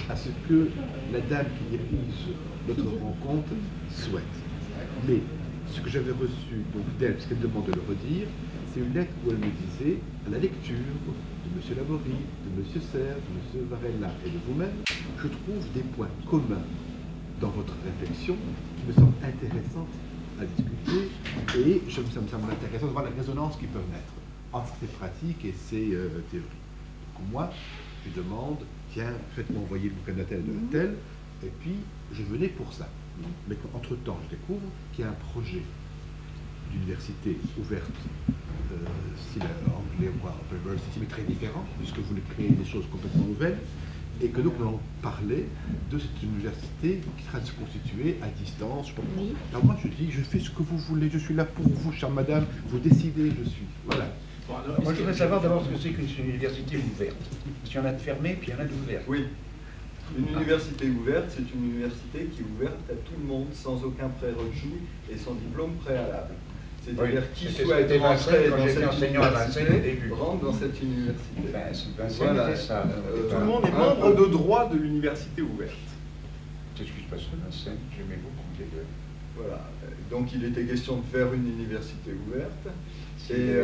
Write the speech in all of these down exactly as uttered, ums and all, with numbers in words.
à ce que la dame qui dirige notre rencontre souhaite. Mais ce que j'avais reçu donc d'elle, parce qu'elle me demande de le redire, c'est une lettre où elle me disait, à la lecture de M. Laborie, de M. Serres, de M. Varela et de vous-même, je trouve des points communs dans votre réflexion qui me semblent intéressants à discuter, et je, ça me semble intéressant de voir la résonance qui peuvent naître entre ces pratiques et ces euh, théories. Donc moi, je demande, tiens, faites-moi envoyer le bouquin de tel, de tel, et puis je venais pour ça. Mais entre-temps, je découvre qu'il y a un projet d'université ouverte, euh, style anglais ou quoi, mais très différent, puisque vous voulez créer des choses complètement nouvelles, et que donc nous allons parler de cette université qui sera se constituer à distance. Je sais pas comment. Oui. Alors moi je dis, je fais ce que vous voulez, je suis là pour vous, chère madame, vous décidez, je suis. Voilà. Bon, alors, moi je voudrais savoir d'abord ce que c'est qu'une université ouverte. Parce qu'il y en a de fermées, puis il y en a d'ouvertes. Oui. Une université ouverte, c'est une université qui est ouverte à tout le monde, sans aucun prérequis et sans diplôme préalable. C'est-à-dire Oui, qui ce souhaite rentrer dans cette université rentre dans cette université. Ben, voilà. ça. Euh, tout le monde est membre de droit de l'université ouverte. C'est ce qui se passe à Vincennes, j'aimais beaucoup les deux. Voilà. Donc il était question de faire une université ouverte. Et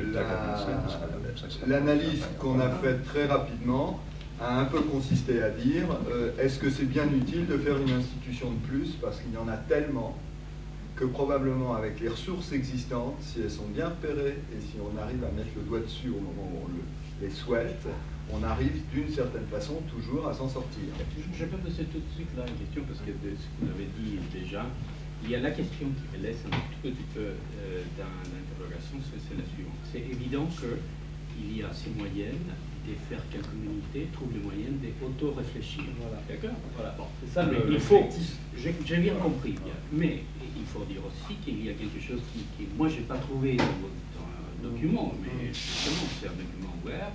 l'analyse qu'on a faite très rapidement a un peu consisté à dire euh, est-ce que c'est bien utile de faire une institution de plus, parce qu'il y en a tellement que probablement avec les ressources existantes, si elles sont bien repérées et si on arrive à mettre le doigt dessus au moment où on le, les souhaite, on arrive d'une certaine façon toujours à s'en sortir. Je peux poser tout de suite là une question, parce que de ce que vous avez dit déjà, il y a la question qui me laisse un tout petit peu euh, d'interrogation, c'est la suivante. C'est évident qu'il y a ces moyennes de faire qu'une communauté trouve les moyens d'auto-réfléchir. Voilà. D'accord. Voilà. Bon, c'est ça. Mais le, il faut. J'ai bien compris. Bien. Mais il faut dire aussi qu'il y a quelque chose qui, qui moi, j'ai pas trouvé dans votre document, mais justement, c'est un document ouvert.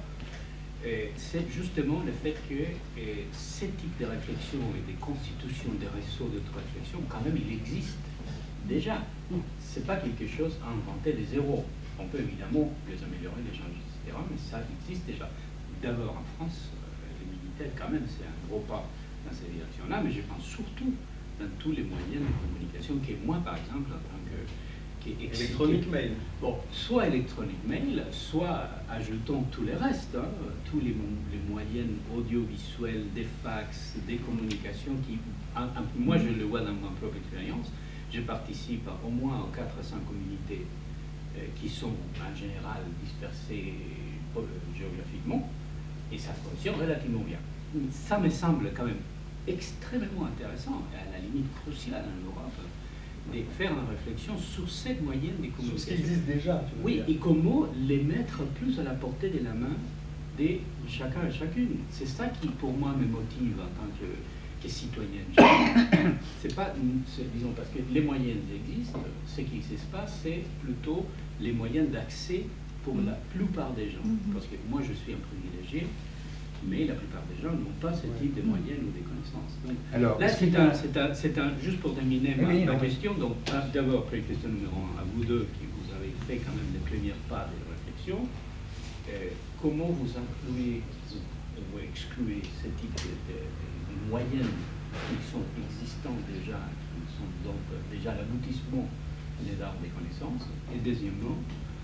C'est justement le fait que et, ce type de réflexion et des constitutions des réseaux de réflexion, quand même, il existe déjà. C'est pas quelque chose à inventer des zéros. On peut évidemment les améliorer, les changer, et cetera, mais ça existe déjà. D'abord en France, euh, les militaires, quand même, c'est un gros pas dans cette direction-là, mais je pense surtout dans tous les moyens de communication, qui est moi, par exemple, en tant que... Qui est électronique mail. Bon, soit électronique mail, soit ajoutons tous les restes, hein, tous les, les moyens audiovisuels, des fax, des communications qui... En, en, moi, je le vois dans ma propre expérience. Je participe à au moins quatre à cinq communautés euh, qui sont en général dispersées euh, géographiquement. Et ça fonctionne relativement bien. Ça me semble quand même extrêmement intéressant, et à la limite cruciale en Europe, de faire une réflexion sur cette moyenne de communication. Sur ce qui existe déjà. Oui, dire. Et comment les mettre plus à la portée de la main de chacun et chacune. C'est ça qui, pour moi, me motive en tant que, que citoyenne. C'est pas, disons, parce que les moyens existent, ce qui se passe, c'est plutôt les moyens d'accès pour la plupart des gens. Mm-hmm. Parce que moi, je suis un privilégié, mais la plupart des gens n'ont pas ce type de moyens ou de connaissances. Donc, alors, là, c'est un, un, un, juste pour terminer ma, oui, ma question, donc d'abord, question numéro un, à vous deux, qui vous avez fait quand même les premiers pas de réflexion, euh, comment vous incluez, vous excluez ce type de, de, de moyens qui sont existants déjà, qui sont donc déjà l'aboutissement des arts des connaissances, et deuxièmement,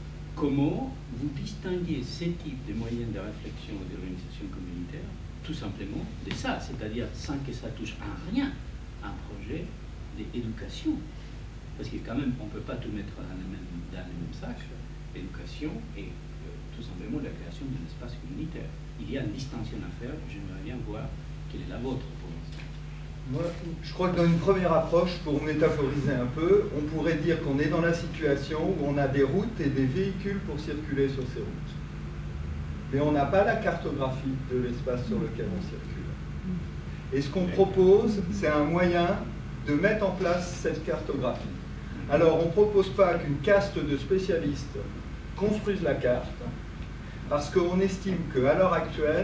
comment vous distinguez ces types de moyens de réflexion et d'organisation communautaire, tout simplement, de ça, c'est-à-dire sans que ça touche à rien un projet d'éducation. Parce que quand même, on ne peut pas tout mettre dans le même, dans le même sac, éducation et euh, tout simplement la création d'un espace communautaire. Il y a une distinction à faire, j'aimerais bien voir quelle est la vôtre pour l'instant. Moi, je crois que dans une première approche, pour métaphoriser un peu, on pourrait dire qu'on est dans la situation où on a des routes et des véhicules pour circuler sur ces routes. Mais on n'a pas la cartographie de l'espace sur lequel on circule. Et ce qu'on propose, c'est un moyen de mettre en place cette cartographie. Alors, on ne propose pas qu'une caste de spécialistes construise la carte, parce qu'on estime qu'à l'heure actuelle,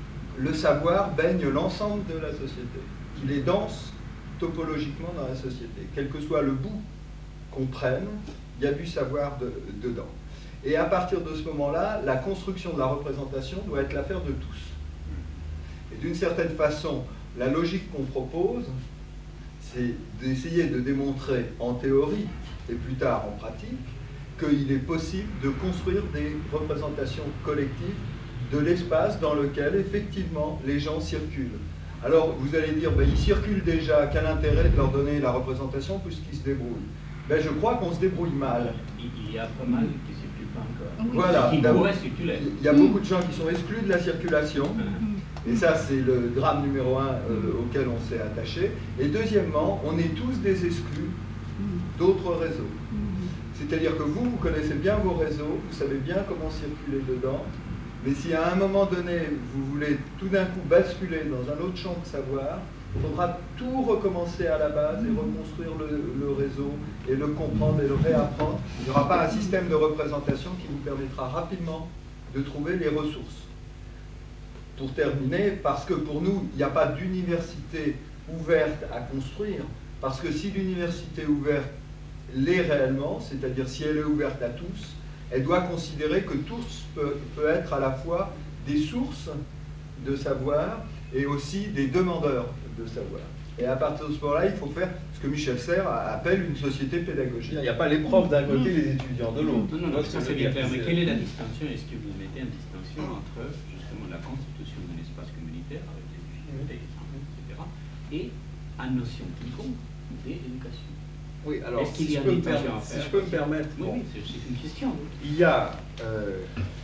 le savoir baigne l'ensemble de la société. Il est dense topologiquement dans la société. Quel que soit le bout qu'on prenne, il y a du savoir de, dedans. Et à partir de ce moment-là, la construction de la représentation doit être l'affaire de tous. Et d'une certaine façon, La logique qu'on propose, c'est d'essayer de démontrer en théorie, et plus tard en pratique, qu'il est possible de construire des représentations collectives de l'espace dans lequel, effectivement, les gens circulent. Alors, vous allez dire, ben, ils circulent déjà, quel intérêt de leur donner la représentation puisqu'ils se débrouillent? Ben, je crois qu'on se débrouille mal. Il y a pas mal qui ne circulent pas encore. Oui. Voilà. Qui pourraient circuler. Il y a beaucoup de gens qui sont exclus de la circulation. Et ça, c'est le drame numéro un euh, auquel on s'est attaché. Et deuxièmement, on est tous des exclus d'autres réseaux. C'est-à-dire que vous, vous connaissez bien vos réseaux, vous savez bien comment circuler dedans, mais si à un moment donné, vous voulez tout d'un coup basculer dans un autre champ de savoir, il faudra tout recommencer à la base et reconstruire le, le réseau et le comprendre et le réapprendre. Il n'y aura pas un système de représentation qui vous permettra rapidement de trouver les ressources. Pour terminer, parce que pour nous, il n'y a pas d'université ouverte à construire, parce que si l'université ouverte l'est réellement, c'est-à-dire si elle est ouverte à tous, elle doit considérer que tous peut, peut être à la fois des sources de savoir et aussi des demandeurs de savoir. Et à partir de ce moment-là, il faut faire ce que Michel Serres appelle une société pédagogique. Il n'y a pas les profs d'un côté et les étudiants de l'autre. Non, non, non, ça c'est bien clair. Mais quelle est la distinction? Est-ce que vous mettez une distinction entre justement la constitution d'un espace communautaire avec des difficultés, et cetera, et une notion qui compte d'éducation? Oui, alors, est-ce qu'il si, y a je peux, une me permettre, distinction à si faire? je peux me permettre, Oui, bon, oui, c'est c'est une question. il y a... Euh,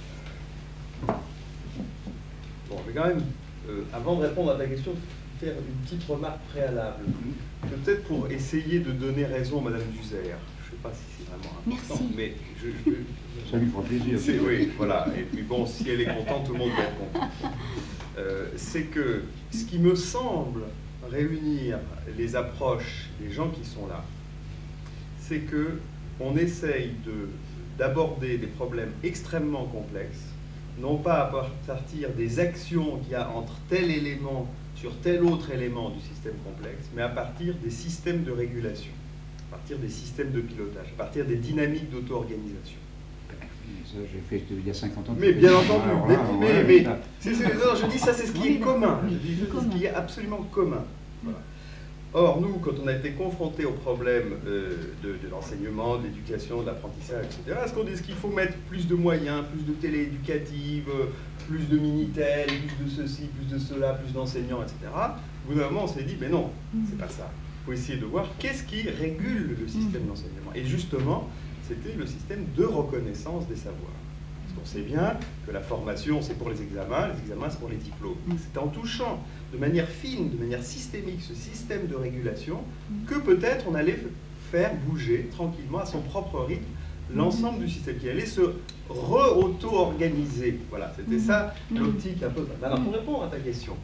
bon, je vais quand même, euh, avant de répondre à ta question, faire une petite remarque préalable. Peut-être pour essayer de donner raison à Madame Duzer. Je ne sais pas si c'est vraiment important, Merci. mais je... je Ça lui fera plaisir. c'est- oui, voilà. Et puis bon, si elle est contente, tout le monde va être content. Euh, c'est que ce qui me semble réunir les approches des gens qui sont là, c'est que on essaye de, d'aborder des problèmes extrêmement complexes, non pas à partir des actions qu'il y a entre tel élément sur tel autre élément du système complexe, mais à partir des systèmes de régulation, à partir des systèmes de pilotage, à partir des dynamiques d'auto-organisation. Ça, j'ai fait il y a cinquante ans. Mais bien entendu, Alors mais, là, mais, ouais, mais ça- c'est- c'est- non, je dis ça, c'est ce qui est commun. Je dis c'est ce qui est absolument commun. Voilà. Or, nous, quand on a été confrontés au problème euh, de, de l'enseignement, de l'éducation, de l'apprentissage, et cetera, est-ce qu'on dit qu'il faut mettre plus de moyens, plus de télé-éducatives, plus de Minitel, plus de ceci, plus de cela, plus d'enseignants, et cetera. Au bout d'un moment, on s'est dit, mais non, c'est pas ça. Il faut essayer de voir qu'est-ce qui régule le système d'enseignement. Et justement, c'était le système de reconnaissance des savoirs. Parce qu'on sait bien que la formation, c'est pour les examens, les examens, c'est pour les diplômes. C'est en touchant de manière fine, de manière systémique, ce système de régulation, que peut-être on allait faire bouger tranquillement à son propre rythme l'ensemble du système, qui allait se re-auto-organiser. Voilà, c'était ça l'optique un peu. Alors, pour répondre à ta question,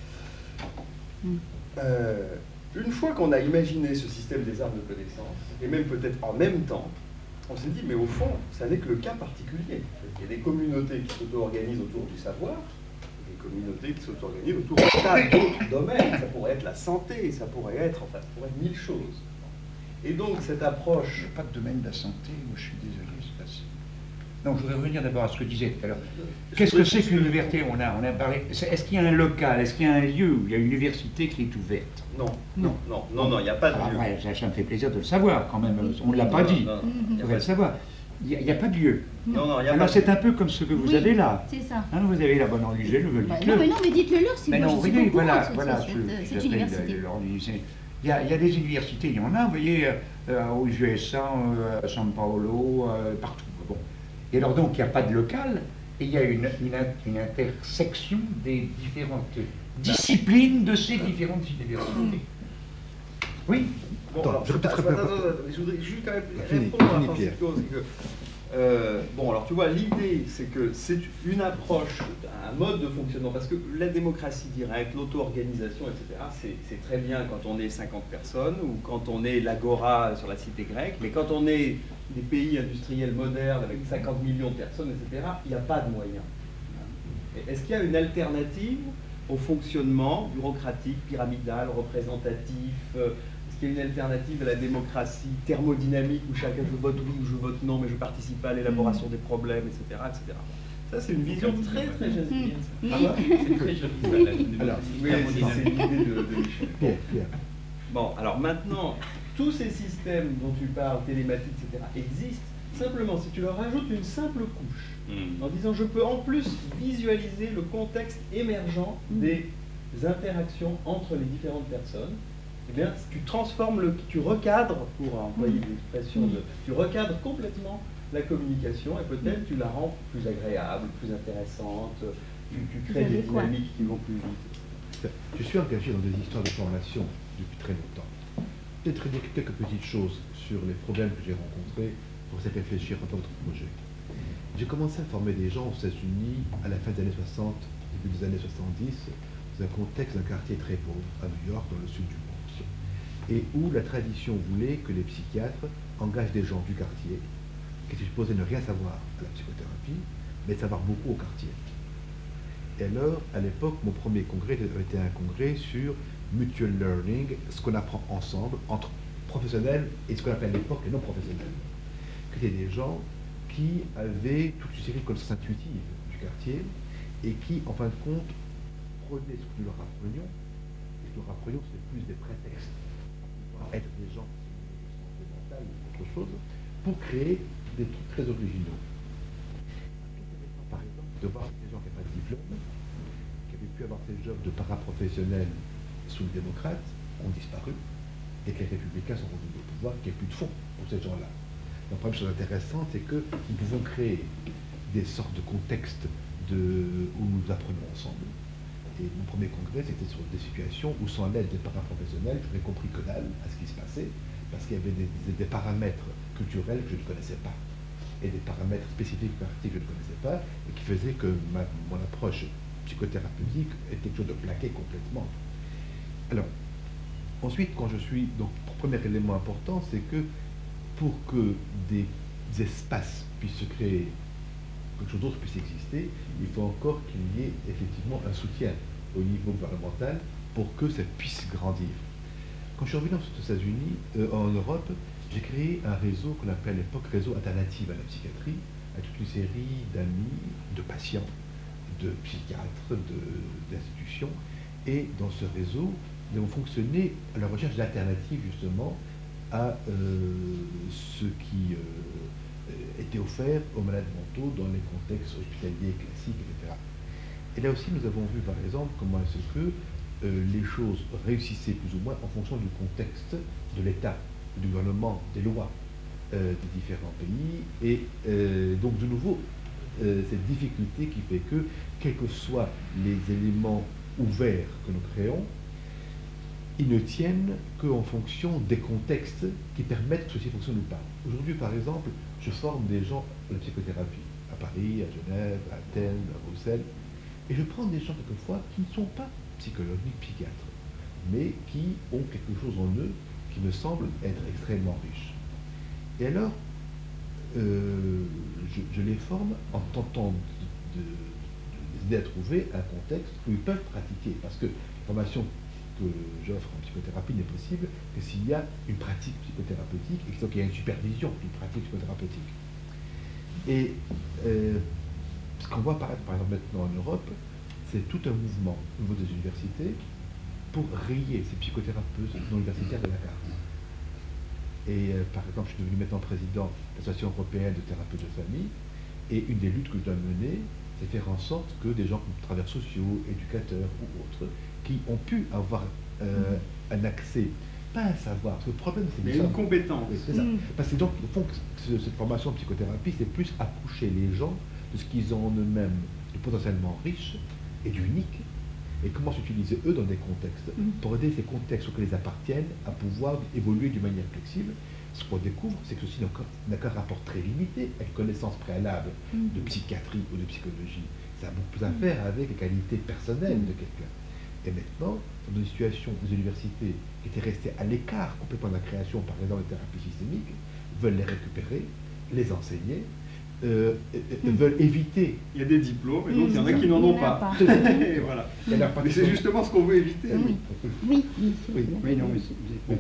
euh, une fois qu'on a imaginé ce système des armes de connaissance, et même peut-être en même temps, on s'est dit, mais au fond, ça n'est que le cas particulier. Il y a des communautés qui s'auto-organisent autour du savoir, des communautés qui s'auto-organisent autour de tas d'autres domaines. Ça pourrait être la santé, ça pourrait être, enfin, ça pourrait être mille choses. Et donc, cette approche... Je n'ai pas de domaine de la santé, moi je suis désolé, c'est pas ça. Non, je voudrais revenir d'abord à ce que je disais tout à l'heure. Qu'est-ce que c'est qu'une université? On a, on a parlé. Est-ce qu'il y a un local? Est-ce qu'il y a un lieu où il y a une université qui est ouverte? Non, Non. non, non, non, il n'y a pas de Ah, lieu. ouais, ça, ça me fait plaisir de le savoir quand même. On ne l'a pas Non, dit. non, non, Il il y a faudrait pas le de- savoir. Il n'y a, a pas de lieu. Non, non, il y a Alors pas c'est de- un peu comme ce que vous Oui, avez là. C'est ça. Hein, vous avez la bonne religion, le Bah, dites-le. non, mais non, mais dites-le leur si Mais moi non, je suis voyez, pas au courant voilà, de cette- voilà, cette, ce- cette, ce cette que université. j'appelle leur lycée. Il y, a, il y a des universités, il y en a, vous voyez, euh, aux U S A, euh, à San Paolo, euh, partout. Bon. Et alors donc, il n'y a pas de local, et il y a une, une, une intersection des différentes disciplines de ces différentes universités. Oui. Bon, Attends, alors, je je, répéterai attends, pas. attends, attends, je voudrais juste quand même Fini, répondre fini, à Pierre. Francisco, c'est que, euh, bon, alors tu vois, l'idée, c'est que c'est une approche, un mode de fonctionnement, parce que la démocratie directe, l'auto-organisation, et cetera, c'est c'est très bien quand on est cinquante personnes, ou quand on est l'agora sur la cité grecque, mais quand on est des pays industriels modernes avec cinquante millions de personnes, et cetera, il n'y a pas de moyens. Est-ce qu'il y a une alternative au fonctionnement bureaucratique, pyramidal, représentatif? euh, Est-ce qu'il y a une alternative à la démocratie thermodynamique où chacun je vote oui ou je vote non, mais je participe pas à l'élaboration des problèmes, et cetera, et cetera. Ça, c'est une vision très, très jasmine. Ah ouais, c'est très joli. Voilà, une Alors, oui, thermodynamique. c'est l'idée de, de Michel. Pierre, Pierre. Bon, alors maintenant, tous ces systèmes dont tu parles, télématiques, et cetera, existent. Simplement, si tu leur rajoutes une simple couche, Mm. en disant je peux en plus visualiser le contexte émergent des interactions entre les différentes personnes, eh bien, tu transformes, le, tu recadres, pour employer l'expression de, tu recadres complètement la communication et peut-être tu la rends plus agréable, plus intéressante, tu, tu crées des dynamiques qui vont plus vite. Je suis engagé dans des histoires de formation depuis très longtemps. Peut-être dire quelques petites choses sur les problèmes que j'ai rencontrés pour essayer de réfléchir à notre projet. J'ai commencé à former des gens aux États-Unis à la fin des années soixante, début des années soixante-dix, dans un contexte d'un quartier très pauvre, à New York, dans le sud du Bronx, et où la tradition voulait que les psychiatres engagent des gens du quartier qui étaient supposés ne rien savoir à la psychothérapie, mais savoir beaucoup au quartier. Et alors, à l'époque, mon premier congrès était un congrès sur mutual learning, ce qu'on apprend ensemble, entre professionnels et ce qu'on appelait à l'époque les non professionnels, qui étaient des gens qui avaient toute une série de connaissances intuitives du quartier et qui, en fin de compte, prenaient ce que nous leur apprenions, et ce que nous leur apprenions, c'était plus des prétextes pour être des gens qui sont mentales ou autre chose, pour créer des trucs très originaux. Par exemple, de voir des gens qui n'avaient pas de diplôme, qui avaient pu avoir ces jobs de paraprofessionnels sous le démocrate, ont disparu, et que les républicains sont revenus au pouvoir, qu'il n'y ait plus de fonds pour ces gens-là. La première chose intéressante, c'est que nous pouvons créer des sortes de contextes de, où nous apprenons ensemble. Et mon premier congrès, c'était sur des situations où, sans l'aide des paraprofessionnels, je n'avais compris que dalle à ce qui se passait, parce qu'il y avait des, des, des paramètres culturels que je ne connaissais pas, et des paramètres spécifiques que je ne connaissais pas, et qui faisaient que ma, mon approche psychothérapeutique était quelque chose de plaqué complètement. Alors, ensuite, quand je suis... Donc, le premier élément important, c'est que pour que des espaces puissent se créer, quelque chose d'autre puisse exister, il faut encore qu'il y ait effectivement un soutien au niveau gouvernemental pour que ça puisse grandir. Quand je suis revenu aux États-Unis, euh, en Europe, j'ai créé un réseau qu'on appelle à l'époque réseau alternatif à la psychiatrie, avec toute une série d'amis, de patients, de psychiatres, d'institutions. Et dans ce réseau, nous avons fonctionné à la recherche d'alternatives justement à euh, ce qui euh, était offert aux malades mentaux dans les contextes hospitaliers classiques, et cetera. Et là aussi, nous avons vu par exemple comment est-ce que euh, les choses réussissaient plus ou moins en fonction du contexte de l'État, du gouvernement, des lois euh, des différents pays. Et euh, donc de nouveau, euh, cette difficulté qui fait que, quels que soient les éléments ouverts que nous créons, ils ne tiennent qu'en fonction des contextes qui permettent que ceci fonctionne ou pas. Aujourd'hui, par exemple, je forme des gens à la psychothérapie, à Paris, à Genève, à Athènes, à Bruxelles, et je prends des gens quelquefois qui ne sont pas psychologues ni psychiatres, mais qui ont quelque chose en eux qui me semble être extrêmement riche. Et alors, euh, je, je les forme en tentant de, de, de, d'aider à trouver un contexte où ils peuvent pratiquer, parce que la formation que j'offre en psychothérapie n'est possible que s'il y a une pratique psychothérapeutique et qu'il y a une supervision d'une pratique psychothérapeutique. Et euh, ce qu'on voit apparaître par exemple maintenant en Europe, c'est tout un mouvement au niveau des universités pour rayer ces psychothérapeutes non universitaires de la carte. Et euh, par exemple, je suis devenu maintenant président de l'Association européenne de thérapeutes de famille, et une des luttes que je dois mener, c'est faire en sorte que des gens comme travailleurs sociaux, éducateurs ou autres, qui ont pu avoir euh, un accès, pas un savoir, parce que le problème c'est mais une compétence. Oui, c'est ça. Mm. Parce que donc, au fond, ce, cette formation en psychothérapie, c'est plus accoucher les gens de ce qu'ils ont en eux-mêmes de potentiellement riche et d'unique, et comment s'utiliser eux dans des contextes, mm. pour aider ces contextes auxquels ils appartiennent à pouvoir évoluer d'une manière flexible. Ce qu'on découvre, c'est que ceci n'a qu'un rapport très limité à une connaissance préalable mm. de psychiatrie ou de psychologie. Ça a beaucoup plus à faire avec les qualités personnelles de quelqu'un. Et maintenant, dans une situation des universités qui étaient restées à l'écart complètement de la création, par exemple, des thérapies systémiques, veulent les récupérer, les enseigner, euh, mmh. veulent éviter. Il y a des diplômes, et donc mmh. il y en a qui n'en ont pas. pas. Et voilà. Et mais c'est justement ce qu'on veut éviter. Oui, oui, oui. oui. oui non, mais bon.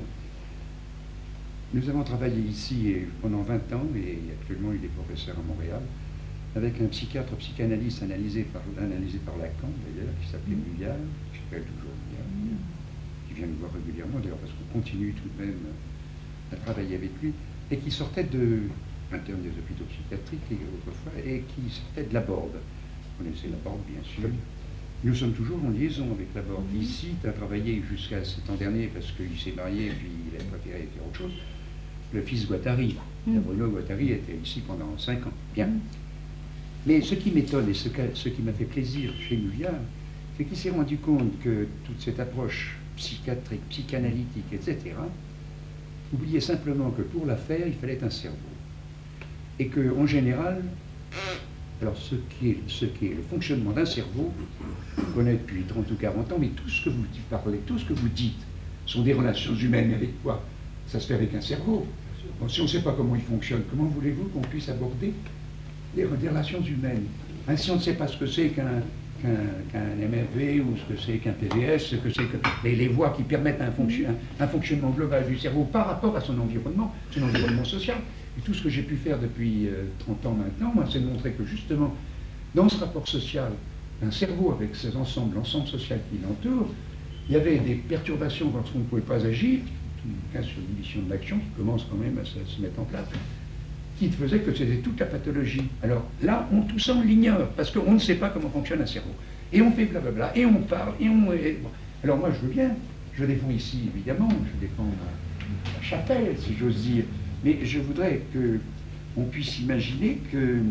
Nous avons travaillé ici pendant vingt ans, et actuellement il est professeur à Montréal, avec un psychiatre psychanalyste analysé par, analysé par Lacan, d'ailleurs, qui s'appelait Vuillard, qui s'appelle toujours Vuillard, qui vient nous voir régulièrement, d'ailleurs, parce qu'on continue tout de même à travailler avec lui, et qui sortait de interne des hôpitaux psychiatriques et autrefois, et qui sortait de la Borde. Vous connaissez la Borde, bien sûr. Nous sommes toujours en liaison avec la Borde. Ici, tu as travaillé jusqu'à cet an dernier, parce qu'il s'est marié, puis il a préféré faire autre chose, le fils Guattari. Mm. Bruno Guattari était ici pendant cinq ans. Bien. Mais ce qui m'étonne et ce, ce qui m'a fait plaisir chez Vuillard, c'est qu'il s'est rendu compte que toute cette approche psychiatrique, psychanalytique, et cetera, oubliait simplement que pour la faire, il fallait un cerveau. Et qu'en général, alors ce qui, est, ce qui est le fonctionnement d'un cerveau, on connaît depuis trente ou quarante ans, mais tout ce que vous parlez, tout ce que vous dites, sont des relations humaines. Avec quoi? Ça se fait avec un cerveau. Bon, si on ne sait pas comment il fonctionne, comment voulez-vous qu'on puisse aborder des, des relations humaines, hein, si on ne sait pas ce que c'est qu'un qu'un qu'un M R V ou ce que c'est qu'un P V S, ce que c'est que les, les voies qui permettent un, fonction, un, un fonctionnement global du cerveau par rapport à son environnement, son environnement social. Et tout ce que j'ai pu faire depuis euh, trente ans maintenant, moi, c'est de montrer que justement, dans ce rapport social, un cerveau avec ses ensembles, l'ensemble social qui l'entoure, il y avait des perturbations lorsqu'on ne pouvait pas agir, en tout cas sur l'émission de l'action, qui commence quand même à se, à se mettre en place, qui faisait que c'était toute la pathologie. Alors là, on, tout ça, on l'ignore, parce qu'on ne sait pas comment fonctionne un cerveau. Et on fait blablabla, et on parle, et on... Et, bon. Alors moi, je veux bien, je défends ici, évidemment, je défends ma, ma chapelle, si j'ose dire, mais je voudrais qu'on puisse imaginer que,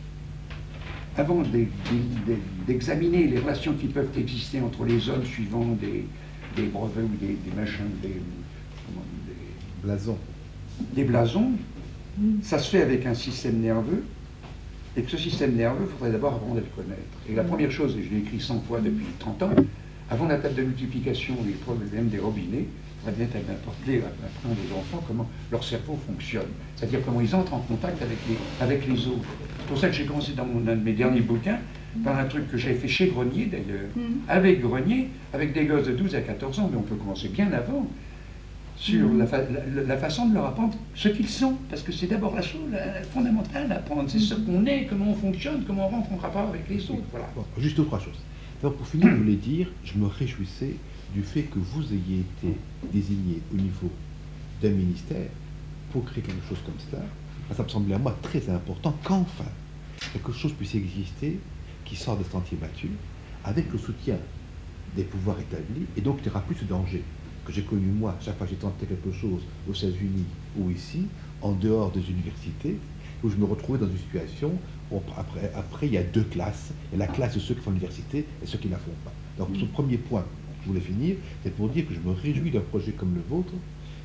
avant d'examiner les relations qui peuvent exister entre les hommes suivant des, des brevets ou des, des machins, des, comment, des blasons, des blasons, ça se fait avec un système nerveux, et que ce système nerveux, il faudrait d'abord apprendre à le connaître. Et la première chose, et je l'ai écrit cent fois depuis trente ans, avant la table de multiplication des problèmes des robinets, il faudrait bien apprendre aux enfants comment leur cerveau fonctionne, c'est-à-dire comment ils entrent en contact avec les, avec les autres. C'est pour ça que j'ai commencé dans mon, un de mes derniers bouquins par un truc que j'avais fait chez Grenier d'ailleurs, mmh. avec Grenier, avec des gosses de douze à quatorze ans, mais on peut commencer bien avant, sur mmh. la, fa la, la façon de leur apprendre ce qu'ils sont, parce que c'est d'abord la chose la, fondamentale à apprendre, c'est ce qu'on est, comment on fonctionne, comment on rentre en rapport avec les autres. Voilà. Bon, juste deux, trois choses. Alors pour finir, je voulais dire, je me réjouissais du fait que vous ayez été désigné au niveau d'un ministère pour créer quelque chose comme ça. Ça me semblait à moi très important qu'enfin quelque chose puisse exister qui sort des sentiers battus avec le soutien des pouvoirs établis, et donc il n'y aura plus ce danger que j'ai connu moi chaque fois que j'ai tenté quelque chose aux États-Unis ou ici, en dehors des universités, où je me retrouvais dans une situation où après, après il y a deux classes, et la classe de ceux qui font l'université et ceux qui ne la font pas. Donc ce premier point, je voulais finir, c'est pour dire que je me réjouis d'un projet comme le vôtre,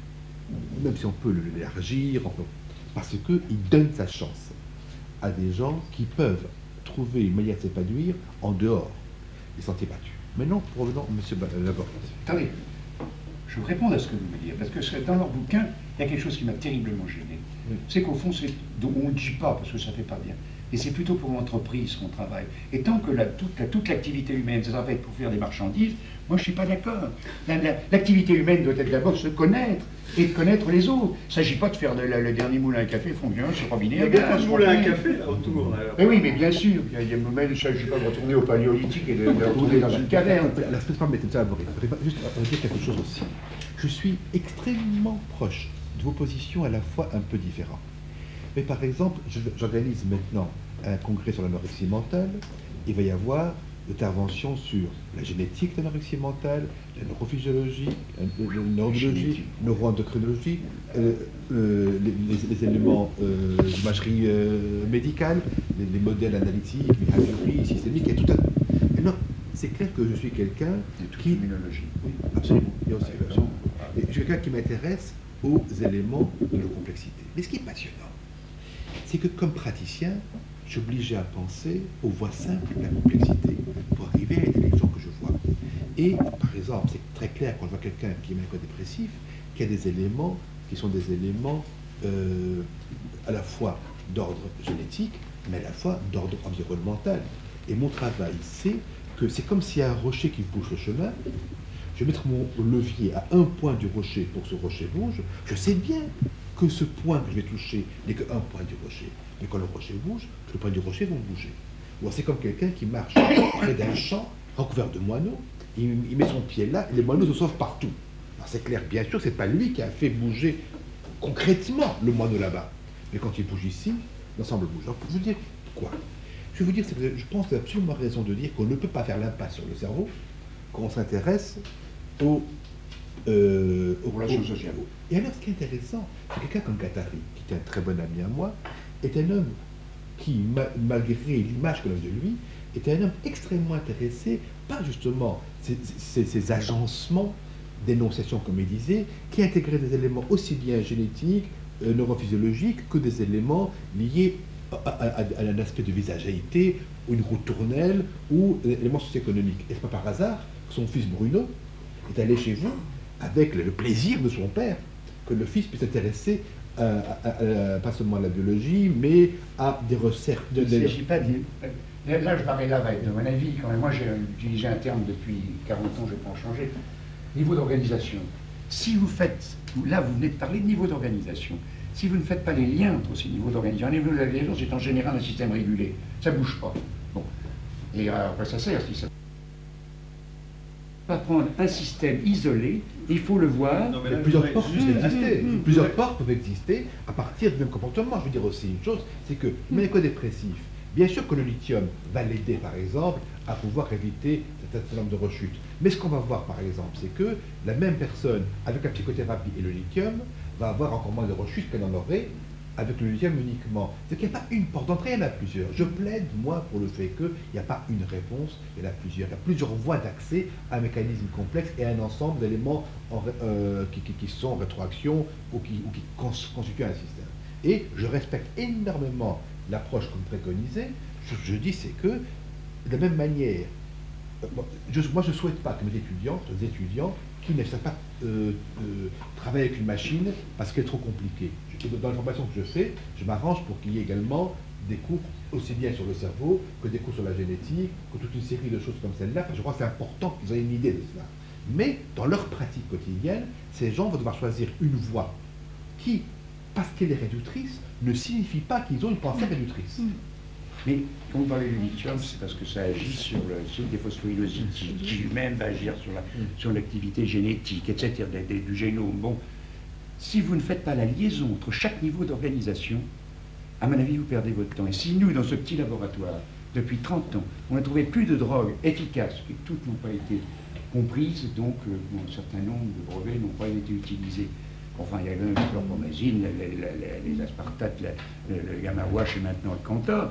même si on peut l'élargir, parce qu'il donne sa chance à des gens qui peuvent trouver une manière de s'épanouir en dehors des sentiers battus. Maintenant, revenons à M. Laborde. Attendez, je vous réponds à ce que vous me dites, parce que dans leur bouquin, il y a quelque chose qui m'a terriblement gêné. Oui. C'est qu'au fond, on ne le dit pas, parce que ça ne fait pas bien. Et c'est plutôt pour l'entreprise qu'on travaille. Et tant que la, toute, la, toute l'activité humaine, ça va être pour faire des marchandises, moi je ne suis pas d'accord. L'activité la, la, humaine doit être d'abord se connaître et de connaître les autres. Il ne s'agit pas de faire de la, le dernier moulin à café fonctionnant sur robinet. Il y a un moulin à café là autour. Là. Mais oui, mais bien sûr. Il y a, il y a, il ne s'agit pas de retourner au paléolithique et de, de retourner dans une caverne. La semaine dernière, m'était abordée. Juste dire quelque chose aussi. Je suis extrêmement proche de vos positions à la fois un peu différentes. Mais par exemple, j'organise maintenant un congrès sur l'anorexie mentale. Il va y avoir l'intervention sur la génétique de l'anorexie mentale, la neurophysiologie, la neurologie, neuroendocrinologie, euh, euh, les, les, les éléments euh, d'imagerie euh, médicale, les, les modèles analytiques, les algorithmes systémiques, et tout un... Et non, c'est clair que je suis quelqu'un qui... Immunologie. Oui, absolument. Il y a aussi, absolument. Et je suis quelqu'un qui m'intéresse aux éléments de la complexité. Mais ce qui est passionnant, c'est que comme praticien, je suis obligé à penser aux voies simples de la complexité pour arriver à l'intellection que je vois. Et, par exemple, c'est très clair quand je vois quelqu'un qui est dépressif, qu'il y a des éléments qui sont des éléments euh, à la fois d'ordre génétique, mais à la fois d'ordre environnemental. Et mon travail, c'est que c'est comme s'il y a un rocher qui bouge le chemin, je vais mettre mon levier à un point du rocher pour que ce rocher bouge, je sais bien que ce point que je vais toucher n'est qu'un point du rocher. Mais quand le rocher bouge, tous les points du rocher vont bouger. Ou c'est comme quelqu'un qui marche près d'un champ recouvert de moineaux, il, il met son pied là, et les moineaux se sauvent partout. Alors c'est clair, bien sûr, c'est pas lui qui a fait bouger concrètement le moineau là-bas. Mais quand il bouge ici, l'ensemble bouge. Alors pour vous dire quoi? Je vais vous dire, c'est que je pense que vous avez absolument raison de dire qu'on ne peut pas faire l'impasse sur le cerveau quand on s'intéresse aux, euh, aux relations aux, sociales. Et alors, ce qui est intéressant, c'est que quelqu'un comme Guattari, qui est un très bon ami à moi, est un homme qui, ma, malgré l'image qu'on a de lui, est un homme extrêmement intéressé par justement ces, ces, ces agencements d'énonciation, comme il disait, qui intégraient des éléments aussi bien génétiques, euh, neurophysiologiques, que des éléments liés à, à, à un aspect de visagealité, ou une route tournelle, ou un élément socio-économique. Et ce n'est pas par hasard que son fils Bruno est allé chez vous avec le plaisir de son père, que le fils puisse s'intéresser à, à, à, pas seulement à la biologie, mais à des recherches. De, Il ne s'agit pas de... Là, je parlais là, de mon avis, quand même, moi j'ai utilisé un terme depuis quarante ans, je ne vais pas en changer. Niveau d'organisation. Si vous faites, là vous venez de parler de niveau d'organisation, si vous ne faites pas les liens entre ces niveaux d'organisation, un niveau d'organisation c'est en général un système régulé, ça ne bouge pas. Bon. Et à quoi ça sert si ça... Pas prendre un système isolé, il faut le voir. Non, mais là, plusieurs portes peuvent exister. Mmh, mmh, plusieurs portes peuvent exister à partir du même comportement. Je veux dire aussi une chose, c'est que mmh. l'éco-dépressif, bien sûr que le lithium va l'aider, par exemple, à pouvoir éviter cet certain nombre de rechutes. Mais ce qu'on va voir, par exemple, c'est que la même personne, avec la psychothérapie et le lithium, va avoir encore moins de rechutes qu'elle en aurait avec le lithium uniquement. C'est qu'il n'y a pas une porte d'entrée, il y en a plusieurs. Je plaide, moi, pour le fait qu'il n'y a pas une réponse, il y en a plusieurs. Il y a plusieurs voies d'accès à un mécanisme complexe et à un ensemble d'éléments euh, qui, qui, qui sont en rétroaction ou qui, ou qui cons, constituent un système. Et je respecte énormément l'approche comme préconisée. Je, je dis, c'est que, de la même manière, euh, je, moi, je ne souhaite pas que mes étudiants, les étudiants, qui ne savent pas euh, euh, travailler avec une machine parce qu'elle est trop compliquée. Dans les formations que je fais, je m'arrange pour qu'il y ait également des cours aussi bien sur le cerveau que des cours sur la génétique, que toute une série de choses comme celle-là, parce que je crois que c'est important qu'ils aient une idée de cela. Mais dans leur pratique quotidienne, ces gens vont devoir choisir une voie qui, parce qu'elle est réductrice, ne signifie pas qu'ils ont une pensée réductrice. Mais quand vous parlez du lithium, c'est parce que ça agit sur le cycle des phosphoïnosides, qui lui-même va agir sur la, sur l'activité génétique, et cetera, des, des, du génome. Bon, si vous ne faites pas la liaison entre chaque niveau d'organisation, à mon avis, vous perdez votre temps. Et si nous, dans ce petit laboratoire, depuis trente ans, on n'a trouvé plus de drogues efficaces, et toutes n'ont pas été comprises, donc euh, bon, un certain nombre de brevets n'ont pas été utilisés. Enfin, il y a le chlorpromazine, les, les, les aspartates, le, le gamma-wash et maintenant le Cantor.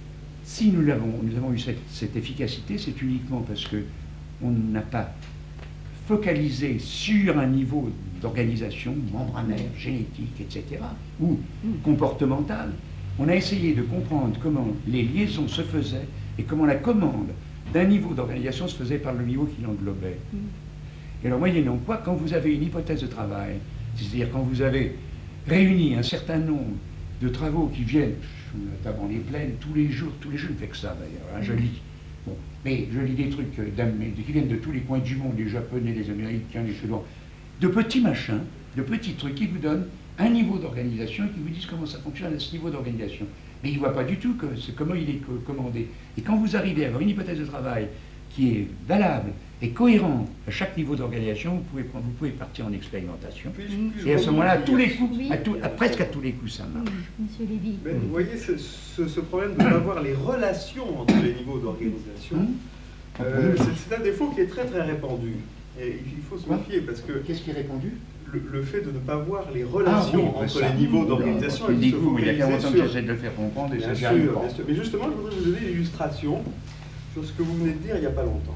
Si nous avons, nous avons eu cette, cette efficacité, c'est uniquement parce qu'on n'a pas focalisé sur un niveau d'organisation membranaire, génétique, et cetera, ou comportemental. On a essayé de comprendre comment les liaisons se faisaient et comment la commande d'un niveau d'organisation se faisait par le niveau qui l'englobait. Et alors, moyennant quoi, quand vous avez une hypothèse de travail, c'est-à-dire quand vous avez réuni un certain nombre de travaux qui viennent, notamment les plaines, tous les jours, tous les jours, je ne fais que ça d'ailleurs, hein, je lis. Bon, mais je lis des trucs qui viennent de tous les coins du monde, les Japonais, les Américains, les Chinois, de petits machins, de petits trucs qui vous donnent un niveau d'organisation et qui vous disent comment ça fonctionne à ce niveau d'organisation. Mais ils ne voient pas du tout que c'est comment il est commandé. Et quand vous arrivez à avoir une hypothèse de travail qui est valable et cohérente à chaque niveau d'organisation, vous pouvez, vous pouvez partir en expérimentation. Puis, puis, et à ce moment-là, à tous les coups, à tout, à presque à tous les coups, ça marche. Oui, Monsieur Lévy. Mais vous voyez ce, ce, ce problème de ne pas voir les relations entre les niveaux d'organisation, hum. euh, c'est un défaut qui est très très répandu. Et il faut se méfier parce que... Qu'est-ce qui est répandu? Le, le fait de ne pas voir les relations ah, oui, entre les niveaux d'organisation et qui se il y a quarante ans sur... que j'essaie de le faire comprendre et bien ça sûr, j'arrive pas. Bien sûr. Mais justement, je voudrais vous donner une illustration sur ce que vous venez de dire il n'y a pas longtemps.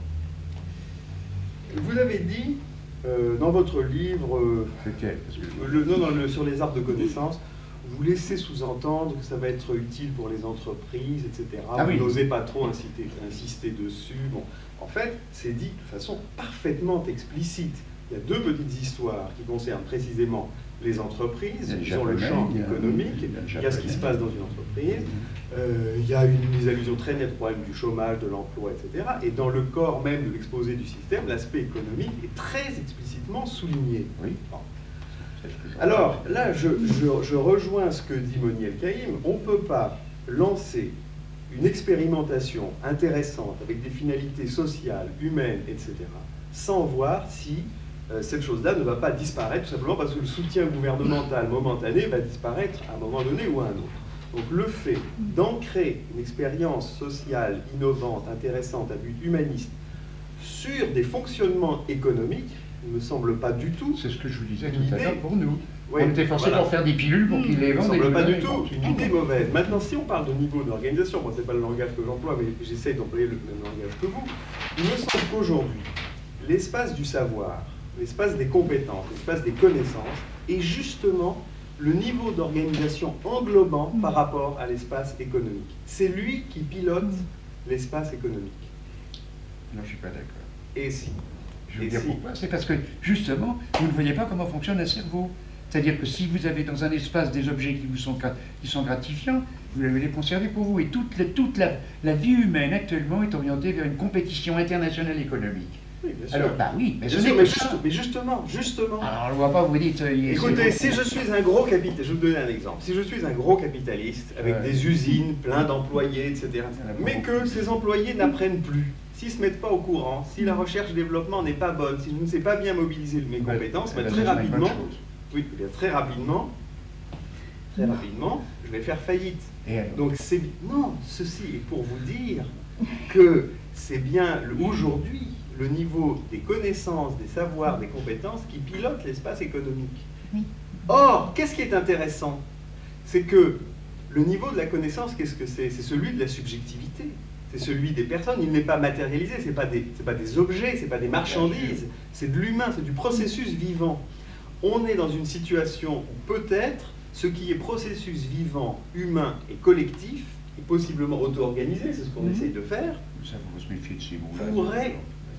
Vous avez dit, euh, dans votre livre, euh, lequel le, non, non, le, sur les arbres de connaissances, vous laissez sous-entendre que ça va être utile pour les entreprises, et cetera. Ah, vous oui. n'osez pas trop inciter, insister dessus. Bon. En fait, c'est dit de façon parfaitement explicite. Il y a deux petites histoires qui concernent précisément les entreprises, sur le champ économique, il y a ce qui se passe dans une entreprise, euh, il y a une, des allusions très nettes au problème du chômage, de l'emploi, et cetera. Et dans le corps même de l'exposé du système, l'aspect économique est très explicitement souligné. Oui. Bon. Alors, là, je, je, je rejoins ce que dit Moni El-Kaïm. On ne peut pas lancer une expérimentation intéressante avec des finalités sociales, humaines, et cetera, sans voir si euh, cette chose-là ne va pas disparaître, tout simplement parce que le soutien gouvernemental momentané va disparaître à un moment donné ou à un autre. Donc le fait d'ancrer une expérience sociale, innovante, intéressante, à but humaniste, sur des fonctionnements économiques, ne me semble pas du tout. C'est ce que je vous disais tout à l'heure pour nous. Oui, on était forcé voilà. pour faire des pilules pour qu'ils les vendent. Ça ne semble pas du les tout une idée mauvaise. Maintenant, si on parle de niveau d'organisation, moi, ce n'est pas le langage que j'emploie, mais j'essaye d'employer le même langage que vous, il me semble qu'aujourd'hui, l'espace du savoir, l'espace des compétences, l'espace des connaissances, est justement le niveau d'organisation englobant par rapport à l'espace économique. C'est lui qui pilote l'espace économique. Non, je ne suis pas d'accord. Et si. Je veux Et dire si. pourquoi. C'est parce que, justement, vous ne voyez pas comment fonctionne un cerveau. C'est-à-dire que si vous avez dans un espace des objets qui vous sont, qui sont gratifiants, vous allez les conserver pour vous. Et toute, la, toute la, la vie humaine actuellement est orientée vers une compétition internationale économique. Oui, bien sûr. Alors, bah oui, mais Bien ce sûr, n'est mais, que juste- ça. mais justement, justement. Alors, on ne voit pas, vous dites... euh, Écoutez, c'est- si je suis un gros capitaliste, je vais vous donner un exemple. Si je suis un gros capitaliste avec Ouais. des usines, plein d'employés, et cetera, Ça n'a pas mais beaucoup. que ces employés n'apprennent plus, s'ils ne se mettent pas au courant, si la recherche et développement n'est pas bonne, si je ne sais pas bien mobiliser mes Ouais, compétences, eh bah, ben, très c'est une bonne rapidement, chose. oui, eh bien, très rapidement, très rapidement, je vais faire faillite. Et alors Donc c'est non, ceci est pour vous dire que c'est bien le- aujourd'hui le niveau des connaissances, des savoirs, des compétences qui pilote l'espace économique. Oui. Or, qu'est-ce qui est intéressant? C'est que le niveau de la connaissance, qu'est-ce que c'est? C'est celui de la subjectivité. C'est celui des personnes. Il n'est pas matérialisé. C'est pas des, c'est pas des objets, c'est pas des marchandises. C'est de l'humain, c'est du processus vivant. On est dans une situation où peut-être ce qui est processus vivant, humain et collectif, et possiblement auto-organisé, c'est ce qu'on essaye de faire, Ça, il faut se méfier de ces mots-là. pourrait...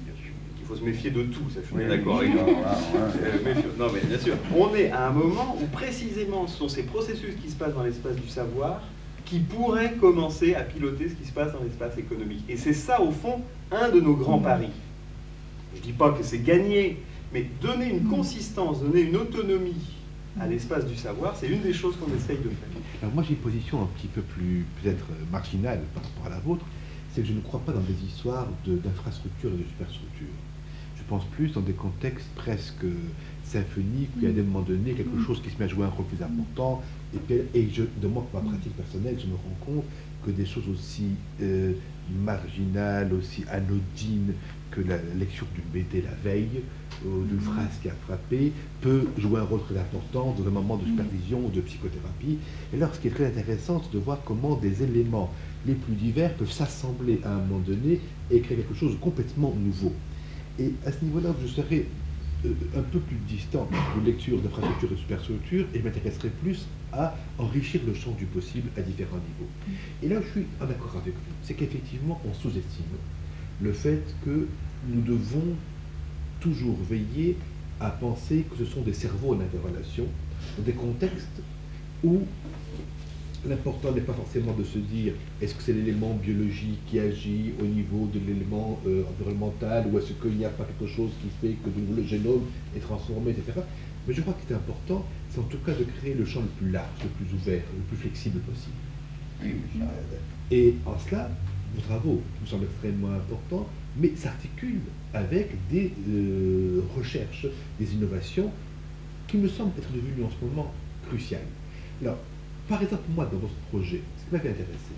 Il faut se méfier de tout, ça je suis Oui, bien d'accord oui, avec vous. oui, oui, oui. Euh, méfiant. Non mais bien sûr, on est à un moment où précisément ce sont ces processus qui se passent dans l'espace du savoir qui pourraient commencer à piloter ce qui se passe dans l'espace économique. Et c'est ça au fond un de nos grands paris. Je ne dis pas que c'est gagné, mais donner une consistance, donner une autonomie à l'espace du savoir, c'est une des choses qu'on essaye de faire. Alors moi j'ai une position un petit peu plus peut-être euh, marginale par rapport à la vôtre, c'est que je ne crois pas dans des histoires de- d'infrastructures et de superstructures. Je pense plus dans des contextes presque symphoniques où il y a à des moments donnés quelque chose qui se met à jouer un rôle plus important et, puis- et je, de moi, pour ma pratique personnelle, je me rends compte que des choses aussi euh, marginales, aussi anodines que la lecture d'une B D la veille, ou d'une phrase qui a frappé, peut jouer un rôle très important dans un moment de supervision ou de psychothérapie. Et alors, ce qui est très intéressant, c'est de voir comment des éléments les plus divers peuvent s'assembler à un moment donné et créer quelque chose de complètement nouveau. Et à ce niveau-là, je serais euh, un peu plus distant de lecture d'infrastructure et de superstructure et je m'intéresserais plus à enrichir le champ du possible à différents niveaux. Et là, je suis en accord avec vous. C'est qu'effectivement, on sous-estime le fait que nous devons toujours veiller à penser que ce sont des cerveaux en interrelation, dans des contextes où l'important n'est pas forcément de se dire est-ce que c'est l'élément biologique qui agit au niveau de l'élément euh, environnemental ou est-ce qu'il n'y a pas quelque chose qui fait que de nouveau, le génome est transformé, et cetera. Mais je crois qu'il est important, c'est en tout cas de créer le champ le plus large, le plus ouvert, le plus flexible possible. Oui, mais ça- Et en cela, vos travaux me semblent extrêmement importants, mais s'articulent avec des euh, recherches, des innovations qui me semblent être devenues en ce moment cruciales. Alors, par exemple, moi, dans votre projet, ce qui m'avait intéressé,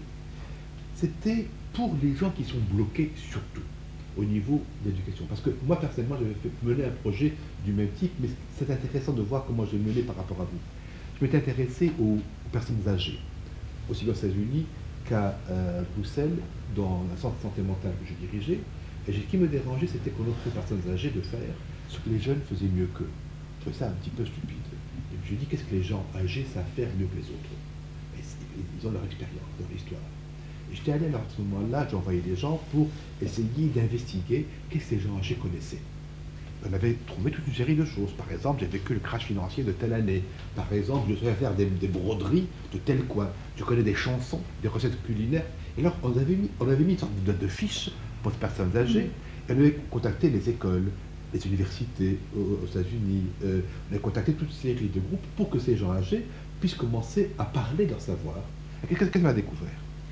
c'était pour les gens qui sont bloqués surtout au niveau de l'éducation. Parce que moi, personnellement, j'avais fait mener un projet du même type, mais c'est intéressant de voir comment j'ai mené par rapport à vous. Je m'étais intéressé aux, aux personnes âgées, aussi bien aux États-Unis qu'à euh, Bruxelles, dans un centre de santé mentale que je dirigeais. Et ce qui me dérangeait, c'était qu'on offrait aux personnes âgées de faire ce que les jeunes faisaient mieux qu'eux. Je trouvais ça un petit peu stupide. Et puis je dis, qu'est-ce que les gens âgés savent faire mieux que les autres? Et c'est- Ils ont leur expérience dans l'histoire. Et j'étais allé à ce moment-là, j'ai envoyé des gens pour essayer d'investiguer qu'est-ce que les gens âgés connaissaient. On avait trouvé toute une série de choses. Par exemple, j'ai vécu le crash financier de telle année. Par exemple, je savais faire des, des broderies de tel coin. Je connais des chansons, des recettes culinaires. Et alors, on avait mis, on avait mis une sorte de, de fiche pour ces personnes âgées. Et on avait contacté les écoles, les universités aux, aux États-Unis. Euh, on a contacté toute une série de groupes pour que ces gens âgés puissent commencer à parler de leur savoir. Qu'est-ce qu'on a découvert?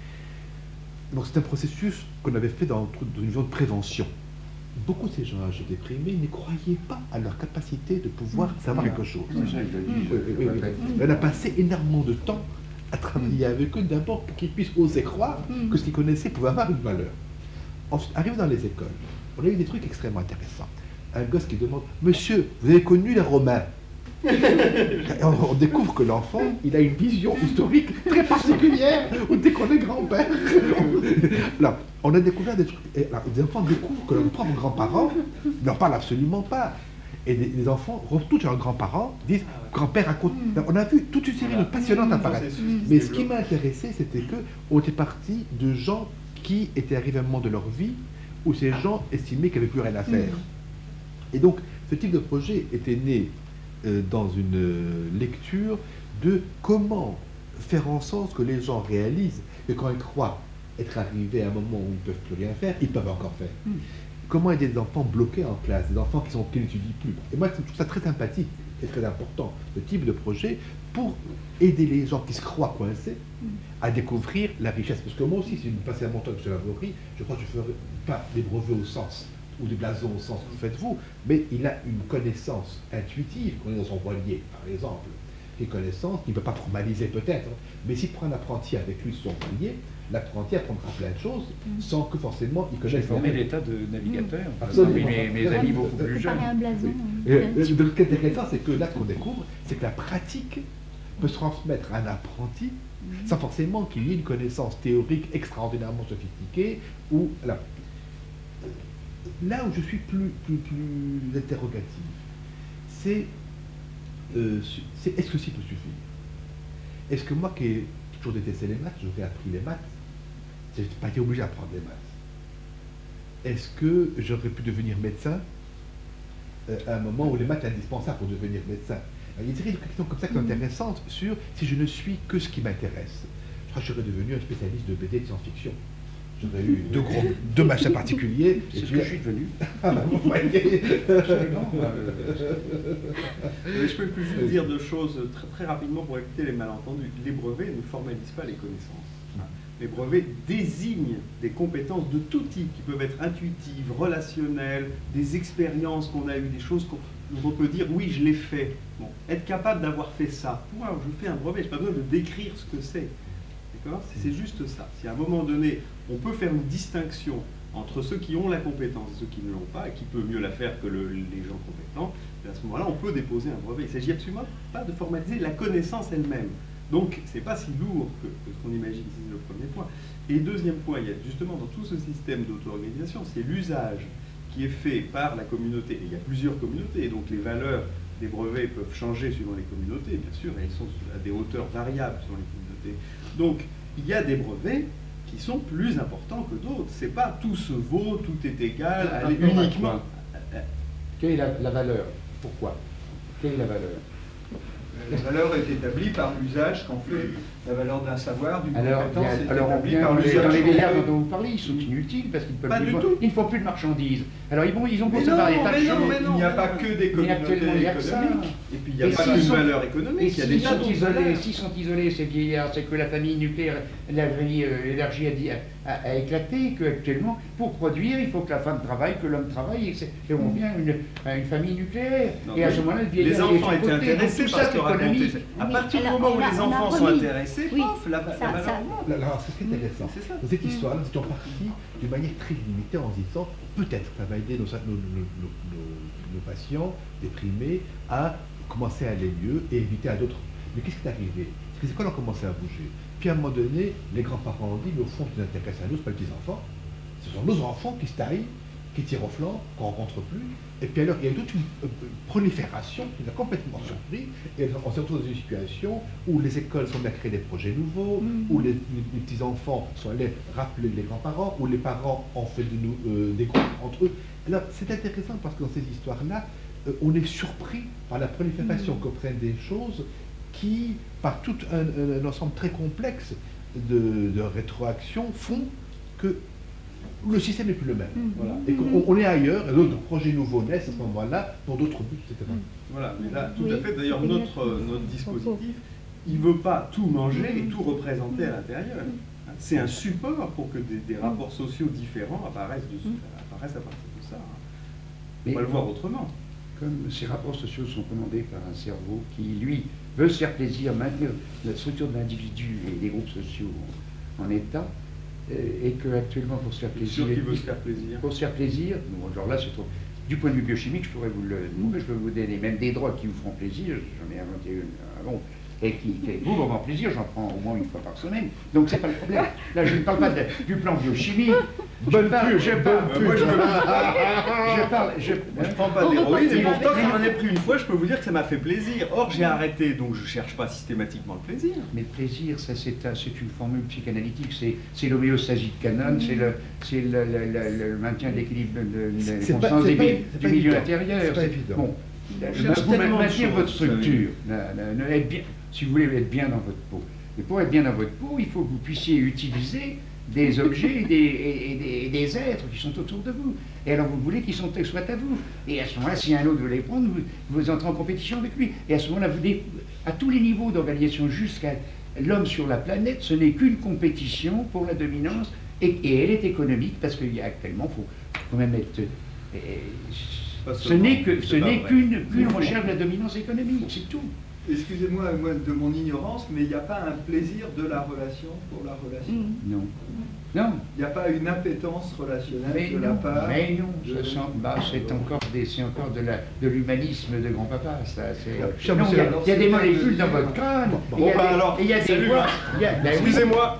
Donc c'est un processus qu'on avait fait dans, dans une vision de prévention. Beaucoup de ces gens âgés déprimés ne croyaient pas à leur capacité de pouvoir savoir quelque chose. C'est ça, je le dis, je- Oui, oui, oui. On a passé énormément de temps à travailler avec eux, d'abord pour qu'ils puissent oser croire que ce qu'ils connaissaient pouvait avoir une valeur. Ensuite, arrivé dans les écoles, on a eu des trucs extrêmement intéressants. Un gosse qui demande « Monsieur, vous avez connu les Romains ?» on, on découvre que l'enfant, il a une vision historique très particulière, ou dès qu'on est grand-père. Là, on a découvert des trucs. Et là, les enfants découvrent que leurs propres grands-parents ne leur parlent absolument pas. Et les, les enfants retournent chez leurs grands-parents, disent « Grand-père raconte. » On a vu toute une série de passionnantes apparaître. Mais ce qui m'a intéressé, c'était que on était parti de gens qui étaient arrivés à un moment de leur vie où ces gens estimaient qu'il n'y avait plus rien à faire. Et donc, ce type de projet était né euh, dans une euh, lecture de comment faire en sorte que les gens réalisent que quand ils croient être arrivés à un moment où ils ne peuvent plus rien faire, ils peuvent encore faire. Mm. Comment aider des enfants bloqués en classe, des enfants qui sont qui n'étudient plus. Et moi, je trouve ça très sympathique et très important, ce type de projet, pour aider les gens qui se croient coincés à découvrir la richesse. Parce que moi aussi, si je me passais à mon temps de Lavaurie, je crois que je ne ferais pas des brevets au sens, ou des blasons au sens que faites-vous, mais il a une connaissance intuitive, qu'on est dans son voilier, par exemple. Une connaissance qu'il ne peut pas formaliser peut-être, hein. Mais s'il prend un apprenti avec lui sur son voilier, l'apprenti apprendra plein de choses sans que forcément il connaisse. J'ai formé l'état de navigateur. Absolument. Mes, mes amis beaucoup plus jeunes. Un blason. Et, et, et, donc, ce qui est intéressant, c'est que là, ce qu'on découvre, c'est que la pratique peut se transmettre à un apprenti sans forcément qu'il y ait une connaissance théorique extraordinairement sophistiquée. Ou là, là où je suis plus, plus, plus interrogatif, c'est euh, est-ce que ça peut suffire? Est-ce que moi qui ai toujours détesté les maths, j'aurais appris les maths, je n'ai pas été obligé d'apprendre les maths. Est-ce que j'aurais pu devenir médecin euh, à un moment où les maths sont indispensables pour devenir médecin? Alors, il y a des séries de questions comme ça qui sont intéressantes sur si je ne suis que ce qui m'intéresse. Je crois que j'aurais devenu un spécialiste de B D de science-fiction. J'aurais eu deux gros, deux machins particuliers. C'est ce que je suis devenu. Ah bah vous voyez. Mais je peux plus juste dire deux choses très, très rapidement pour éviter les malentendus. Les brevets ne formalisent pas les connaissances. Les brevets désignent des compétences de tout type, qui peuvent être intuitives, relationnelles, des expériences qu'on a eues, des choses qu'on on peut dire, oui, je l'ai fait. Bon, être capable d'avoir fait ça. Moi, je fais un brevet, je n'ai pas besoin de décrire ce que c'est. D'accord ? C'est juste ça. Si à un moment donné, on peut faire une distinction entre ceux qui ont la compétence et ceux qui ne l'ont pas, et qui peut mieux la faire que le, les gens compétents, à ce moment-là, on peut déposer un brevet. Il ne s'agit absolument pas de formaliser la connaissance elle-même. Donc, ce n'est pas si lourd que, que ce qu'on imagine, c'est le premier point. Et deuxième point, il y a justement dans tout ce système d'auto-organisation, c'est l'usage qui est fait par la communauté. Et il y a plusieurs communautés, et donc les valeurs des brevets peuvent changer suivant les communautés, bien sûr, et elles sont à des hauteurs variables suivant les communautés. Donc, il y a des brevets qui sont plus importants que d'autres. C'est pas tout se vaut, tout est égal, Ah, allez, non, uniquement. Quelle est la, la valeur? Pourquoi? Quelle est la valeur? La valeur est établie par l'usage qu'en fait la valeur d'un savoir, d'une Alors, compétence bien, est alors on établie vient par dans les, l'usage dans les qu'on vieillards fait. dont vous parlez, ils sont inutiles parce qu'ils ne Pas peuvent du plus, tout. ils ne font plus de marchandises. Alors ils vont, ils ont Mais conservé non, des tas de mais non, choses. mais non, il n'y a pas que des Mais actuellement, il communautés y a que ça. économiques. Et puis il n'y a Et pas s'ils qu'une sont- valeur Et économique, il y a des s'ils tas sont d'autres isolés, valeurs. s'ils sont isolés, ces vieillards, c'est que la famille nucléaire, la famille euh, élargie a, dit- a, a- a éclaté, qu'actuellement, pour produire, il faut que la femme travaille, que l'homme travaille, et, c'est- et on vient une, à une famille nucléaire. Non, et à mais ce moment-là, le les vieillard il est enfants de étaient côté. Donc, intéressés tout par ça, ce que c'est racontait. économique. À Oui, partir du alors, moment où on a- les on a enfants sont remis. intéressés, Oui, pof, la, la ça- valeur ça- augmente. Alors, c'est très intéressant. C'est ça. Dans cette histoire-là, nous étions partis d'une manière très limitée en se disant peut-être ça va aider nos, nos, nos, nos- nos- nos patients déprimés à commencer à aller mieux et éviter à d'autres. Mais qu'est-ce qui est arrivé? C'est que les écoles ont commencé à bouger. Puis à un moment donné, les grands-parents ont dit mais au fond, ce qui nous intéresse à nous, ce pas les petits-enfants. Ce sont nos enfants qui se taillent, qui tirent au flanc, qu'on ne rencontre plus. Et puis alors, il y a eu toute une euh, prolifération qui nous a complètement surpris. Et on se retrouve dans une situation où les écoles sont allées créer des projets nouveaux, Mhm. où les, les- les petits-enfants sont allés rappeler les grands-parents, où les parents ont fait de nous, euh, des groupes entre eux. Alors, c'est intéressant parce que dans ces histoires-là, euh, on est surpris par la prolifération que prennent des choses qui, par tout un, un- un ensemble très complexe de, de rétroactions, font que où le système n'est plus le même. Mm. Voilà. Et qu'on on est ailleurs, et d'autres projets nouveaux naissent à ce moment-là pour d'autres buts, et cetera. Voilà, mais là, tout Oui. à fait. D'ailleurs, Oui. notre, notre dispositif, il ne veut pas tout manger et tout représenter à l'intérieur. C'est un support pour que des, des rapports sociaux différents apparaissent, de, apparaissent à partir de ça. On Mais- va le voir autrement. Comme ces rapports sociaux sont commandés par un cerveau qui, lui, veut se faire plaisir, maintenir la structure de l'individu et des groupes sociaux en, en état, euh, et qu'actuellement, pour se faire C'est sûr plaisir, qu'il veut se faire plaisir. pour se faire plaisir, bon, genre là, c'est trop. Du point de vue biochimique, je pourrais vous le montrer, je peux vous donner même des drogues qui vous feront plaisir, j'en ai inventé une avant, et qui fait vous vraiment plaisir, j'en prends au moins une fois par semaine. Donc c'est pas le problème. Là, je ne parle pas de- du plan biochimique. Je parle, je parle, Euh, moi, je me- je parle, je, Moi, je prends pas d'héroïne, et pourtant, quand j'en ai pris une fois, je peux vous dire que ça m'a fait plaisir. Or, j'ai arrêté, donc je cherche pas systématiquement le plaisir. Mais le plaisir, ça c'est un- c'est une formule psychanalytique, c'est c'est l'homéostasie de Cannon, c'est le, c'est le, le- le- le maintien de l'équilibre de, de, de C'est la pas- conscience c'est des pas- mi- c'est du pas milieu évident. intérieur. C'est pas c'est- évident. Bon, cherche vous tellement de maintenir choses, votre vous savez. structure, la- la- la- être bien, si vous voulez être bien dans votre peau. Et pour être bien dans votre peau, il faut que vous puissiez utiliser des objets et des, et- et des, et des êtres qui sont autour de vous. Et alors vous voulez qu'ils sont- soient à vous. Et à ce moment-là, si un autre veut les prendre, vous, vous entrez en compétition avec lui. Et à ce moment-là, vous dé- à tous les niveaux d'organisation jusqu'à l'homme sur la planète, ce n'est qu'une compétition pour la dominance. Et, et elle est économique parce qu'il y a actuellement, il faut quand même être... euh, Pas ce seulement, n'est que- c'est ce pas n'est vrai. qu'une qu'une recherche de la dominance économique, c'est tout. Excusez-moi moi, de mon ignorance, mais il n'y a pas un plaisir de la relation pour la relation. Mm. Non. Non. Il n'y a pas une appétence relationnelle Mais de la non, part. mais non, de- ça sent- bah, c'est encore, des- c'est encore de, la, de l'humanisme de grand-papa, ça. c'est- Cher Non, il y, a- monsieur, il y a des alors, c'est molécules pas dans de- votre crâne. Bon, il y a bon, bah des- alors, il y a des salut, voix. hein. il y a- ben oui. Excusez-moi.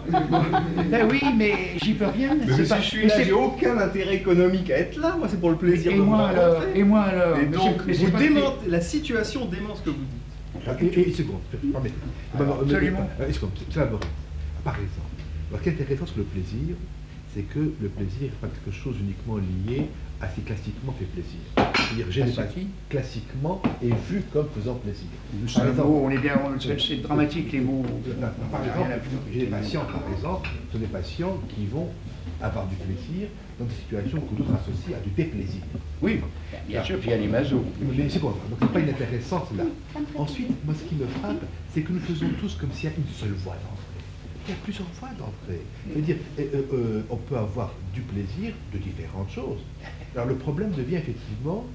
Ben oui, mais j'y peux rien. Mais c'est si pas- je suis mais là, c'est- j'ai aucun intérêt économique à être là. Moi, c'est pour le plaisir Et de vous moi alors, rencontrer. et moi alors. Et Mais donc, c'est- mais c'est vous pas- démentez, la situation dément ce que vous dites. Ah, et- et une seconde, permettez. Alors, absolument. Euh, Une seconde, c'est d'abord, par exemple. Alors, ce qui est intéressant sur le plaisir, c'est que le plaisir n'est pas quelque chose uniquement lié à ce qui classiquement fait plaisir. C'est-à-dire, j'ai À des ce patients qui classiquement et vu comme faisant plaisir. C'est Par un exemple, mot, on est bien, on- c'est c'est dramatique les mots. par exemple, j'ai des patients, par exemple, ce sont des patients qui vont avoir du plaisir dans des situations que d'autres associent à du déplaisir. Oui, bien sûr, puis il y a les masos. Mais c'est bon, donc c'est pas inintéressant cela. Ensuite, moi ce qui me frappe, c'est que nous faisons tous comme s'il y a une seule voie d'entrée. Il y a plusieurs voies d'entrée. C'est-à-dire, euh, euh, on peut avoir du plaisir de différentes choses. Alors le problème devient effectivement,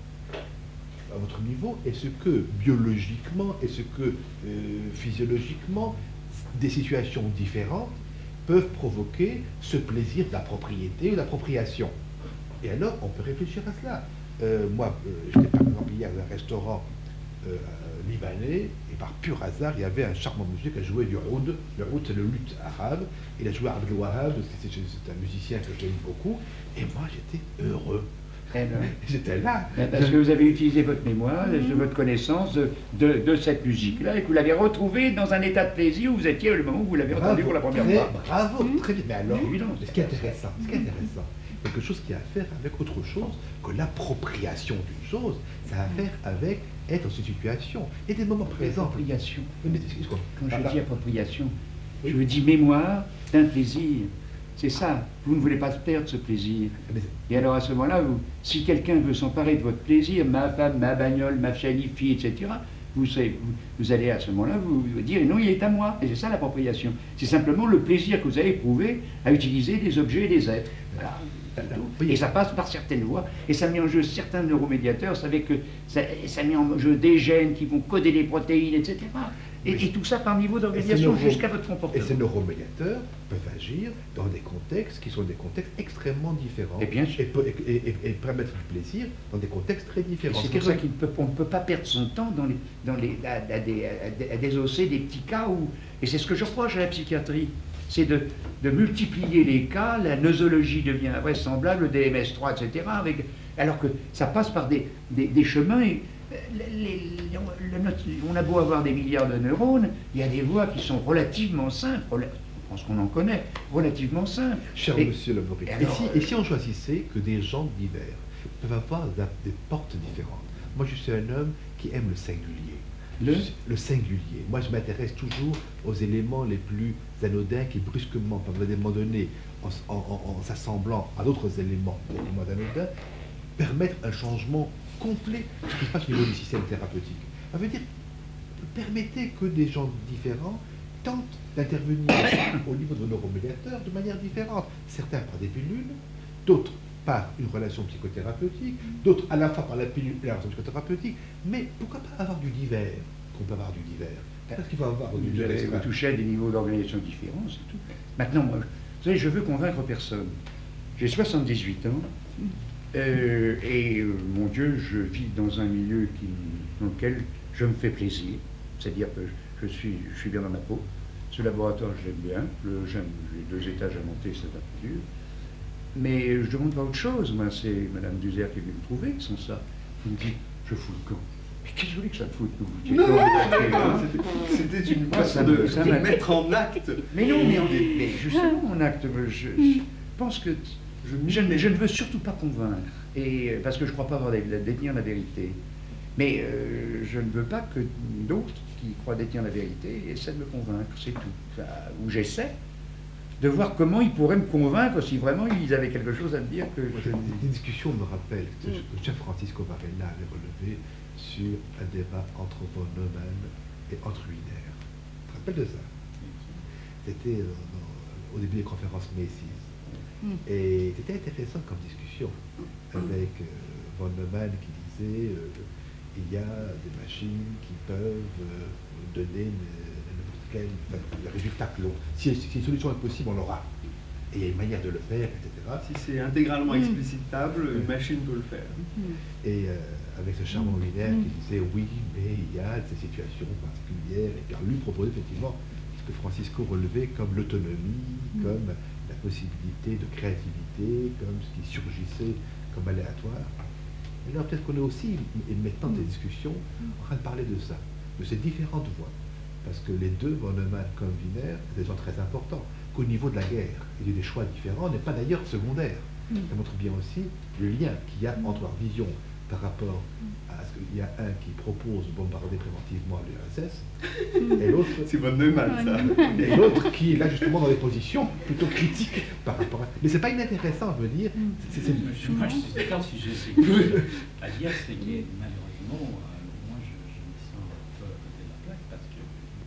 à votre niveau, est-ce que biologiquement, est-ce que euh, physiologiquement, des situations différentes peuvent provoquer ce plaisir de la propriété ou d'appropriation. Et alors, on peut réfléchir à cela. Euh, moi, euh, j'étais par exemple hier dans un restaurant euh, libanais, et par pur hasard, il y avait un charmant monsieur qui a joué du oud. Le oud, c'est le luth arabe. Il a joué Abdel Wahab, parce que c'est c'est un musicien que j'aime beaucoup. Et moi, j'étais heureux. Eh ben, J'étais là. ben, Parce que vous avez utilisé votre mémoire, de votre connaissance de, de, de cette musique-là, et que vous l'avez retrouvée dans un état de plaisir où vous étiez le moment où vous l'avez entendue pour la première très, fois. Bravo, très bien. Mais alors, Évident. ce qui est intéressant, ce qui est intéressant, quelque chose qui a à faire avec autre chose que l'appropriation d'une chose, ça a à faire avec être dans une situation. Et des moments présents. Appropriation. Mais excuse-moi. Quand Ah, je dis appropriation, je veux dire mémoire d'un plaisir. C'est ça. Vous ne voulez pas perdre ce plaisir. mais- Et alors à ce moment-là, vous- si quelqu'un veut s'emparer de votre plaisir, ma femme, ma bagnole, ma chérie, fille, et cetera, vous, savez, vous, vous allez à ce moment-là vous, vous dire non, il est à moi. Et c'est ça l'appropriation. C'est simplement le plaisir que vous avez éprouvé à utiliser des objets et des êtres. Voilà. C'est tout. Oui. Et ça passe par certaines voies, et ça met en jeu certains neuromédiateurs, vous savez que ça, ça met en jeu des gènes qui vont coder les protéines, et cetera. Et, Oui. et tout ça par niveau Et ces d'organisation neuro- jusqu'à votre Et comportement. ces neuromédiateurs peuvent agir dans des contextes qui sont des contextes extrêmement différents. Et bien sûr. Et, peut- et- et- et permettre du plaisir dans des contextes très Et différents. c'est pour ça qu'on ne peut, on ne peut pas perdre son temps dans les, dans les, à, à des, à des- à désosser des petits cas où... Et c'est ce que je reproche à la psychiatrie, c'est de, de multiplier les cas, la nosologie devient invraisemblable, le D M S trois, et cetera, avec, alors que ça passe par des, des, des chemins... Et, euh, les- les- le- notre- on a beau avoir des milliards de neurones, il y a des voies qui sont relativement simples, rela- je pense qu'on en connaît, relativement simples. Cher Et- monsieur le Maurice, et et, alors, si, euh, et si on choisissait que des gens divers peuvent avoir da- des portes différentes? Moi, je suis un homme qui aime le singulier. Le, le singulier. Moi, je m'intéresse toujours aux éléments les plus anodins qui, brusquement, par un élément donné, en, en, en, en s'assemblant à d'autres éléments, éléments anodins, permettre un changement complet de ce qui se passe au niveau du système thérapeutique. Ça veut dire, permettez que des gens différents tentent d'intervenir au niveau de vos neuromédiateurs de manière différente. Certains par des pilules, d'autres par une relation psychothérapeutique, d'autres à la fois par la pilule et la relation psychothérapeutique, mais pourquoi pas avoir du divers, qu'on peut avoir du divers. Parce qu'il faut avoir du divers. Vous touchez à des niveaux d'organisation différents, c'est tout. Maintenant, moi, vous savez, je veux convaincre personne. J'ai soixante-dix-huit ans, euh, et euh, mon Dieu, je vis dans un milieu qui, dans lequel je me fais plaisir, c'est-à-dire que je suis, je suis bien dans ma peau. Ce laboratoire, je l'aime bien, le, j'ai deux étages à monter, c'est un peu dur. Mais je ne demande pas autre chose. Moi, c'est Madame Duzer qui est venue me trouver, sans ça. Elle me dit, je fous le camp. Mais qu'est-ce que vous voulez que ça me foute, vous? Non, non, non, c'était une façon de, ça de mettre en acte. Mais non, mais, on est, mais justement, en acte, je, je pense que je, je, ne, je ne veux surtout pas convaincre, et, parce que je ne crois pas avoir détenir la vérité. Mais euh, je ne veux pas que d'autres qui croient détenir la vérité essaient de me convaincre, c'est tout. Enfin, ou j'essaie de voir comment ils pourraient me convaincre si vraiment ils avaient quelque chose à me dire. Que je... Des discussions me rappellent que le chef Francisco Varela avait relevé sur un débat entre von Neumann et entre Wiener. Tu te rappelles de ça? C'était euh, au début des conférences Macy's. Mm. Et c'était intéressant comme discussion avec euh, von Neumann qui disait euh, il y a des machines qui peuvent euh, donner n'importe quel enfin, le résultat que l'on. Si, si une solution est possible, on l'aura. Et il y a une manière de le faire, et cetera. Si c'est intégralement mm. explicitable, une machine peut le faire. Mm. Et euh, avec ce charmant Wiener mm. qui disait oui, mais il y a ces situations particulières. Et puis lui proposait effectivement ce que Francisco relevait comme l'autonomie, mm. comme la possibilité de créativité, comme ce qui surgissait comme aléatoire. Et là, peut-être qu'on est aussi, et maintenant des discussions, en train de parler de ça, de ces différentes voies. Parce que les deux, von Neumann comme Wiener, c'est des gens très importants, qu'au niveau de la guerre, il y a des choix différents, n'est pas d'ailleurs secondaire. Mm. Ça montre bien aussi le lien qu'il y a entre leur vision par rapport à ce qu'il y a un qui propose de bombarder préventivement l'U R S S, et l'autre... C'est von Neumann, ça. Et l'autre qui est là justement dans des positions plutôt critiques par rapport à... Mais c'est pas inintéressant, je veux dire. C'est, c'est... Je, moi, je suis d'accord si je sais à dire, c'est que malheureusement, euh, moi, je, je me sens un peu à côté de la plaque parce que...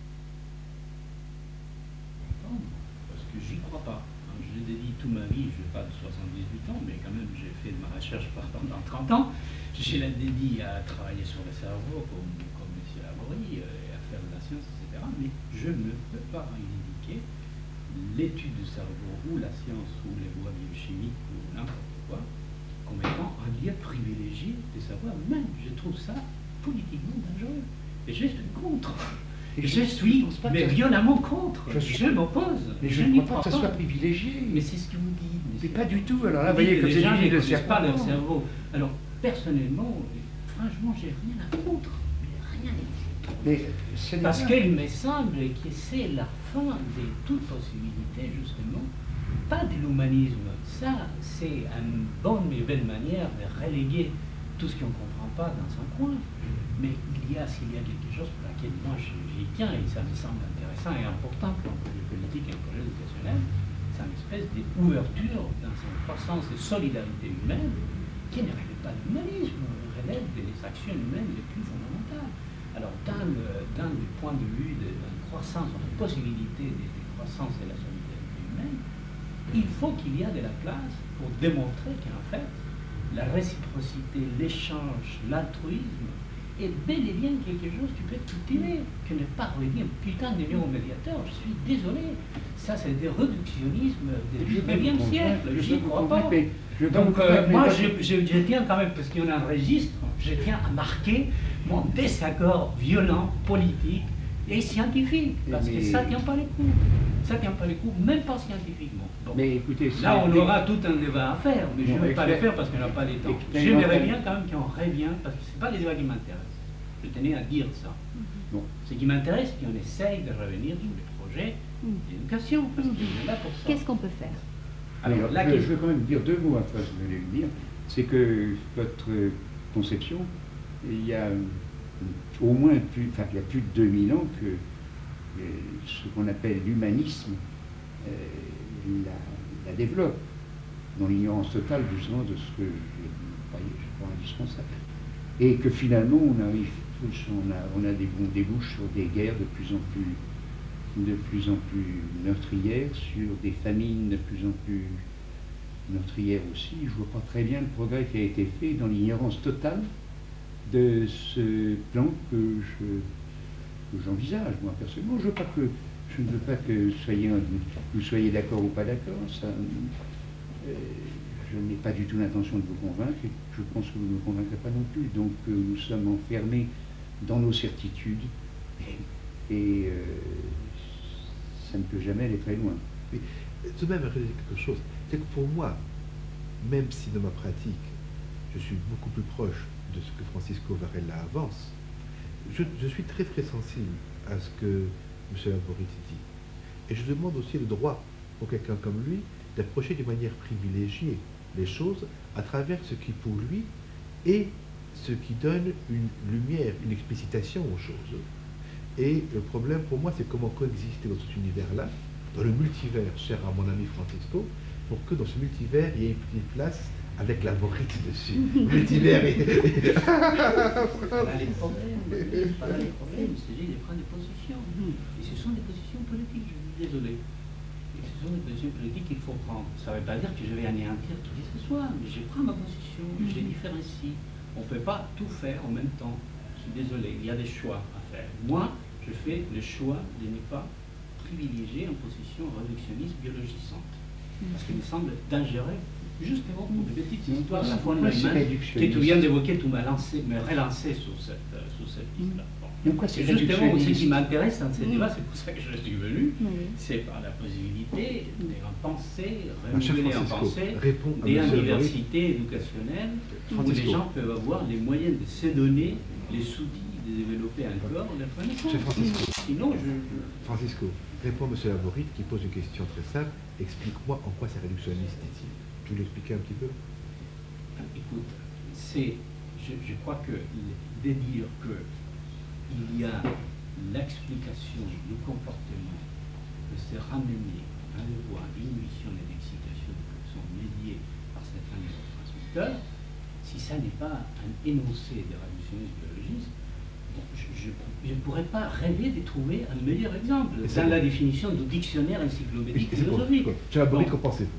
Parce que j'y crois pas. Je l'ai dédié toute ma vie, je n'ai pas de soixante-dix-huit ans, mais quand même, j'ai fait de ma recherche pendant trente ans. Je l'ai dédié à travailler sur le cerveau, comme, comme M. Laborie, et à faire de la science, et cetera. Mais je ne peux pas indiquer l'étude du cerveau, ou la science, ou les voies biochimiques, ou n'importe quoi, comme étant un lieu privilégié des savoirs humains. Je trouve ça politiquement dangereux. Et je suis contre. Et je suis mais violemment contre. Je, je m'oppose. Mais je ne crois pas que ça soit privilégié. Mais c'est ce que vous dites. Mais pas du tout. Alors là, vous voyez, comme les gens ne le connaissent pas leur cerveau. Alors, personnellement, franchement, j'ai rien à contre. Rien à contre. Mais parce qu'il me semble que c'est la fin de toute possibilité, justement, pas de l'humanisme. Ça, c'est une bonne et belle manière de reléguer tout ce qu'on ne comprend pas dans un coin. Mais il y a, s'il y a quelque chose pour laquelle moi j'y tiens, et ça me semble intéressant et important pour un projet politique et un projet éducationnel, c'est une espèce d'ouverture dans une croissance de solidarité humaine qui ne relève pas de l'humanisme, relève des actions humaines les plus fondamentales. Alors, dans le, dans le point de vue de la croissance, de la possibilité de, de croissance de la solidarité humaine, il faut qu'il y ait de la place pour démontrer qu'en fait, la réciprocité, l'échange, l'altruisme est bel et bien quelque chose qui peut être cultivé, que ne pas revenir putain de neuromédiateur, je suis désolé. Ça, c'est des réductionnismes du dix-neuvième siècle, j'y crois pas. Donc, euh, moi, je, je, je tiens quand même, parce qu'il y en a un registre, je tiens à marquer mon désaccord violent, politique et scientifique, parce que ça ne tient pas les coups. Ça ne tient pas les coups, même pas scientifiquement. Bon. Mais écoutez, là, on aura tout un débat à faire, mais je ne vais pas le faire parce qu'on n'a pas le temps. J'aimerais bien quand même qu'on revienne, parce que ce n'est pas les débats qui m'intéressent. Je tenais à dire ça. Mm-hmm. Bon. Ce qui m'intéresse, c'est qu'on essaye de revenir sur les projets d'éducation, parce qu'on est là pour ça. Qu'est-ce qu'on peut faire? Alors, là, je, je veux quand même dire deux mots après ce que vous voulez me dire. C'est que votre conception, il y a au moins, plus, enfin, il y a plus de deux mille ans que euh, ce qu'on appelle l'humanisme euh, la, la développe, dans l'ignorance totale du sens de ce que je croyais, je crois, indispensable. Et que finalement, on arrive tous, on a, on a des bons débouches sur des guerres de plus en plus, de plus en plus meurtrières, sur des famines de plus en plus meurtrières aussi. Je vois pas très bien le progrès qui a été fait dans l'ignorance totale de ce plan que je que j'envisage, moi, personnellement. Je veux pas que, je ne veux pas que soyez, vous soyez d'accord ou pas d'accord. Ça, euh, je n'ai pas du tout l'intention de vous convaincre, et je pense que vous ne me convaincrez pas non plus. Donc euh, nous sommes enfermés dans nos certitudes, et, et euh, ça ne peut jamais aller très loin. Mais tout de même, réaliser quelque chose, c'est que pour moi, même si dans ma pratique, je suis beaucoup plus proche de ce que Francisco Varela avance, je, je suis très très sensible à ce que M. Laborit dit. Et je demande aussi le droit pour quelqu'un comme lui d'approcher de manière privilégiée les choses à travers ce qui pour lui est ce qui donne une lumière, une explicitation aux choses. Et le problème pour moi, c'est comment coexister dans cet univers-là, dans le multivers cher à mon ami Francisco, pour que dans ce multivers, il y ait une petite place avec la borite dessus. Le multivers est... Voilà les problèmes, voilà les problèmes, c'est qu'il prend des positions. Et ce sont des positions politiques, je suis désolé. Et ce sont des positions politiques qu'il faut prendre. Ça ne veut pas dire que je vais anéantir qui que ce soit, mais je prends ma position, je les différencie. On ne peut pas tout faire en même temps. Je suis désolé, il y a des choix à faire. Moi, je fais le choix de ne pas privilégier une position réductionniste biologisante. Parce qu'il me semble dangereux, justement pour des petites histoires, la fois que tu viens d'évoquer, tu m'as lancé, me relancé sur cette, euh, sur cette piste-là. Bon. C'est justement ce qui m'intéresse dans ces débats, c'est pour ça que je suis venu, c'est par la possibilité d'en penser, renouveler en pensée, des universités éducationnelles où les gens peuvent avoir les moyens de se donner les outils, de développer encore leur connaissance. Francisco. Sinon, je, je... Francisco, réponds M. Laborit qui pose une question très simple. Explique-moi en quoi c'est réductionniste, dit-il. Tu veux l'expliquer un petit peu? Écoute, c'est, je, je crois que de dire qu'il y a l'explication du comportement de se ramener à la voie d'inhibition et d'excitation qui sont médiées par certains neurotransmetteurs, si ça n'est pas un énoncé des réductionnistes biologistes, bon, je ne pourrais pas rêver de trouver un meilleur exemple dans la définition du dictionnaire encyclopédique philosophique. Tu as bon, qu'en pensez-vous?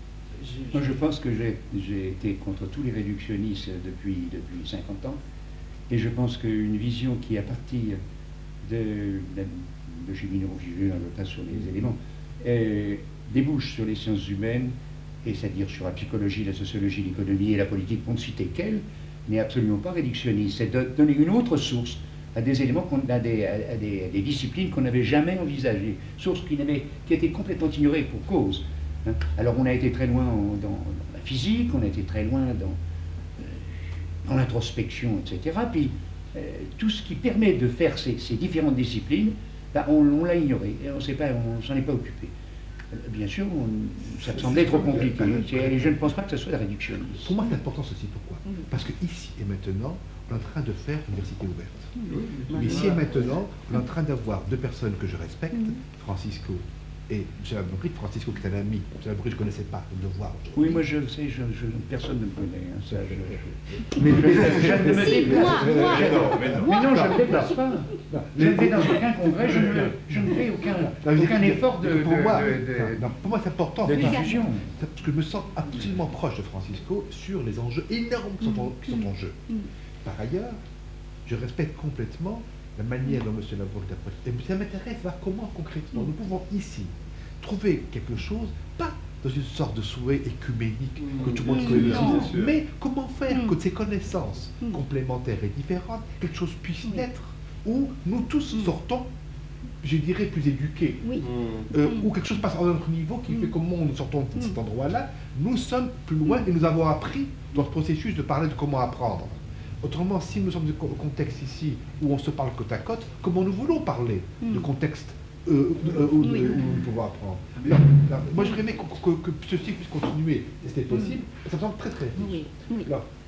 Je, je... Moi, je pense que j'ai été contre tous les réductionnistes depuis, depuis cinquante ans, et je pense qu'une vision qui, à partir de, de, de chez Minero, je ne pas sur les éléments, euh, débouche sur les sciences humaines, et c'est-à-dire sur la psychologie, la sociologie, l'économie et la politique, pour ne citer qu'elle, n'est absolument pas réductionniste. C'est de donner une autre source à des éléments, à des, à des, à des disciplines qu'on n'avait jamais envisagées, sources qui, qui étaient complètement ignorées pour cause. Hein. Alors on a été très loin en, dans, dans la physique, on a été très loin dans, euh, dans l'introspection, et cetera. Puis euh, tout ce qui permet de faire ces, ces différentes disciplines, ben, on, on l'a ignoré, et on ne s'en est pas occupé. Bien sûr, on, ça me semblait trop compliqué. Et je ne pense pas que ce soit la réductionniste. Pour moi, c'est important ceci. Pourquoi? Parce que ici et maintenant, on est en train de faire l'université ouverte. Ici et maintenant, on est en train d'avoir deux personnes que je respecte, Francisco et M. Laborit. Francisco qui est un ami. M. Laborit, je ne connaissais pas, je le voir. Oui, moi je le sais, je, je, personne ne me connaît. Hein, ça, je, je... Mais je ne me si, déplace moi, moi, je, non, mais, non. mais non, je ne me déplace pas. Je ne vais dans aucun congrès, je ne, je ne fais aucun, aucun effort de, pour moi, de, de, non, pour moi c'est important. De diffusion. Parce que je me sens absolument proche de Francisco sur les enjeux énormes qui sont en, qui sont en jeu. Par ailleurs, je respecte complètement la manière dont M. Laborit approche. Et ça m'intéresse de voir comment concrètement nous pouvons ici trouver quelque chose, pas dans une sorte de souhait écuménique que tout le monde coexiste, mais comment faire que ces connaissances complémentaires et différentes, quelque chose puisse naître, où nous tous sortons, je dirais, plus éduqués, oui. euh, où quelque chose passe à notre niveau qui fait qu'au moment où nous sortons de cet endroit-là, nous sommes plus loin et nous avons appris dans ce processus de parler de comment apprendre. Autrement, si nous sommes dans un contexte ici où on se parle côte à côte, comment nous voulons parler de contexte euh, euh, où, oui. où nous pouvons apprendre? Là, là, moi, j'aurais aimé que, que, que ceci puisse continuer, si c'était possible, ça me semble très très riche. Oui. Oui. Là,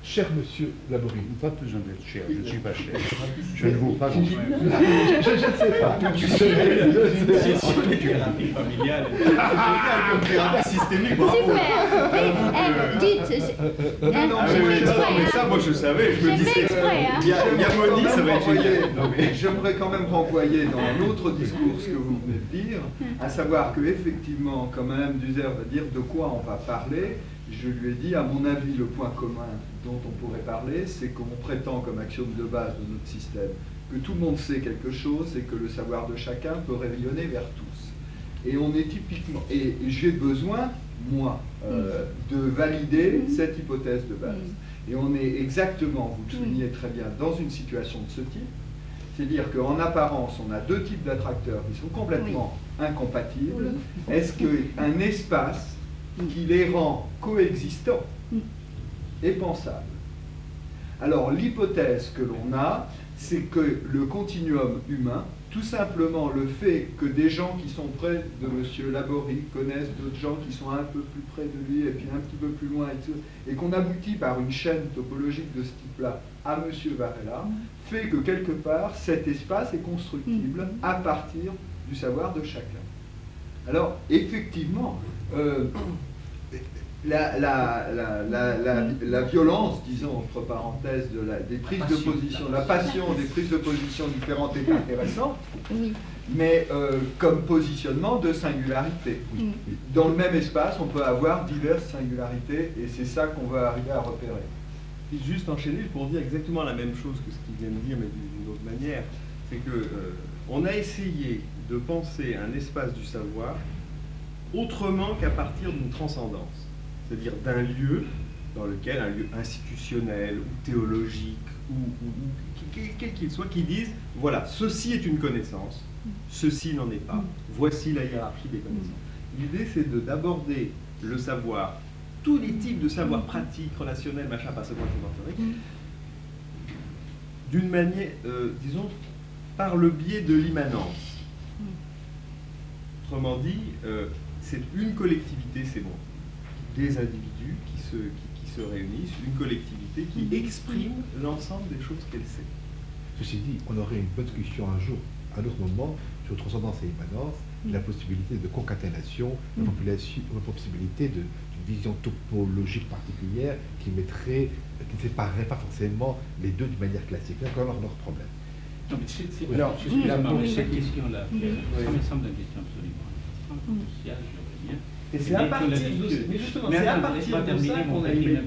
Cher monsieur Laborie. Pas besoin d'être cher, je ne suis pas cher. Je ne vaux pas grand-chose. Je ne sais pas. Si on est thérapie familiale, comme thérapie systémique, bravo. Super. Eh, dites. Non, non, mais ça, moi je savais, je me disais, il y a Moni, ça va être génial. J'aimerais quand même renvoyer dans l'autre discours ce que vous venez de dire, à savoir que effectivement, quand Mme Duzer va dire de quoi on va parler, je lui ai dit, à mon avis, le point commun dont on pourrait parler, c'est qu'on prétend comme axiome de base de notre système que tout le monde sait quelque chose et que le savoir de chacun peut rayonner vers tous. Et on est typiquement, et j'ai besoin, moi, euh, de valider cette hypothèse de base. Et on est exactement, vous le soulignez très bien, dans une situation de ce type. C'est-à-dire qu'en apparence, on a deux types d'attracteurs qui sont complètement incompatibles. Est-ce qu'un espace qui les rend coexistants est pensable? Alors l'hypothèse que l'on a, c'est que le continuum humain, tout simplement le fait que des gens qui sont près de M. Laborie connaissent d'autres gens qui sont un peu plus près de lui et puis un petit peu plus loin, et, et qu'on aboutit par une chaîne topologique de ce type-là à M. Varela, fait que quelque part cet espace est constructible à partir du savoir de chacun. Alors effectivement, euh, La, la, la, la, la, la violence, disons, entre parenthèses, de la, des prises de position, la passion des prises de position différentes est intéressante, oui. mais euh, comme positionnement de singularité. Oui. Dans le même espace, on peut avoir diverses singularités, et c'est ça qu'on va arriver à repérer. Et juste enchaîner pour dire exactement la même chose que ce qu'il vient de dire, mais d'une autre manière, c'est que euh, on a essayé de penser un espace du savoir autrement qu'à partir d'une transcendance. C'est-à-dire d'un lieu dans lequel, un lieu institutionnel ou théologique, ou, ou, ou quel qu'il soit, qui dise, voilà, ceci est une connaissance, ceci n'en est pas, voici la hiérarchie des connaissances. L'idée, c'est d'aborder le savoir, tous les types de savoir pratique, relationnel, machin, pas seulement théorique, d'une manière, euh, disons, par le biais de l'immanence. Autrement dit, euh, c'est une collectivité, c'est bon. Des individus qui se, qui, qui se réunissent, une collectivité qui exprime l'ensemble des choses qu'elle sait. Ceci dit, on aurait une bonne discussion un jour, à un autre moment, sur transcendance et immanence, la possibilité de concaténation, la, population, la possibilité d'une vision topologique particulière qui mettrait, qui ne séparerait pas forcément les deux d'une manière classique. C'est encore leur problème. Non, mais c'est, c'est, alors, excusez-moi, cette question-là, ça me semble une question absolument cruciale, je reviens. Et c'est à partir de mais justement, c'est à partir de ça qu'on a eu.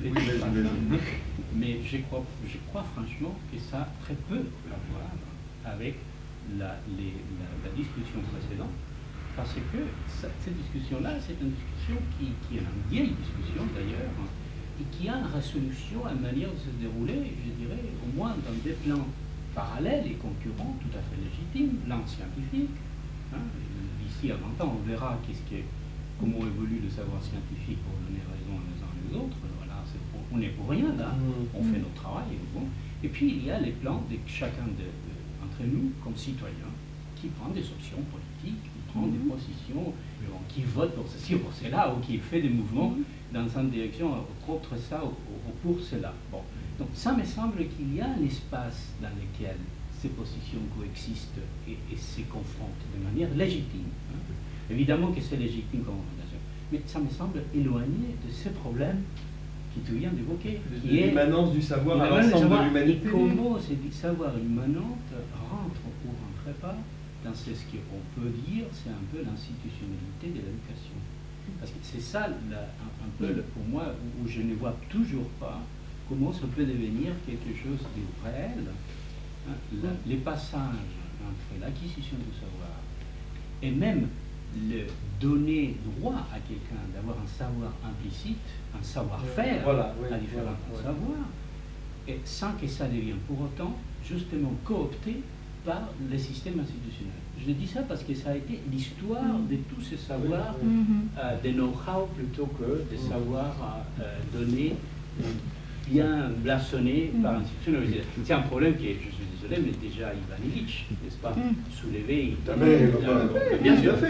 Mais je crois, je crois franchement que ça a très peu à voir avec la, les, la, la discussion précédente, parce que ça, cette discussion-là, c'est une discussion qui, qui est une vieille discussion d'ailleurs, et qui a une résolution, une manière de se dérouler, je dirais, au moins dans des plans parallèles et concurrents, tout à fait légitimes, l'un scientifique. Hein, d'ici à vingt ans, on verra qu'est-ce qui est comment évolue le savoir scientifique pour donner raison les uns les autres. Voilà, pour, on n'est pour rien là, mmh. on fait notre travail. Et, bon. Et puis il y a les plans de chacun d'entre nous, comme citoyens, qui prend des options politiques, qui prend mmh. des positions, bon, qui vote pour ceci ou pour cela, ou qui fait des mouvements mmh. dans une direction contre ça ou, ou pour cela. Bon. Donc ça me semble qu'il y a un espace dans lequel ces positions coexistent et, et se confrontent de manière légitime. Hein. Évidemment que c'est légitime comme fondation, mais ça me semble éloigné de ce problème qui tu viens d'évoquer, qui est l'immanence du savoir à l'ensemble de l'humanité. Et comment ce savoir immanent rentre ou ne rentre pas dans ce qu'on peut dire, c'est un peu l'institutionnalité de l'éducation. Parce que c'est ça, là, un, un peu, pour moi, où, où je ne vois toujours pas comment ça peut devenir quelque chose de réel. Hein, la, les passages entre l'acquisition du savoir et même le donner droit à quelqu'un d'avoir un savoir implicite, un savoir-faire, voilà, oui, à différents voilà, savoirs, et sans que ça devienne pour autant justement coopté par le système institutionnel. Je dis ça parce que ça a été l'histoire mm. de tous ces savoirs, mm -hmm. euh, des know-how plutôt que des savoirs euh, donnés bien blasonné par l'institution universitaire. C'est un problème qui est, je suis désolé, mais déjà Ivanovic, n'est-ce pas, soulevé. Bien sûr.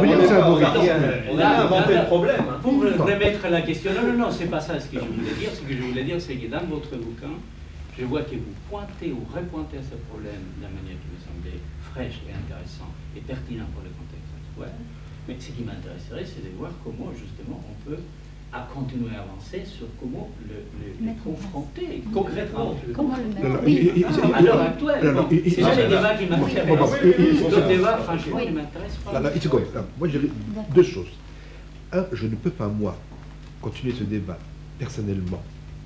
On a inventé le problème. Pour remettre la question, non, non, non, c'est pas ça ce que je voulais dire. Ce que je voulais dire, c'est que dans votre bouquin, je vois que vous pointez ou repointez à ce problème d'une manière qui me semblait fraîche et intéressante et pertinente pour le contexte actuel. Mais ce qui m'intéresserait, c'est de voir comment, justement, on peut à continuer à avancer sur comment le, le, le confronter concrètement. Comment le mettre Alors, oui. et- et- À l'heure actuelle. alors, Bon, et- et- c'est ça les débats qui Bon, m'intéressent. bon, et- et- D'autres débats, franchement, Oui. ne m'intéressent pas. Là, là, it's okay. Là, moi, je dirais deux choses. Un, je ne peux pas, moi, continuer ce débat personnellement,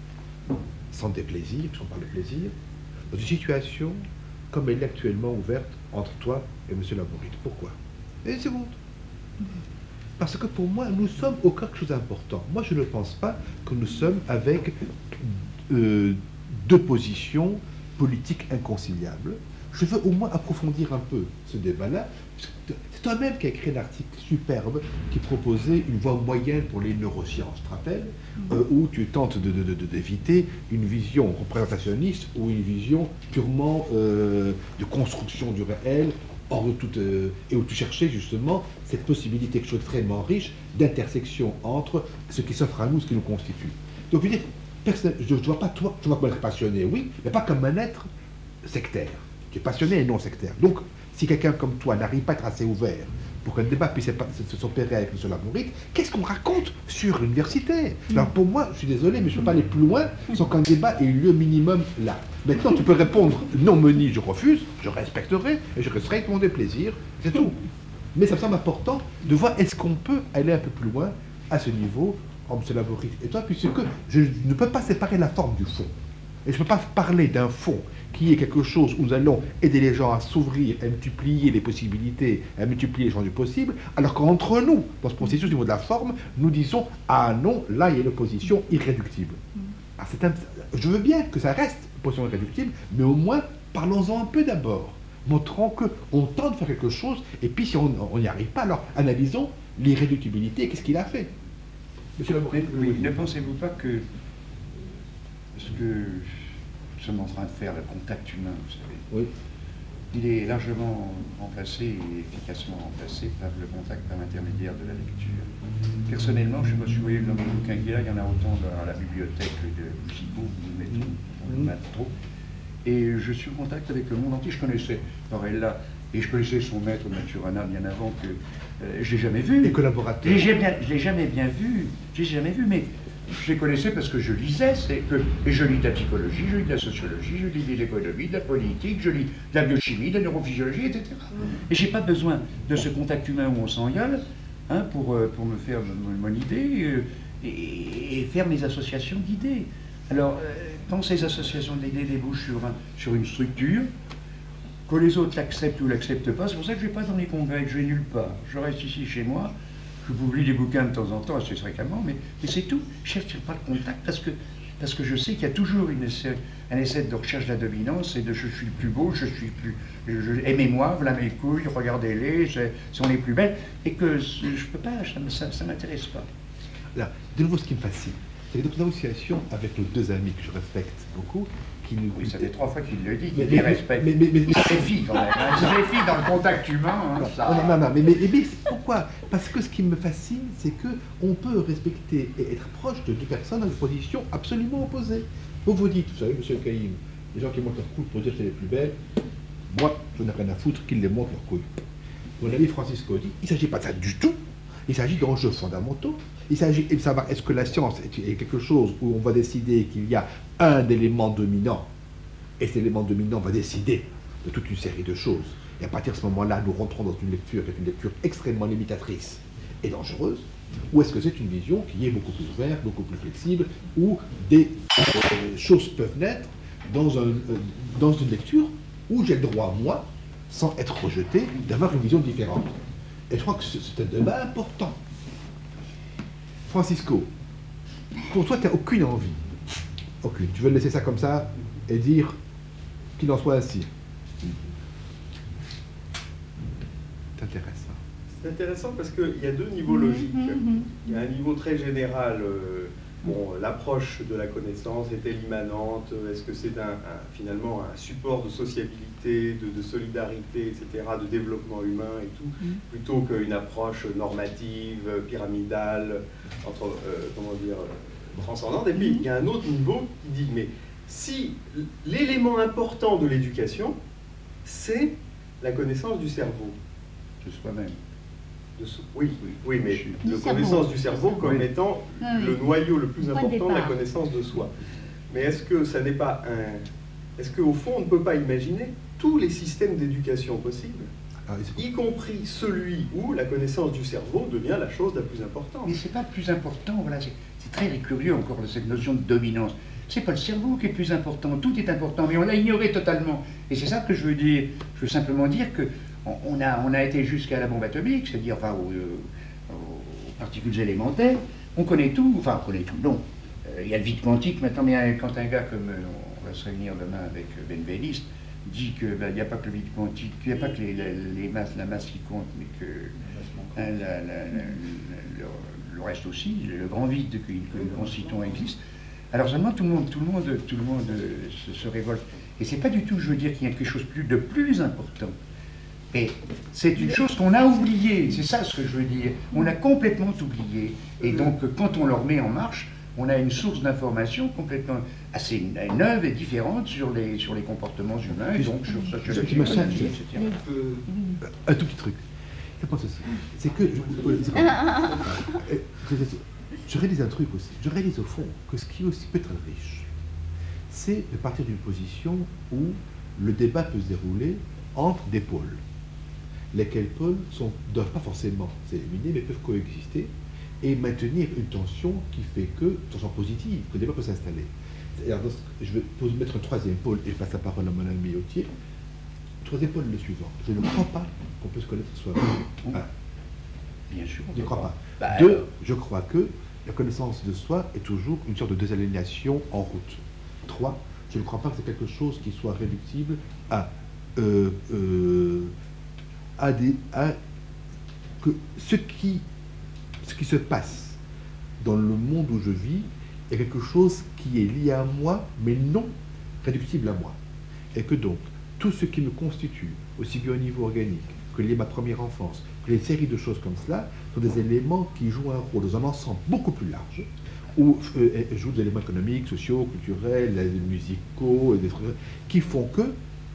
sans déplaisir, puisqu'on parle de plaisir, dans une situation comme elle est actuellement ouverte entre toi et M. Labourite. Pourquoi? Et une seconde. Parce que pour moi, nous sommes au cœur de quelque chose d'important. Moi, je ne pense pas que nous sommes avec euh, deux positions politiques inconciliables. Je veux au moins approfondir un peu ce débat-là. C'est toi-même qui as écrit un article superbe qui proposait une voie moyenne pour les neurosciences, tu te rappelles, euh, où tu tentes de, de, de, de, d'éviter une vision représentationniste ou une vision purement euh, de construction du réel, hors de toute, euh, et où tu cherchais justement cette possibilité, quelque chose d'extrêmement riche, d'intersection entre ce qui s'offre à nous, ce qui nous constitue. Donc, je veux dire, personne, je ne vois pas toi, je vois comme être passionné, oui, mais pas comme un être sectaire. Tu es passionné et non sectaire. Donc, si quelqu'un comme toi n'arrive pas à être assez ouvert pour qu'un débat puisse s'opérer avec M. Labourite, qu'est-ce qu'on raconte sur l'université? Alors pour moi, je suis désolé, mais je ne peux pas aller plus loin sans qu'un débat ait eu lieu minimum là. Maintenant, tu peux répondre non, Meni, je refuse, je respecterai et je resterai avec mon déplaisir, c'est tout. Mais ça me semble important de voir est-ce qu'on peut aller un peu plus loin à ce niveau en M. Labourite et toi, puisque je ne peux pas séparer la forme du fond. Et je ne peux pas parler d'un fond qui est quelque chose où nous allons aider les gens à s'ouvrir, à multiplier les possibilités, à multiplier les champs du possible, alors qu'entre nous, dans ce processus au niveau de la forme, nous disons « Ah non, là il y a une opposition irréductible ». Alors, c'est un- je veux bien que ça reste une position irréductible, mais au moins parlons-en un peu d'abord, montrant qu'on tente de faire quelque chose, et puis si on n'y arrive pas, alors analysons l'irréductibilité, qu'est-ce qu'il a fait. Monsieur Labourite, Oui, ne pensez-vous pas que ce que nous sommes en train de faire, le contact humain, vous savez, oui. il est largement remplacé et efficacement remplacé par le contact par l'intermédiaire de la lecture. Personnellement, je me suis voyé dans mon bouquin qui est là, il y en a autant dans la bibliothèque de Boussibou, vous mettez trop, et je suis en contact avec le monde entier. Je connaissais Morella, et je connaissais son maître Maturana bien avant que euh, je l'ai jamais vu. Et collaborateur. Et j'ai bien, je l'ai jamais bien vu, je l'ai jamais vu, mais je les connaissais parce que je lisais, c'est que, et je lis de la psychologie, je lis de la sociologie, je lis de l'économie, de la politique, je lis de la biochimie, de la neurophysiologie, et cetera. Et j'ai pas besoin de ce contact humain où on s'engueule, hein, pour, euh, pour me faire mon, mon idée euh, et, et faire mes associations d'idées. Alors, euh, quand ces associations d'idées débouchent sur, un, sur une structure, que les autres l'acceptent ou l'acceptent pas, c'est pour ça que je vais pas dans les congrès, que je vais nulle part. Je reste ici chez moi. Je publie des bouquins de temps en temps, assez fréquemment, mais, mais c'est tout. Je ne cherche pas le contact parce que, parce que je sais qu'il y a toujours une essai, un essai de recherche de la dominance et de je suis le plus beau, je suis plus. Je, je, aimez-moi, voilà mes couilles, regardez-les, elles sont les plus belles. Et que je ne peux pas, ça ne m'intéresse pas. Là, de nouveau, ce qui me fascine, c'est que notre négociation avec nos deux amis que je respecte beaucoup, qui nous... Oui, ça fait trois fois qu'il le dit, Mais- qu'il les mais- respecte. mais- mais- mais- Il se méfie quand même, hein. Il se méfie dans le contact humain. Hein, ça. Non, non, non, mais, mais, mais pourquoi? Parce que ce qui me fascine, c'est qu'on peut respecter et être proche de deux personnes dans des positions absolument opposées. Vous vous dites, vous savez, monsieur Caïm, les gens qui montent leurs couilles pour dire que c'est les plus belles, moi, je n'ai rien à foutre qu'ils les montent leurs couilles. Mon ami Francisco dit, il ne s'agit pas de ça du tout. Il s'agit d'enjeux fondamentaux. Il s'agit de savoir est-ce que la science est quelque chose où on va décider qu'il y a un élément dominant, et cet élément dominant va décider de toute une série de choses. Et à partir de ce moment-là, nous rentrons dans une lecture qui est une lecture extrêmement limitatrice et dangereuse, ou est-ce que c'est une vision qui est beaucoup plus ouverte, beaucoup plus flexible, où des euh, choses peuvent naître dans, un, euh, dans une lecture où j'ai le droit, moi, sans être rejeté, d'avoir une vision différente. Et je crois que c'est un débat important. Francisco, pour toi, tu n'as aucune envie. Aucune. Tu veux laisser ça comme ça et dire qu'il en soit ainsi. C'est intéressant. C'est intéressant parce qu'il y a deux niveaux logiques. Il y a un niveau très général, euh, bon, l'approche de la connaissance est-elle immanente? Est-ce que c'est un, un, finalement un support de sociabilité, de, de solidarité, et cetera, de développement humain et tout, mm. plutôt qu'une approche normative, pyramidale, entre, euh, comment dire, transcendante? Et puis, il y a un autre niveau qui dit, mais si l'élément important de l'éducation, c'est la connaissance du cerveau. De soi-même. Oui, oui, oui, mais la connaissance du cerveau comme oui. étant ah, oui. le noyau le plus important de la connaissance de soi. Mais est-ce que ça n'est pas un... Est-ce qu'au fond, on ne peut pas imaginer tous les systèmes d'éducation possibles, ah, y compris celui où la connaissance du cerveau devient la chose la plus importante? Mais c'est pas le plus important, voilà, c'est très curieux encore cette notion de dominance. C'est pas le cerveau qui est le plus important, tout est important, mais on l'a ignoré totalement. Et c'est ça que je veux dire. Je veux simplement dire que On a, on a été jusqu'à la bombe atomique, c'est-à-dire enfin, aux, aux particules élémentaires, on connaît tout, enfin on connaît tout, non. Il euh, y a le vide quantique maintenant, mais quand un gars comme, on va se réunir demain avec Ben Velis, dit qu'il ben, n'y a pas que le vide quantique, qu'il n'y a pas que les, les, les masses, la masse qui compte, mais que hein, la, la, la, le, le reste aussi, le grand vide que, que nous concitons existe. Alors seulement tout le monde, tout le monde, tout le monde se, se révolte. Et c'est pas du tout, je veux dire, qu'il y a quelque chose plus, de plus important. Et c'est une chose qu'on a oubliée, c'est ça ce que je veux dire. On a complètement oublié. Et donc, quand on le remet en marche, on a une source d'information complètement assez neuve et différente sur les, sur les comportements humains, et donc sur sociologie, économie, et cetera. Un tout petit truc. C'est que... Je, je réalise un truc aussi. Je réalise au fond que ce qui aussi peut être riche, c'est de partir d'une position où le débat peut se dérouler entre des pôles. Lesquels pôles ne doivent pas forcément s'éliminer, mais peuvent coexister et maintenir une tension qui fait que, tension positive, que le débat peut s'installer. Je vais mettre un troisième pôle et je passe la parole à mon ami Autier. Le troisième pôle est le suivant. Je ne crois pas qu'on peut se connaître soi-même. Un. Bien sûr. Je ne crois pas. Bah, Deux, euh... je crois que la connaissance de soi est toujours une sorte de désaliénation en route. Trois, je ne crois pas que c'est quelque chose qui soit réductible à Euh, euh, à des, à, que ce qui, ce qui se passe dans le monde où je vis est quelque chose qui est lié à moi, mais non réductible à moi. Et que donc, tout ce qui me constitue, aussi bien au niveau organique, que lié à ma première enfance, que les séries de choses comme cela, sont des éléments qui jouent un rôle dans un ensemble beaucoup plus large, où euh, jouent des éléments économiques, sociaux, culturels, musicaux, des trucs qui font que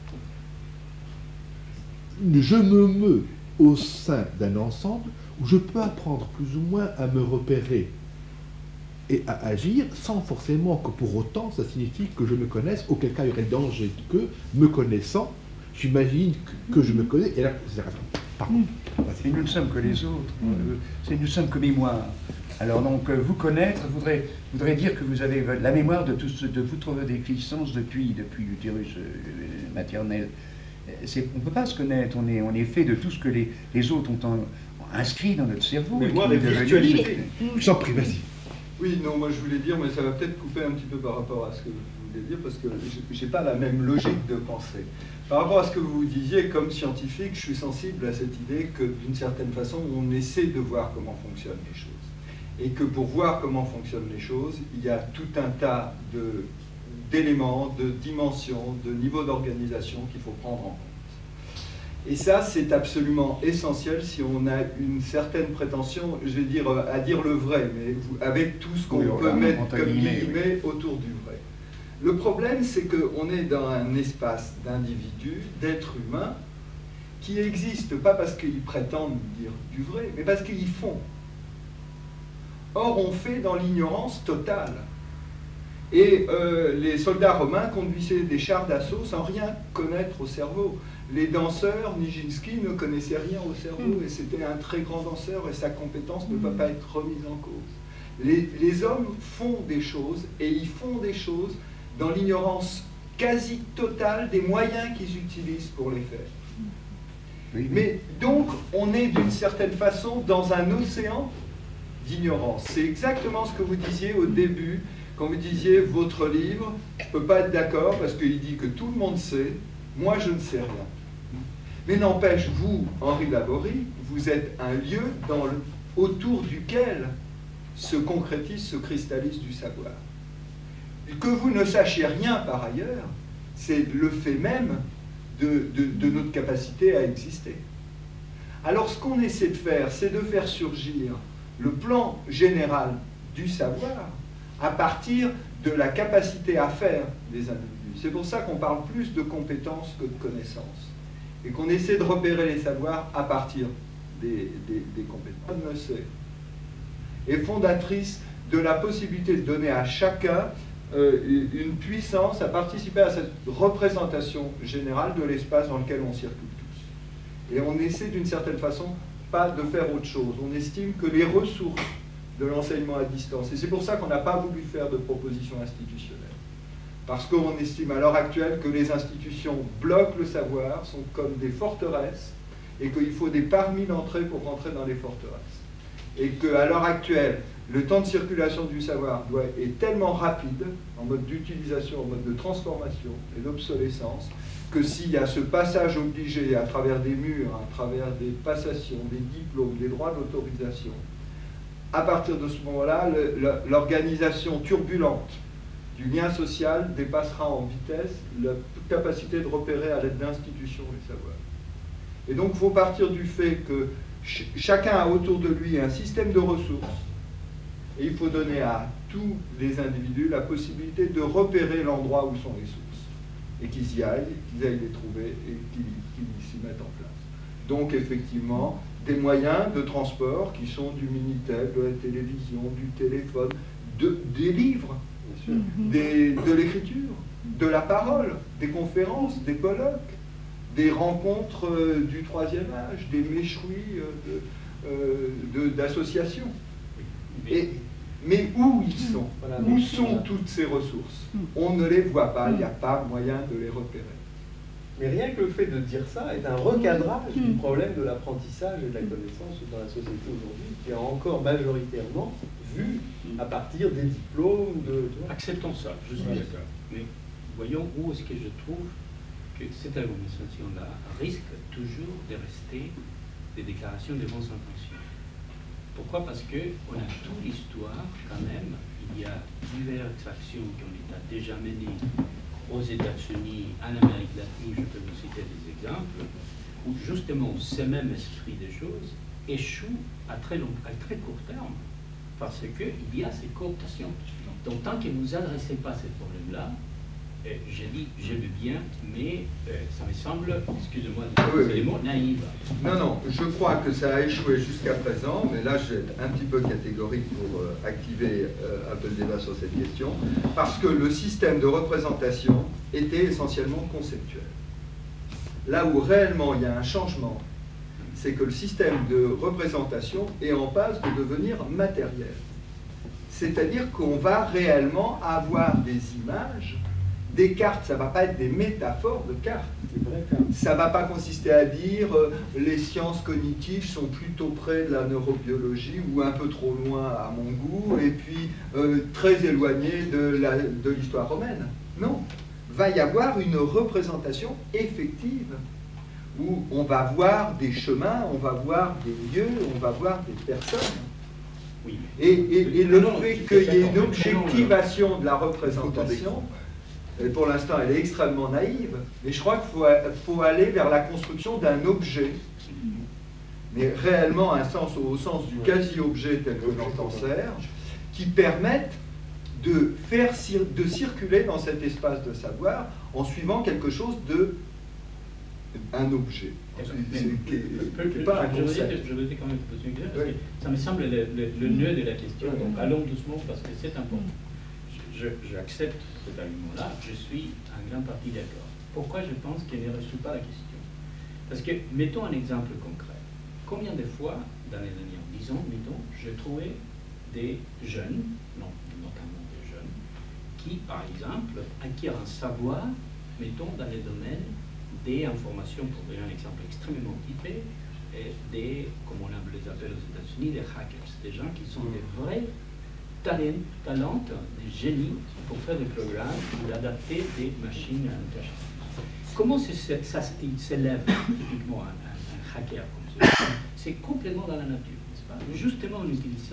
je me meus au sein d'un ensemble où je peux apprendre plus ou moins à me repérer et à agir sans forcément que pour autant ça signifie que je me connaisse, auquel cas il y aurait le danger que, me connaissant, j'imagine que, que je me connais, et là, c'est la pardon. Et nous ne sommes que les autres, euh, nous sommes que mémoire. Alors donc, euh, vous connaître voudrait, voudrait dire que vous avez la mémoire de, tout ce, de votre existence depuis, depuis l'utérus euh, maternel. On ne peut pas se connaître, on est, on est fait de tout ce que les, les autres ont, en, ont inscrit dans notre cerveau. Mémoire et virtualité. J'en prie, vas-y. Oui, non, moi je voulais dire, mais ça va peut-être couper un petit peu par rapport à ce que vous voulez dire, parce que je n'ai pas la même logique de pensée. Par rapport à ce que vous disiez, comme scientifique, je suis sensible à cette idée que d'une certaine façon, on essaie de voir comment fonctionnent les choses. Et que pour voir comment fonctionnent les choses, il y a tout un tas de... d'éléments, de dimensions, de niveaux d'organisation qu'il faut prendre en compte. Et ça, c'est absolument essentiel si on a une certaine prétention, je vais dire, à dire le vrai, mais avec tout ce qu'on oui, peut mettre comme guillemets autour du vrai. Le problème, c'est qu'on est dans un espace d'individus, d'êtres humains, qui n'existent pas parce qu'ils prétendent dire du vrai, mais parce qu'ils font. Or, on fait dans l'ignorance totale. Et euh, les soldats romains conduisaient des chars d'assaut sans rien connaître au cerveau. Les danseurs, Nijinsky ne connaissait rien au cerveau, et c'était un très grand danseur, et sa compétence ne peut pas être remise en cause. Les, les hommes font des choses, et ils font des choses dans l'ignorance quasi totale des moyens qu'ils utilisent pour les faire. Oui, oui. Mais donc, on est d'une certaine façon dans un océan d'ignorance. C'est exactement ce que vous disiez au début, quand vous disiez « votre livre, je ne peux pas être d'accord parce qu'il dit que tout le monde sait, moi je ne sais rien ». Mais n'empêche, vous, Henri Laborie, vous êtes un lieu dans le, autour duquel se concrétise, se cristallise du savoir. Que vous ne sachiez rien par ailleurs, c'est le fait même de, de, de notre capacité à exister. Alors ce qu'on essaie de faire, c'est de faire surgir le plan général du savoir à partir de la capacité à faire des individus. C'est pour ça qu'on parle plus de compétences que de connaissances, et qu'on essaie de repérer les savoirs à partir des, des, des compétences. Et fondatrice de la possibilité de donner à chacun euh, une puissance à participer à cette représentation générale de l'espace dans lequel on circule tous. Et on essaie d'une certaine façon pas de faire autre chose. On estime que les ressources de l'enseignement à distance, et c'est pour ça qu'on n'a pas voulu faire de proposition institutionnelle, parce qu'on estime à l'heure actuelle que les institutions bloquent le savoir, sont comme des forteresses, et qu'il faut des parmi d'entrée pour rentrer dans les forteresses. Et qu'à l'heure actuelle, le temps de circulation du savoir doit, est tellement rapide, en mode d'utilisation, en mode de transformation et d'obsolescence, que s'il y a ce passage obligé à travers des murs, à travers des passations, des diplômes, des droits d'autorisation, à partir de ce moment-là, l'organisation turbulente du lien social dépassera en vitesse la capacité de repérer à l'aide d'institutions les savoirs. Et donc il faut partir du fait que ch chacun a autour de lui un système de ressources, et il faut donner à tous les individus la possibilité de repérer l'endroit où sont les sources, et qu'ils y aillent, qu'ils aillent les trouver et qu'ils s'y mettent en place. Donc effectivement, des moyens de transport qui sont du Minitel, de la télévision, du téléphone, de, des livres, des, de l'écriture, de la parole, des conférences, des colloques, des rencontres euh, du troisième âge, des méchouis euh, d'associations. Euh, mais où ils sont? Voilà, où sont voilà. toutes ces ressources? On ne les voit pas, il n'y a pas moyen de les repérer. Mais rien que le fait de dire ça est un recadrage du problème de l'apprentissage et de la connaissance dans la société aujourd'hui, qui est encore majoritairement vu à partir des diplômes de... Acceptons ça, je suis d'accord. Mais voyons où est-ce que je trouve que cette argumentation-là risque toujours de rester des déclarations de bonnes intentions. Pourquoi? Parce qu'on a toute l'histoire quand même. Il y a diverses actions qui ont été déjà menées aux États-Unis, en Amérique latine, je peux vous citer des exemples, où justement ce même esprit des choses échoue à très, long, à très court terme, parce qu'il y a ces cooptations. Donc tant que vous n'adressez pas ce problème-là, euh, j'ai dit, je veux bien, mais euh, ça me semble, excusez-moi, oui, c'est les mots naïfs. Non, non, je crois que ça a échoué jusqu'à présent, mais là je vais être un petit peu catégorique pour euh, activer euh, un peu le débat sur cette question, parce que le système de représentation était essentiellement conceptuel. Là où réellement il y a un changement, c'est que le système de représentation est en passe de devenir matériel. C'est-à-dire qu'on va réellement avoir des images, des cartes, ça ne va pas être des métaphores de cartes. Ça ne va pas consister à dire euh, les sciences cognitives sont plutôt près de la neurobiologie ou un peu trop loin à mon goût, et puis euh, très éloigné de l'histoire romaine. Non, va y avoir une représentation effective où on va voir des chemins, on va voir des lieux, on va voir des personnes. Oui. Et, et, et le fait qu'il y ait une objectivation de la représentation, et pour l'instant elle est extrêmement naïve, mais je crois qu'il faut, faut aller vers la construction d'un objet, mais réellement un sens, au sens du quasi-objet tel que l'entend Serge, qui permette de faire de circuler dans cet espace de savoir en suivant quelque chose de un objet. C'est pas un concept. Je veux dire quand même poser une question, parce que ça me semble le, le, le nœud de la question, donc allons doucement parce que c'est important. J'accepte cet argument-là, je suis en grande partie d'accord. Pourquoi je pense qu'il ne résout pas la question? Parce que, mettons un exemple concret. Combien de fois, dans les dernières dix ans, mettons, j'ai trouvé des jeunes, non, notamment des jeunes, qui, par exemple, acquièrent un savoir, mettons, dans les domaines des informations, pour donner un exemple extrêmement typé, des, comme on les appelle aux États-Unis, des hackers, des gens qui sont des vrais talents, talents, des génies pour faire des programmes ou adapter des machines intelligentes. Comment ça s'élève typiquement un, un, un hacker comme ça? C'est complètement dans la nature, n'est-ce pas? Justement en utilisant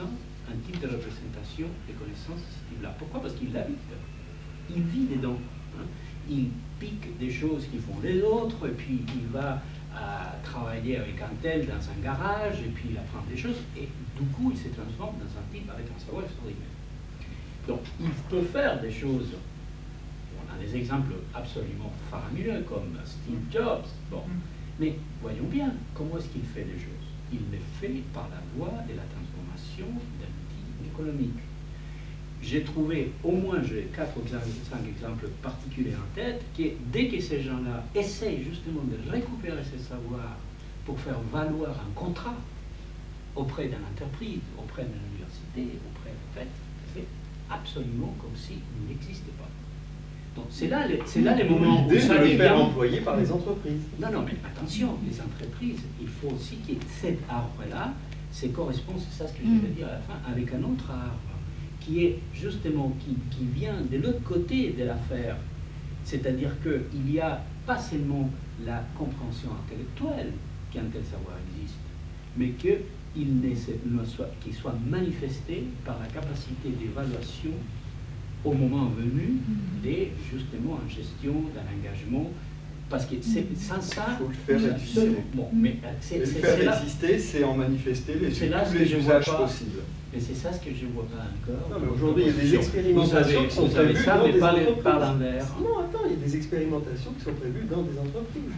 un type de représentation des connaissances de ce type-là. Pourquoi? Parce qu'il l'habite. Il vit dedans. Hein. Il pique des choses qui font les autres, et puis il va à travailler avec un tel dans un garage, et puis il apprend des choses, et du coup il se transforme dans un type avec un savoir extraordinaire. Donc il peut faire des choses. On a des exemples absolument faramineux comme Steve Jobs. Bon, mais voyons bien comment est-ce qu'il fait des choses. Il les fait par la voie de la transformation d'un outil économique. J'ai trouvé, au moins j'ai quatre ou cinq exemples particuliers en tête, que dès que ces gens-là essayent justement de récupérer ces savoirs pour faire valoir un contrat auprès d'une entreprise, auprès d'une université, auprès de fait, c'est absolument comme s'il n'existait pas. Donc c'est là, c'est là les moments où ça de le devient... faire employer par les entreprises. Non, non, mais attention, les entreprises, il faut aussi que cet arbre-là, c'est correspond, c'est ça ce que je vais dire à la fin, avec un autre arbre, qui est justement, qui, qui vient de l'autre côté de l'affaire. C'est-à-dire qu'il n'y a pas seulement la compréhension intellectuelle qu'un tel savoir existe, mais qu'il ne soit, qu'il soit manifesté par la capacité d'évaluation au moment venu de justement en gestion d'un engagement, parce que sans ça, il faut le faire exister. Bon, mais c'est, le c'est, faire c'est exister, c'est en manifester les, c'est là tous ce les que je vois usages pas. possibles. Mais c'est ça ce que je ne vois pas encore. Non, mais aujourd'hui, il y a des expérimentations vous avez, qui sont vous avez prévues ça, dans mais des pas, les, entreprises. pas l'envers. Non, attends, il y a des expérimentations qui sont prévues dans des entreprises.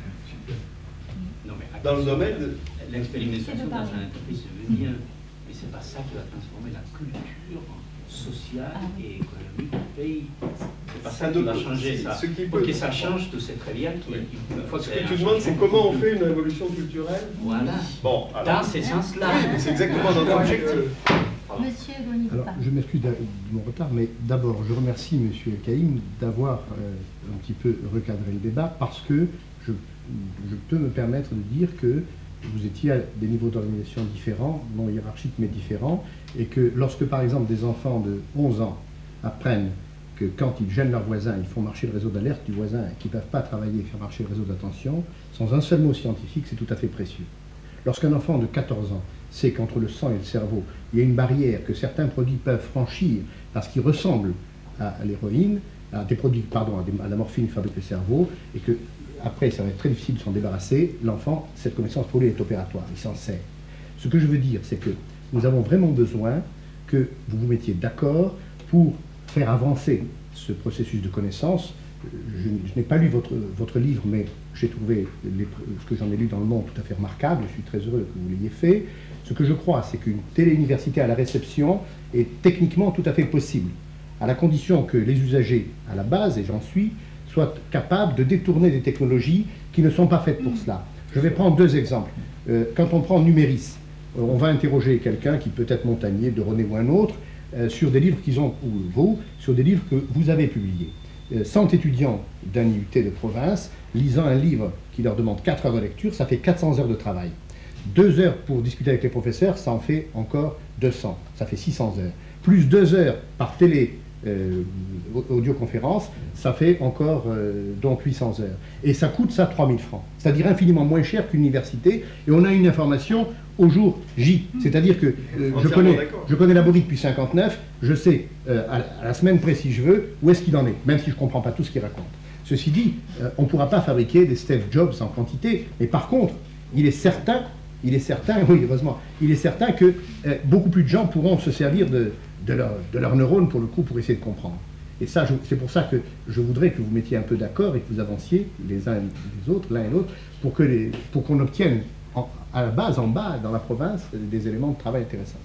Non, mais Dans le domaine de... L'expérimentation dans une entreprise, je veux bien, mais c'est pas ça qui va transformer la culture sociale et économique du pays. C'est pas ça qui va changer ça. Ce qui Pour peut... que ça change, tu sais très bien qu'il faut que Ce que tu demandes, c'est comment on fait une révolution culturelle. Voilà. Bon, alors... Dans ces sens-là. Oui, mais c'est exactement notre objectif. Monsieur Goni. Alors, je m'excuse de mon retard, mais d'abord, je remercie Monsieur El Kaïm d'avoir euh, un petit peu recadré le débat, parce que je, je peux me permettre de dire que vous étiez à des niveaux d'organisation différents, non hiérarchiques mais différents, et que lorsque par exemple des enfants de onze ans apprennent que quand ils gênent leurs voisins, ils font marcher le réseau d'alerte du voisin et qu'ils ne peuvent pas travailler et faire marcher le réseau d'attention, sans un seul mot scientifique, c'est tout à fait précieux. Lorsqu'un enfant de quatorze ans sait qu'entre le sang et le cerveau, il y a une barrière que certains produits peuvent franchir parce qu'ils ressemblent à l'héroïne, à des produits, pardon, à, des, à la morphine qui fabrique le cerveau, et que après, ça va être très difficile de s'en débarrasser. L'enfant, cette connaissance pour lui est opératoire, il s'en sert. Ce que je veux dire, c'est que nous avons vraiment besoin que vous vous mettiez d'accord pour faire avancer ce processus de connaissance. Je, je n'ai pas lu votre, votre livre, mais j'ai trouvé les, ce que j'en ai lu dans Le Monde tout à fait remarquable. Je suis très heureux que vous l'ayez fait. Ce que je crois, c'est qu'une téléuniversité à la réception est techniquement tout à fait possible, à la condition que les usagers, à la base, et j'en suis, soient capables de détourner des technologies qui ne sont pas faites pour cela. Je vais prendre deux exemples. Euh, quand on prend Numéris, euh, on va interroger quelqu'un qui peut être Montagnier, de René ou un autre, euh, sur des livres qu'ils ont, ou vous, sur des livres que vous avez publiés. Euh, cent étudiants d'un I U T de province, lisant un livre qui leur demande quatre heures de lecture, ça fait quatre cents heures de travail. Deux heures pour discuter avec les professeurs, ça en fait encore deux cents, ça fait six cents heures. Plus deux heures par télé, Euh, audioconférence, ça fait encore euh, donc huit cents heures. Et ça coûte ça trois mille francs, c'est-à-dire infiniment moins cher qu'une université, et on a une information au jour J. C'est-à-dire que euh, je, connais, je connais Laborie depuis cinquante-neuf, je sais euh, à, la, à la semaine près si je veux où est-ce qu'il en est, même si je ne comprends pas tout ce qu'il raconte. Ceci dit, euh, on ne pourra pas fabriquer des Steve Jobs en quantité, mais par contre, il est certain, il est certain, oui heureusement, il est certain que euh, beaucoup plus de gens pourront se servir de De, leur, de leurs neurones, pour le coup, pour essayer de comprendre. Et ça, c'est pour ça que je voudrais que vous mettiez un peu d'accord et que vous avanciez les uns et les autres, l'un et l'autre, pour que les, pour qu'on obtienne en, à la base, en bas, dans la province, des éléments de travail intéressants.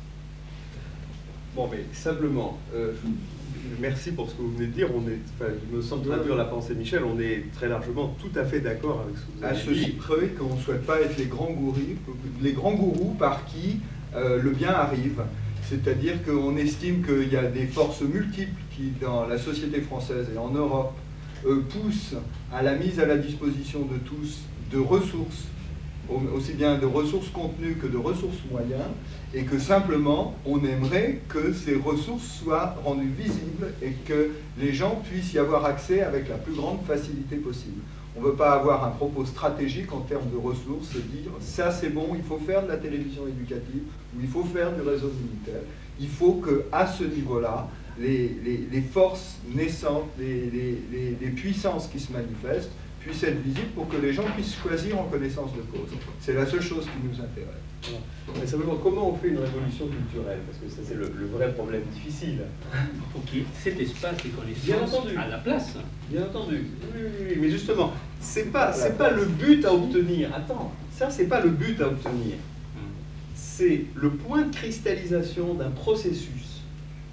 Bon, mais simplement, euh, merci pour ce que vous venez de dire. On est, enfin, il me semble traduire la pensée de Michel, on est très largement tout à fait d'accord avec ce que vous avez dit. À ceci près qu'on ne souhaite pas être les grands gourous, les grands gourous par qui euh, le bien arrive. C'est-à-dire qu'on estime qu'il y a des forces multiples qui, dans la société française et en Europe, euh, poussent à la mise à la disposition de tous de ressources, aussi bien de ressources contenues que de ressources moyens, et que simplement, on aimerait que ces ressources soient rendues visibles et que les gens puissent y avoir accès avec la plus grande facilité possible. On ne veut pas avoir un propos stratégique en termes de ressources, et dire ça c'est bon, il faut faire de la télévision éducative, ou il faut faire du réseau militaire. Il faut qu'à ce niveau-là, les, les, les forces naissantes, les, les, les, les puissances qui se manifestent, puissent être visibles pour que les gens puissent choisir en connaissance de cause. C'est la seule chose qui nous intéresse. Mais simplement, comment on fait une révolution culturelle? Parce que ça, c'est le, le vrai problème difficile. Pour qu'il y ait cet espace des Bien connaissances entendu. à la place. Bien entendu. Oui, oui, oui. Mais justement, c'est pas, c'est pas le but à obtenir. Attends, ça, c'est pas le but à obtenir. C'est le point de cristallisation d'un processus,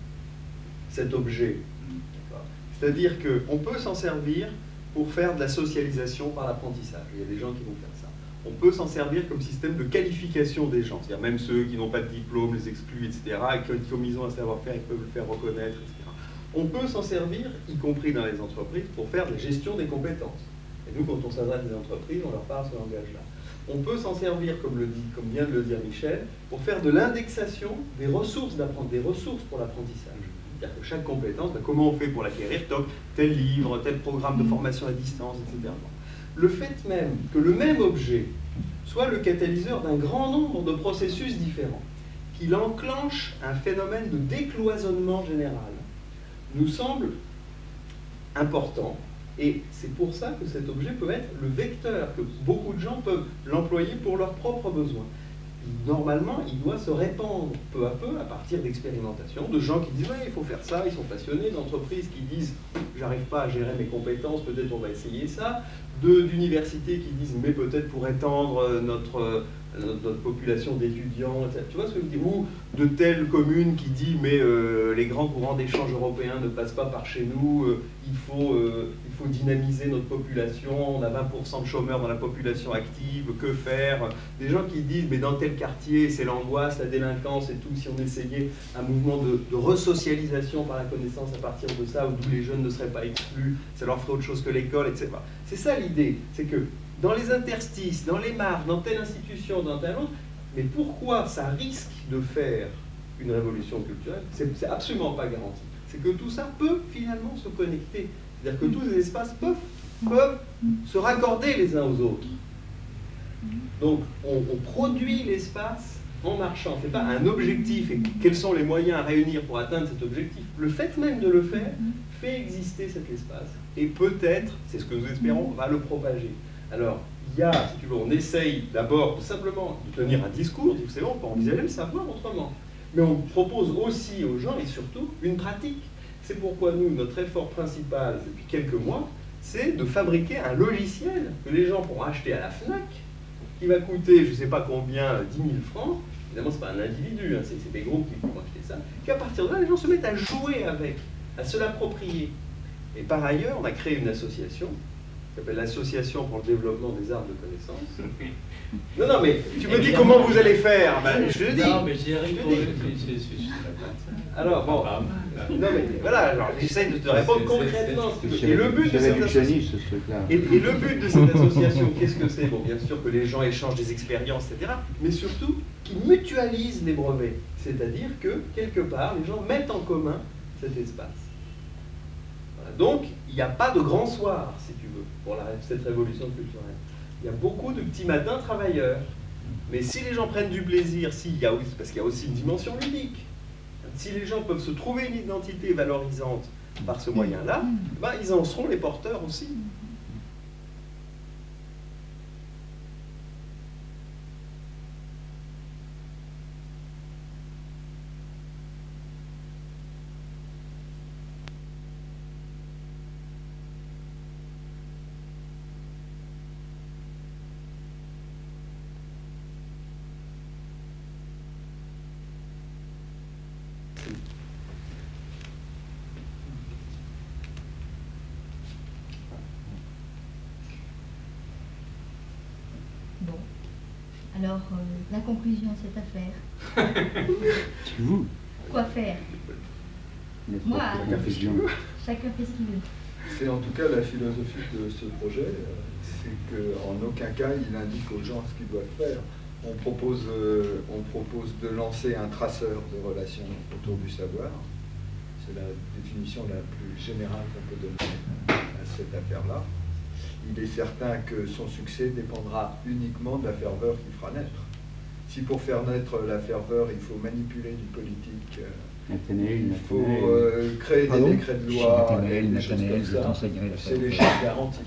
cet objet. C'est-à-dire qu'on peut s'en servir pour faire de la socialisation par l'apprentissage. Il y a des gens qui vont faire ça. On peut s'en servir comme système de qualification des gens, c'est-à-dire même ceux qui n'ont pas de diplôme, les exclus, et cetera, et qui, comme ils ont un savoir-faire, ils peuvent le faire reconnaître, et cetera. On peut s'en servir, y compris dans les entreprises, pour faire de la gestion des compétences. Et nous, quand on s'adresse à des entreprises, on leur parle ce langage-là. On peut s'en servir, comme, le dit, comme vient de le dire Michel, pour faire de l'indexation des ressources d'apprentissage, des ressources pour l'apprentissage. C'est-à-dire que chaque compétence, ben, comment on fait pour l'acquérir, tel livre, tel programme de formation à distance, et cetera. Le fait même que le même objet soit le catalyseur d'un grand nombre de processus différents, qu'il enclenche un phénomène de décloisonnement général, nous semble important. Et c'est pour ça que cet objet peut être le vecteur, que beaucoup de gens peuvent l'employer pour leurs propres besoins. Normalement, il doit se répandre peu à peu à partir d'expérimentations, de gens qui disent ouais, il faut faire ça, ils sont passionnés, d'entreprises qui disent j'arrive pas à gérer mes compétences, peut-être on va essayer ça, d'universités qui disent mais peut-être pour étendre notre, notre, notre population d'étudiants, et cetera. Tu vois ce que je veux dire? Ou de telle commune qui dit mais euh, les grands courants d'échange européens ne passent pas par chez nous, euh, il, faut, euh, il faut dynamiser notre population, on a vingt pour cent de chômeurs dans la population active, que faire? Des gens qui disent mais dans tel quartier c'est l'angoisse, la délinquance et tout, si on essayait un mouvement de, de resocialisation par la connaissance à partir de ça, où les jeunes ne seraient pas exclus, ça leur ferait autre chose que l'école, et cetera. C'est ça l'idée, c'est que dans les interstices, dans les marges, dans telle institution, dans telle autre, mais pourquoi ça risque de faire une révolution culturelle? C'est absolument pas garanti. C'est que tout ça peut finalement se connecter. C'est-à-dire que tous les espaces peuvent, peuvent se raccorder les uns aux autres. Donc on, on produit l'espace en marchant. Ce n'est pas un objectif et quels sont les moyens à réunir pour atteindre cet objectif. Le fait même de le faire fait exister cet espace. Et peut-être, c'est ce que nous espérons, va le propager. Alors, il y a, si tu veux, on essaye d'abord simplement de tenir un discours, vous savez, on peut envisager le savoir autrement. Mais on propose aussi aux gens, et surtout, une pratique. C'est pourquoi nous, notre effort principal depuis quelques mois, c'est de fabriquer un logiciel que les gens pourront acheter à la FNAC, qui va coûter, je ne sais pas combien, dix mille francs. Évidemment, ce n'est pas un individu, hein, c'est des groupes qui vont acheter ça. Qu'à partir de là, les gens se mettent à jouer avec, à se l'approprier. Et par ailleurs, on a créé une association qui s'appelle l'Association pour le développement des arts de connaissance. Non, non, mais tu me dis comment vous allez faire, ben, je le dis. Non, mais j'ai rien pour Alors, bon, non, mais voilà, alors j'essaye de te répondre concrètement. Et le but de cette association, et, et le but de cette association, qu'est-ce que c'est? Bon, bien sûr que les gens échangent des expériences, et cetera, mais surtout qu'ils mutualisent les brevets. C'est-à-dire que, quelque part, les gens mettent en commun cet espace. Donc, il n'y a pas de grand soir, si tu veux, pour la, cette révolution culturelle. Il y a beaucoup de petits matins travailleurs. Mais si les gens prennent du plaisir, si, il y a, parce qu'il y a aussi une dimension ludique, si les gens peuvent se trouver une identité valorisante par ce moyen-là, ben, ils en seront les porteurs aussi. Alors, euh, la conclusion, c'est à faire. C'est vous. Quoi faire? Moi, chacun fait ce qu'il veut. Chacun fait ce qu'il veut. C'est en tout cas la philosophie de ce projet, c'est qu'en aucun cas il indique aux gens ce qu'ils doivent faire. On propose, euh, on propose de lancer un traceur de relations autour du savoir. C'est la définition la plus générale qu'on peut donner à cette affaire-là. il est certain que son succès dépendra uniquement de la ferveur qu'il fera naître. Si pour faire naître la ferveur, il faut manipuler du politique, euh, il faut euh, créer des décrets de loi, et des choses comme ça, c'est l'échec garanti.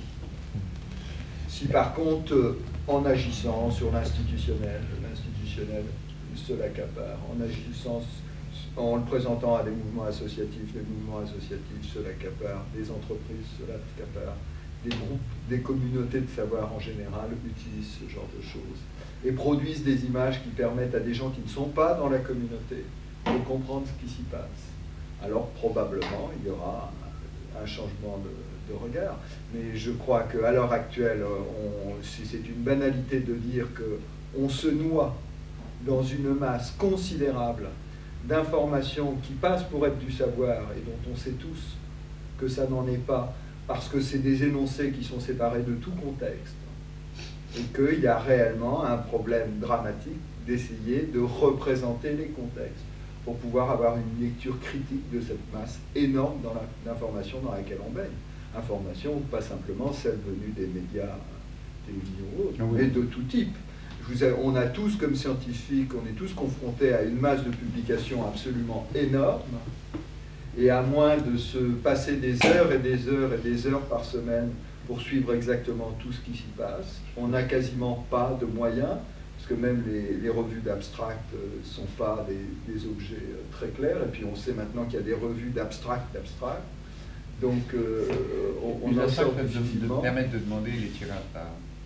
Si par contre, euh, en agissant sur l'institutionnel, l'institutionnel se l'accapare, en agissant, en le présentant à des mouvements associatifs, les mouvements associatifs se l'accaparent, des entreprises se l'accaparent, des groupes, des communautés de savoir en général utilisent ce genre de choses et produisent des images qui permettent à des gens qui ne sont pas dans la communauté de comprendre ce qui s'y passe. Alors probablement il y aura un, un changement de, de regard. Mais je crois qu'à l'heure actuelle, on, c'est une banalité de dire qu'on se noie dans une masse considérable d'informations qui passent pour être du savoir et dont on sait tous que ça n'en est pas, parce que c'est des énoncés qui sont séparés de tout contexte, et qu'il y a réellement un problème dramatique d'essayer de représenter les contextes pour pouvoir avoir une lecture critique de cette masse énorme d'informations dans laquelle on baigne. Information, pas simplement celle venue des médias, télévision ou autres, mais de tout type. Je vous ai, on a tous, comme scientifiques, on est tous confrontés à une masse de publications absolument énorme, et à moins de se passer des heures et des heures et des heures par semaine pour suivre exactement tout ce qui s'y passe, on n'a quasiment pas de moyens, parce que même les, les revues d'abstract ne euh, sont pas des, des objets euh, très clairs, et puis on sait maintenant qu'il y a des revues d'abstract d'abstract, donc euh, on, on en sort difficilement. De permettre de demander les tirages à...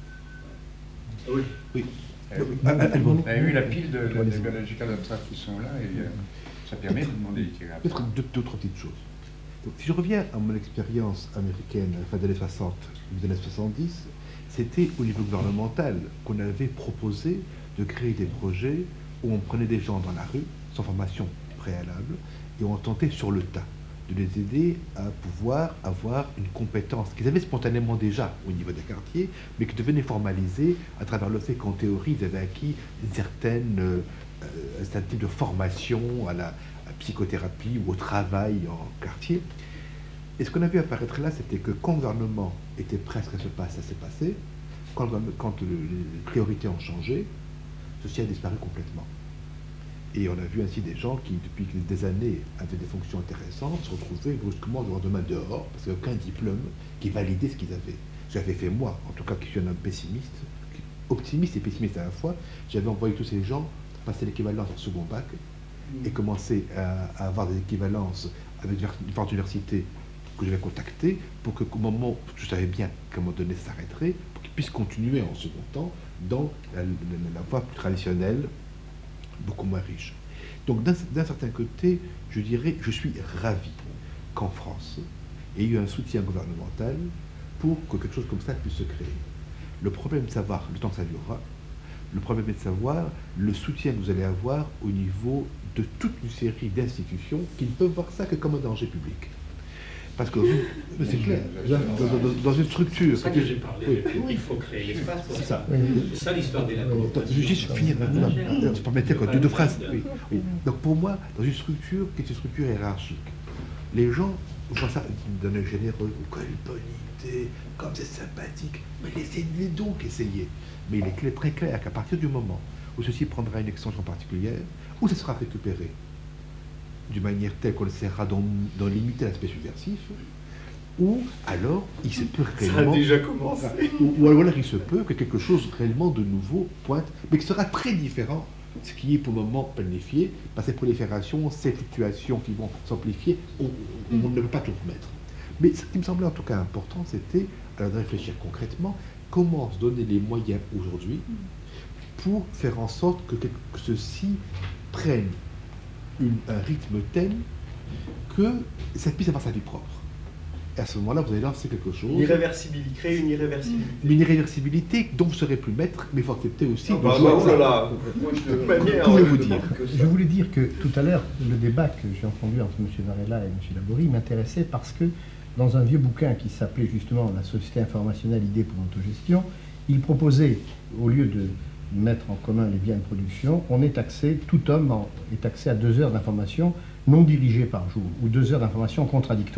Oui. Oui. Vous avez vu la pile de, de, de biological abstract qui sont là, et euh, ça permet de demander les tirages. Peut-être deux, deux, trois petites choses. Donc, si je reviens à mon expérience américaine à la fin des années soixante, des années soixante-dix, c'était au niveau gouvernemental qu'on avait proposé de créer des projets où on prenait des gens dans la rue, sans formation préalable, et on tentait sur le tas de les aider à pouvoir avoir une compétence qu'ils avaient spontanément déjà au niveau des quartiers, mais qui devenait formalisée à travers le fait qu'en théorie, ils avaient acquis certaines, euh, un certain type de formation à la à psychothérapie ou au travail en quartier. Et ce qu'on a vu apparaître là, c'était que quand le gouvernement était presque à se passer, ça s'est passé, quand, quand le, les priorités ont changé, ceci a disparu complètement. Et on a vu ainsi des gens qui, depuis des années, avaient des fonctions intéressantes, se retrouvaient brusquement du lendemain dehors, parce qu'il n'y a aucun diplôme qui validait ce qu'ils avaient. J'avais fait moi, en tout cas qui suis un homme pessimiste, optimiste et pessimiste à la fois, j'avais envoyé tous ces gens passer l'équivalence en second bac, et commencer à, à avoir des équivalences avec différentes universités que j'avais contactées pour que, au moment où je savais bien qu'à un moment donné ça s'arrêterait, pour qu'ils puissent continuer en second temps dans la, la, la voie plus traditionnelle, beaucoup moins riche. Donc d'un certain côté, je dirais, je suis ravi qu'en France, il y ait eu un soutien gouvernemental pour que quelque chose comme ça puisse se créer. Le problème de savoir le temps que ça durera, le problème est de savoir le soutien que vous allez avoir au niveau de toute une série d'institutions qui ne peuvent voir ça que comme un danger public. Parce que vous, c'est clair, dans, dans, dans une structure... C'est ça que j'ai parlé, oui. Il faut créer l'espace pour ça. C'est ça l'histoire des labos. Je vais juste finir, vous permettez quoi, deux, deux phrases. Oui, oui. Donc pour moi, dans une structure qui est une structure hiérarchique, les gens voient ça d'un œil généreux, quelle bonne idée, comme c'est sympathique, mais laissez-les donc essayer. Mais il est clair, très clair qu'à partir du moment où ceci prendra une extension particulière, où ce sera récupéré d'une manière telle qu'on essaiera d'en limiter l'aspect subversif, ou alors il se peut réellement... Ça a déjà commencé. Ou, ou alors il se peut que quelque chose réellement de nouveau pointe, mais qui sera très différent, ce qui est pour le moment planifié, par ces proliférations, ces fluctuations qui vont s'amplifier, on, on ne peut pas tout remettre. Mais ce qui me semblait en tout cas important, c'était de réfléchir concrètement comment se donner les moyens aujourd'hui pour faire en sorte que, que ceci prenne une, un rythme tel que ça puisse avoir sa vie propre. Et à ce moment-là, vous allez lancer quelque chose. L'irréversibilité, créer une irréversibilité. Mais une irréversibilité dont vous ne serez plus maître, mais il faut accepter aussi... Ah bah, bah, oh là là. Moi, je de manière, que voulez-vous dire Je voulais dire que tout à l'heure, le débat que j'ai entendu entre M. Varela et M. Laborie m'intéressait parce que dans un vieux bouquin qui s'appelait justement « La société informationnelle, idée pour l'autogestion », il proposait, au lieu de mettre en commun les biens de production, on est taxé, tout homme est taxé à deux heures d'information non dirigée par jour, ou deux heures d'information contradictoire.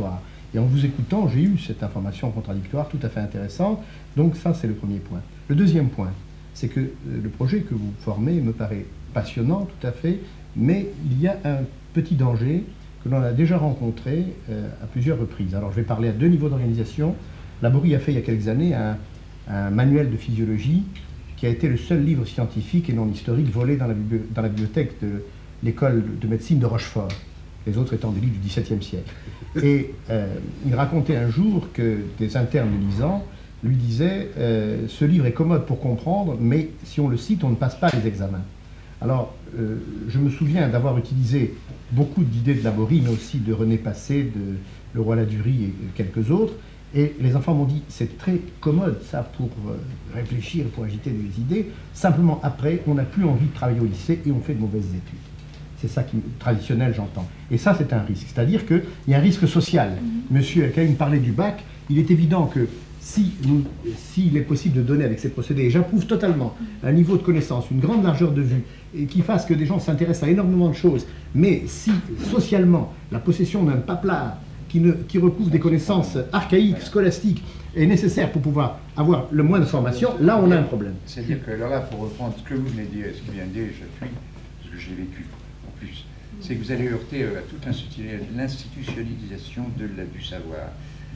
Et en vous écoutant, j'ai eu cette information contradictoire tout à fait intéressante. Donc ça, c'est le premier point. Le deuxième point, c'est que le projet que vous formez me paraît passionnant, tout à fait, mais il y a un petit danger que l'on a déjà rencontré euh, à plusieurs reprises. Alors je vais parler à deux niveaux d'organisation. Laborie a fait il y a quelques années un, un manuel de physiologie qui a été le seul livre scientifique et non historique volé dans la, dans la bibliothèque de l'école de médecine de Rochefort, les autres étant des livres du dix-septième siècle. Et euh, il racontait un jour que des internes le lisant lui disaient euh, « Ce livre est commode pour comprendre, mais si on le cite, on ne passe pas les examens ». Alors, euh, je me souviens d'avoir utilisé beaucoup d'idées de Laborie, mais aussi de René Passé, de Leroy Ladurie et quelques autres, et les enfants m'ont dit « C'est très commode, ça, pour euh, réfléchir, pour agiter des idées. Simplement, après, on n'a plus envie de travailler au lycée et on fait de mauvaises études. » C'est ça qui traditionnel, j'entends. Et ça, c'est un risque. C'est-à-dire qu'il y a un risque social. Mm-hmm. Monsieur Elkaïm parlait du bac. Il est évident que si nous, s'il est possible de donner avec ces procédés, et j'approuve totalement un niveau de connaissance, une grande largeur de vue, et qui fasse que des gens s'intéressent à énormément de choses, mais si socialement la possession d'un paplard qui, ne, qui recouvre des connaissances archaïques, scolastiques, est nécessaire pour pouvoir avoir le moins de formation, là on a un problème. C'est-à-dire que là, pour reprendre ce que vous venez de dire, ce qui vient de dire, j'appuie, parce que je l'ai vécu en plus, c'est que vous allez heurter à toute l'institutionnalisation de la, du savoir.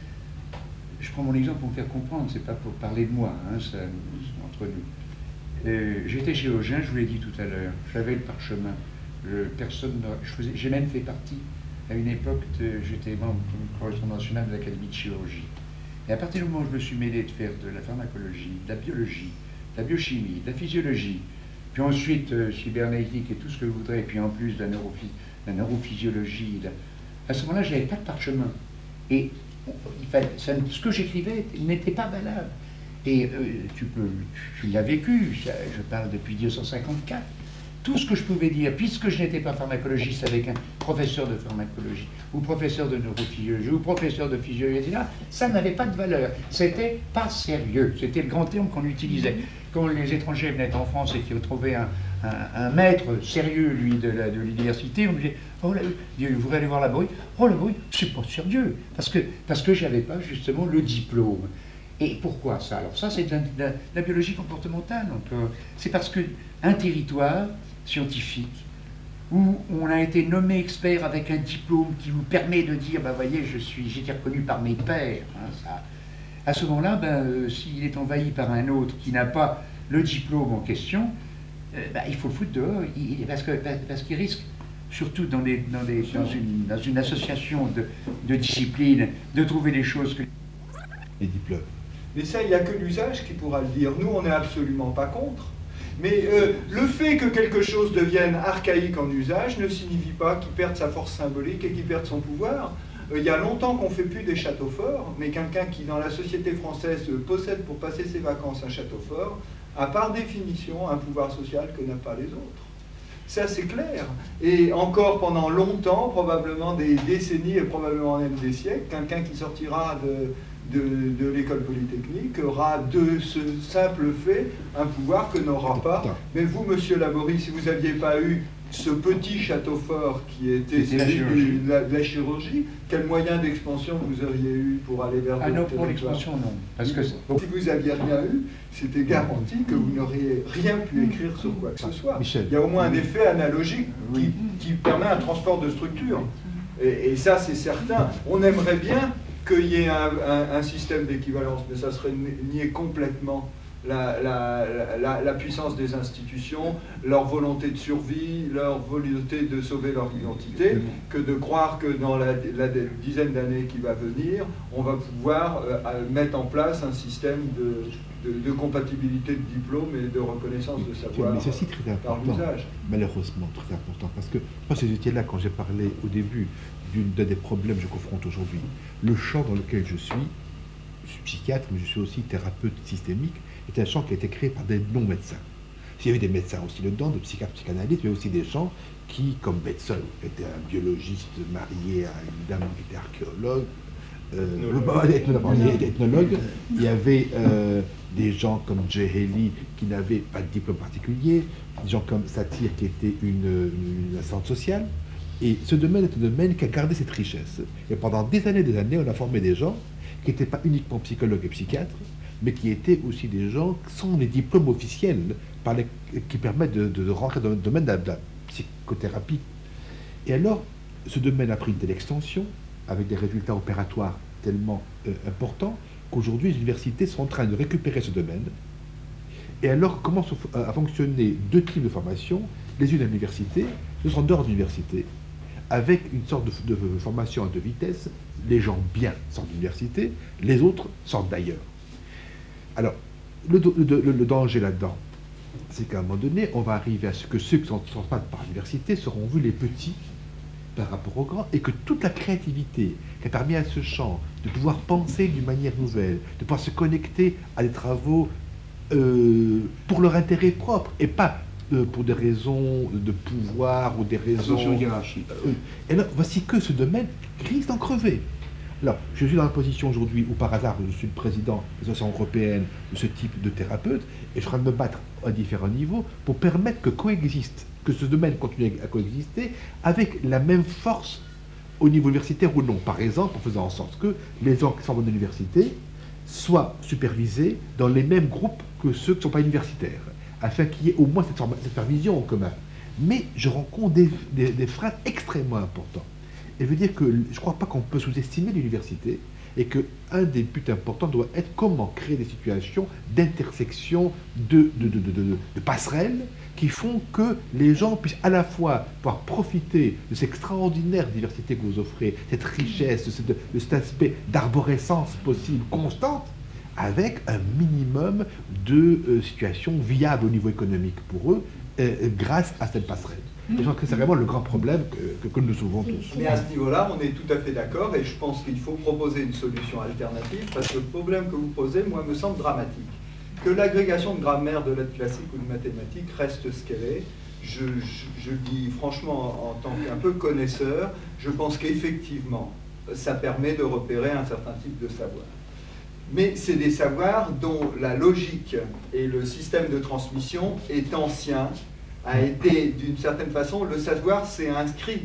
Je prends mon exemple pour vous faire comprendre, c'est pas pour parler de moi, hein, ça, entre nous. Euh, J'étais chirurgien, je vous l'ai dit tout à l'heure, j'avais le parchemin, je, personne, j'ai même fait partie, à une époque, j'étais membre correspondant national de l'Académie de chirurgie. Et à partir du moment où je me suis mêlé de faire de la pharmacologie, de la biologie, de la biochimie, de la physiologie, puis ensuite euh, cybernétique et tout ce que vous voudrez, et puis en plus de la, neurophy la neurophysiologie, la... à ce moment-là, je n'avais pas de parchemin. Et il fallait, ça, ce que j'écrivais n'était pas valable. Et euh, tu peux, tu, tu l'as vécu, ça, je parle depuis mille neuf cent cinquante-quatre. Tout ce que je pouvais dire, puisque je n'étais pas pharmacologiste avec un professeur de pharmacologie, ou professeur de neurophysiologie, ou professeur de physiologie, et cetera, ça n'avait pas de valeur. C'était pas sérieux. C'était le grand terme qu'on utilisait. Quand les étrangers venaient en France et qu'ils retrouvaient un, un, un maître sérieux, lui, de l'université, on me disait « Oh, là, vous voulez aller voir Laborie ?»« Oh, Laborie, c'est pas sérieux. » Parce que, parce que j'avais pas, justement, le diplôme. Et pourquoi ça? Alors ça, c'est de, de, de la biologie comportementale. Euh, c'est parce qu'un territoire scientifique où on a été nommé expert avec un diplôme qui vous permet de dire, ben voyez, je suis, j'ai été reconnu par mes pairs. Hein, ça. À ce moment-là, ben, euh, s'il est envahi par un autre qui n'a pas le diplôme en question, euh, ben, il faut le foutre dehors, il, parce que parce qu'il risque, surtout dans, des, dans, des, dans, une, dans une association de, de disciplines, de trouver des choses que... Les diplômes. Mais ça, il n'y a que l'usage qui pourra le dire. Nous, on n'est absolument pas contre. Mais euh, le fait que quelque chose devienne archaïque en usage ne signifie pas qu'il perde sa force symbolique et qu'il perde son pouvoir. Euh, il y a longtemps qu'on ne fait plus des châteaux forts, mais quelqu'un qui, dans la société française, possède pour passer ses vacances un château fort, a par définition un pouvoir social que n'ont pas les autres. Ça, c'est clair. Et encore pendant longtemps, probablement des décennies et probablement même des siècles, quelqu'un qui sortira de... de, de l'école polytechnique aura de ce simple fait un pouvoir que n'aura pas. Mais vous, monsieur Laborie, si vous n'aviez pas eu ce petit château fort qui était celui de la, de la chirurgie, quel moyen d'expansion vous auriez eu pour aller vers ah non, pour l'expansion, non. Parce que si vous n'aviez rien eu, c'était garanti que vous n'auriez rien pu écrire sur quoi que ce soit. Michel. Il y a au moins un effet analogique qui, qui permet un transport de structure. Et, et ça, c'est certain. On aimerait bien qu'il y ait un, un, un système d'équivalence, mais ça serait nier complètement la, la, la, la puissance des institutions, leur volonté de survie, leur volonté de sauver leur identité, que de croire que dans la, la dizaine d'années qui va venir, on va pouvoir euh, mettre en place un système de, de, de compatibilité de diplôme et de reconnaissance de savoir. Mais ceci très important, malheureusement très important, parce que moi ces étiez là quand j'ai parlé au début d'un des problèmes que je confronte aujourd'hui. Le champ dans lequel je suis, je suis psychiatre, mais je suis aussi thérapeute systémique, est un champ qui a été créé par des non-médecins. Il y avait des médecins aussi dedans, des psychiatres, psychanalystes, mais aussi des gens qui, comme Betson, était un biologiste marié à une dame qui était archéologue, euh, ethnologue. ethnologue. Il y avait euh, des gens comme Jay Haley qui n'avaient pas de diplôme particulier, des gens comme Satir qui était une, une assistante sociale. Et ce domaine est un domaine qui a gardé cette richesse. Et pendant des années et des années, on a formé des gens qui n'étaient pas uniquement psychologues et psychiatres, mais qui étaient aussi des gens sans les diplômes officiels par les, qui permettent de, de, de rentrer dans le domaine de la, de la psychothérapie. Et alors, ce domaine a pris une telle extension, avec des résultats opératoires tellement euh, importants, qu'aujourd'hui, les universités sont en train de récupérer ce domaine. Et alors commencent à fonctionner deux types de formations, les unes à l'université, d'autres en dehors de l'université, avec une sorte de, de formation à deux vitesses. Les gens bien sortent de l'université, les autres sortent d'ailleurs. Alors, le, le, le, le danger là-dedans, c'est qu'à un moment donné, on va arriver à ce que ceux qui ne sortent pas par l'université seront vus les petits par rapport aux grands, et que toute la créativité qui a permis à ce champ de pouvoir penser d'une manière nouvelle, de pouvoir se connecter à des travaux euh, pour leur intérêt propre, et pas euh, pour des raisons de pouvoir ou des raisons... Socio-hiérarchiques. Euh, et là, voici que ce domaine risque d'en crever. Alors, je suis dans la position aujourd'hui où, par hasard, je suis le président des associations européennes de ce type de thérapeute, et je suis en train de me battre à différents niveaux pour permettre que coexiste, que ce domaine continue à coexister avec la même force au niveau universitaire ou non. Par exemple, en faisant en sorte que les gens qui sont de l'université soient supervisés dans les mêmes groupes que ceux qui ne sont pas universitaires, afin qu'il y ait au moins cette, cette supervision en commun. Mais je rencontre des, des, des freins extrêmement importants. Et veut dire que je ne crois pas qu'on peut sous-estimer l'université, et qu'un des buts importants doit être comment créer des situations d'intersection, de, de, de, de, de, de passerelles, qui font que les gens puissent à la fois pouvoir profiter de cette extraordinaire diversité que vous offrez, cette richesse, de, ce, de, de cet aspect d'arborescence possible, constante, avec un minimum de euh, situations viables au niveau économique pour eux, euh, grâce à cette passerelle. Je pense que c'est vraiment le grand problème que, que, que nous soulevons tous. Mais à ce niveau-là, on est tout à fait d'accord, et je pense qu'il faut proposer une solution alternative, parce que le problème que vous posez, moi, me semble dramatique. Que l'agrégation de grammaire, de lettres classiques ou de mathématiques reste ce qu'elle est, je, je, je dis franchement, en tant qu'un peu connaisseur, je pense qu'effectivement, ça permet de repérer un certain type de savoir. Mais c'est des savoirs dont la logique et le système de transmission est ancien, a été d'une certaine façon, le savoir s'est inscrit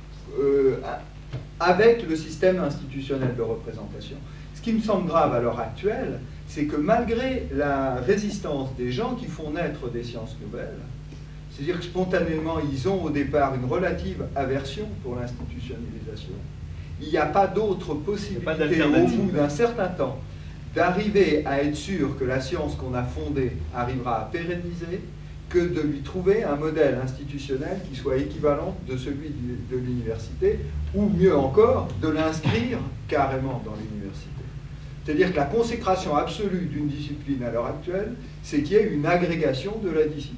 euh, avec le système institutionnel de représentation. Ce qui me semble grave à l'heure actuelle, c'est que malgré la résistance des gens qui font naître des sciences nouvelles, c'est-à-dire que spontanément ils ont au départ une relative aversion pour l'institutionnalisation, il n'y a pas d'autre possibilité au bout d'un certain temps d'arriver à être sûr que la science qu'on a fondée arrivera à pérenniser, que de lui trouver un modèle institutionnel qui soit équivalent de celui de l'université, ou mieux encore, de l'inscrire carrément dans l'université. C'est-à-dire que la consécration absolue d'une discipline à l'heure actuelle, c'est qu'il y ait une agrégation de la discipline.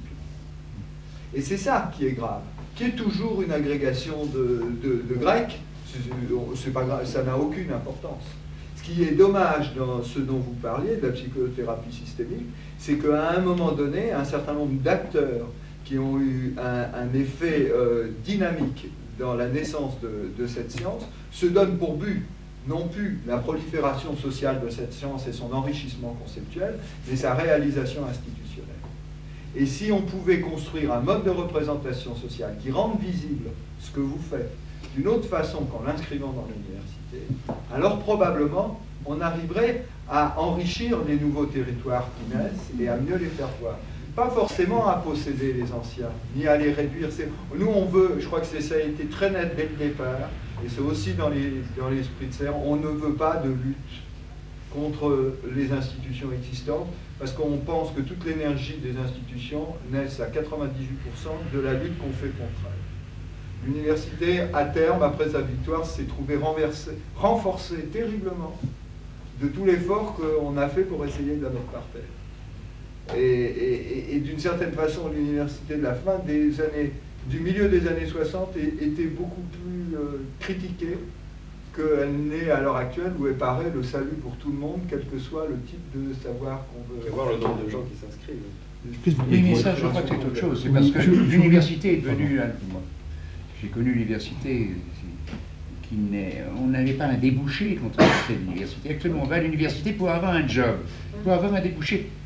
Et c'est ça qui est grave, qui est toujours une agrégation de, de, de grec, c'est pas grave, ça n'a aucune importance. Ce qui est dommage dans ce dont vous parliez, de la psychothérapie systémique, c'est qu'à un moment donné, un certain nombre d'acteurs qui ont eu un, un effet euh, dynamique dans la naissance de, de cette science se donnent pour but non plus la prolifération sociale de cette science et son enrichissement conceptuel, mais sa réalisation institutionnelle. Et si on pouvait construire un mode de représentation sociale qui rende visible ce que vous faites d'une autre façon qu'en l'inscrivant dans l'université, alors probablement on arriverait à enrichir les nouveaux territoires qui naissent et à mieux les faire voir. Pas forcément à posséder les anciens, ni à les réduire. Nous, on veut, je crois que ça a été très net dès le départ, et c'est aussi dans l'esprit de serre, on ne veut pas de lutte contre les institutions existantes, parce qu'on pense que toute l'énergie des institutions naissent à quatre-vingt-dix-huit pour cent de la lutte qu'on fait contre elles. L'université, à terme, après sa victoire, s'est trouvée renversée, renforcée terriblement de tout l'effort qu'on a fait pour essayer de la mettre par terre. Et, et, et d'une certaine façon, l'université de la fin des années, du milieu des années soixante était beaucoup plus euh, critiquée qu'elle n'est à l'heure actuelle, où elle paraît le salut pour tout le monde, quel que soit le type de savoir qu'on veut. Et voir le nombre de gens qui s'inscrivent. Oui, mais ça, je crois que c'est autre chose. C'est parce que l'université est devenue... J'ai connu l'université, qui n'est... on n'avait pas un débouché quand on était à l'université. Actuellement, on va à l'université pour avoir un job, pour avoir un débouché.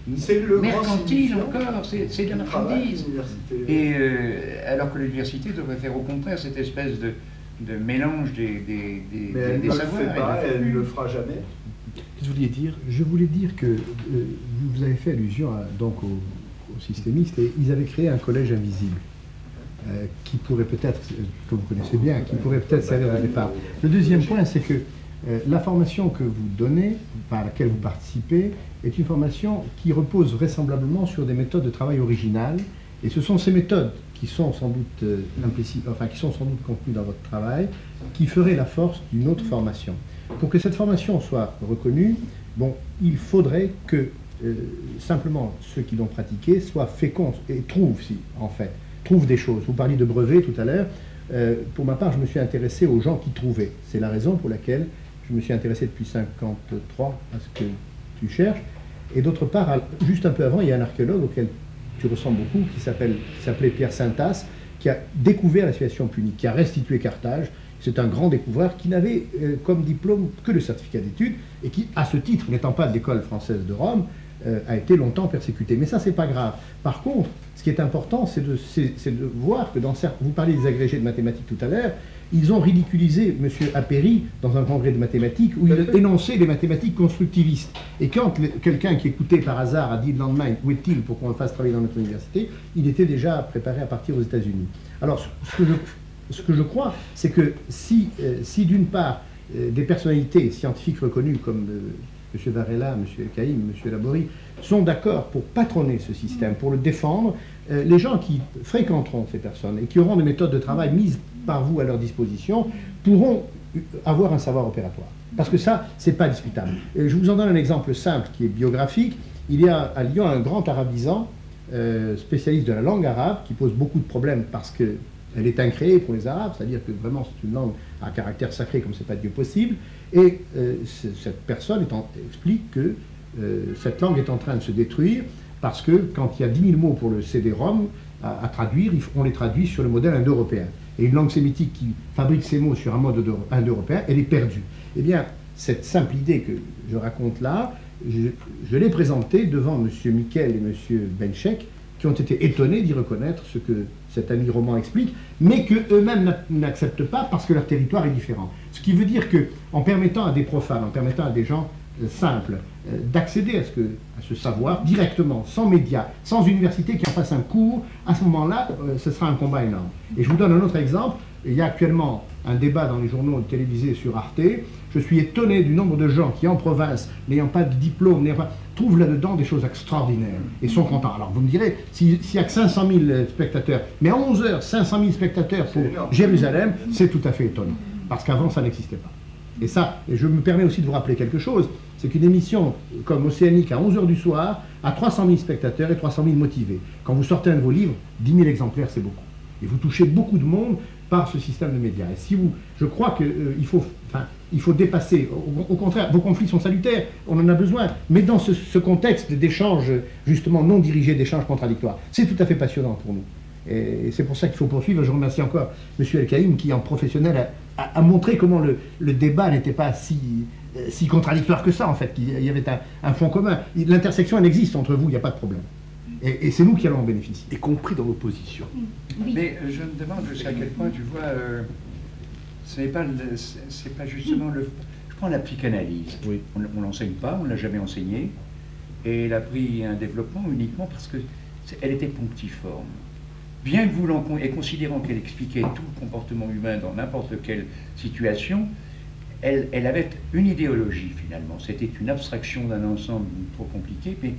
C'est le grand mercantile signifiant encore, c'est c'est de la du travail marchandise. universitaire. Et euh, alors que l'université devrait faire au contraire cette espèce de, de mélange des, des, des, Mais elle des ne savoirs. le fait pas, et de- elle ne le fera jamais. Qu'est-ce que vous vouliez dire? Je voulais dire que euh, vous avez fait allusion à- donc aux, aux systémistes et ils avaient créé un collège invisible euh, qui pourrait peut-être, euh, que vous connaissez bien, qui pourrait peut-être servir au départ. Le deuxième point, c'est que euh, la formation que vous donnez, par laquelle vous participez, est une formation qui repose vraisemblablement sur des méthodes de travail originales et ce sont ces méthodes qui sont sans doute euh, implicites, enfin qui sont sans doute contenues dans votre travail, qui feraient la force d'une autre formation. Pour que cette formation soit reconnue, bon, il faudrait que euh, simplement ceux qui l'ont pratiquée soient féconds et trouvent, si, en fait, trouvent des choses. Vous parliez de brevets tout à l'heure. Euh, pour ma part, je me suis intéressé aux gens qui trouvaient. C'est la raison pour laquelle je me suis intéressé depuis cinquante-trois à ce que tu cherches. Et d'autre part, à- juste un peu avant, il y a un archéologue auquel tu ressembles beaucoup, qui s'appelle- qui s'appelait Pierre Saintas, qui a découvert la civilisation punique, qui a restitué Carthage. C'est un grand découvreur qui n'avait euh, comme diplôme que le certificat d'études et qui, à ce titre, n'étant pas de l'école française de Rome, euh, a été longtemps persécuté. Mais ça, c'est pas grave. Par contre, ce qui est important, c'est de, c'est- c'est de voir que dans certains... Vous parliez des agrégés de mathématiques tout à l'heure, ils ont ridiculisé M. Appéry dans un congrès de mathématiques où il énonçait les mathématiques constructivistes. Et quand le- quelqu'un qui écoutait par hasard a dit le lendemain « Où est-il pour qu'on le fasse travailler dans notre université ?», il était déjà préparé à partir aux États-Unis. Alors, ce que je Ce que je crois, c'est que si, euh, si d'une part, euh, des personnalités scientifiques reconnues comme euh, M. Varela, M. El Kaïm, M. Laborie, sont d'accord pour patronner ce système, pour le défendre, euh, les gens qui fréquenteront ces personnes et qui auront des méthodes de travail mises par vous à leur disposition pourront avoir un savoir opératoire. Parce que ça, c'est pas discutable. Et je vous en donne un exemple simple qui est biographique. Il y a à Lyon un grand arabisant, euh, spécialiste de la langue arabe, qui pose beaucoup de problèmes parce que elle est incréée pour les Arabes, c'est-à-dire que vraiment c'est une langue à caractère sacré comme c'est pas Dieu possible. Et euh, cette personne est en, explique que euh, cette langue est en train de se détruire parce que quand il y a dix mille mots pour le C D-ROM à, à traduire, il faut- on les traduit sur le modèle indo-européen. Et une langue sémitique qui fabrique ces mots sur un mode de- indo-européen, elle est perdue. Eh bien, cette simple idée que je raconte là, je, je l'ai présentée devant M. Miquel et M. Benchek, qui ont été étonnés d'y reconnaître ce que cet ami roman explique, mais qu'eux-mêmes n'acceptent pas parce que leur territoire est différent. Ce qui veut dire qu'en permettant à des profanes, en permettant à des gens euh, simples euh, d'accéder à, ce que- à ce savoir directement, sans médias, sans université qui en fasse un cours, à ce moment-là, euh, ce sera un combat énorme. Et je vous donne un autre exemple. Il y a actuellement un débat dans les journaux télévisés sur Arte. Je suis étonné du nombre de gens qui, en province, n'ayant pas de diplôme, n'ayant pas, trouvent là-dedans des choses extraordinaires et sont contents. Alors vous me direz, si- s'il n'y a que cinq cent mille spectateurs, mais à onze heures, cinq cent mille spectateurs pour énorme. Jérusalem, c'est tout à fait étonnant. Parce qu'avant, ça n'existait pas. Et ça, et je me permets aussi de vous rappeler quelque chose, c'est qu'une émission comme Océanique à onze heures du soir a trois cent mille spectateurs et trois cent mille motivés. Quand vous sortez un de vos livres, dix mille exemplaires, c'est beaucoup. Et vous touchez beaucoup de monde par ce système de médias. Et si vous, je crois qu'il euh, il faut, enfin, il faut dépasser, au, au contraire, vos conflits sont salutaires, on en a besoin, mais dans ce, ce contexte d'échanges, justement non dirigés, d'échanges contradictoires, c'est tout à fait passionnant pour nous. Et, et c'est pour ça qu'il faut poursuivre. Je remercie encore M. El Kaïm qui, en professionnel, a, a- a montré comment le, le débat n'était pas si, euh, si contradictoire que ça, en fait, qu'il y avait un, un fond commun. L'intersection, elle existe entre vous, il n'y a pas de problème. Et, et c'est nous qui allons en bénéficier. Y compris dans l'opposition. Oui. Mais euh, je me demande jusqu'à quel point, tu vois, euh, ce n'est pas, le- c'est c'est pas justement le... Je prends la psychanalyse. Oui. On ne l'enseigne pas, on ne l'a jamais enseignée. Et elle a pris un développement uniquement parce qu'elle était punctiforme. Bien que voulant, et considérant qu'elle expliquait tout le comportement humain dans n'importe quelle situation, elle, elle avait une idéologie finalement. C'était une abstraction d'un ensemble trop compliqué. Mais,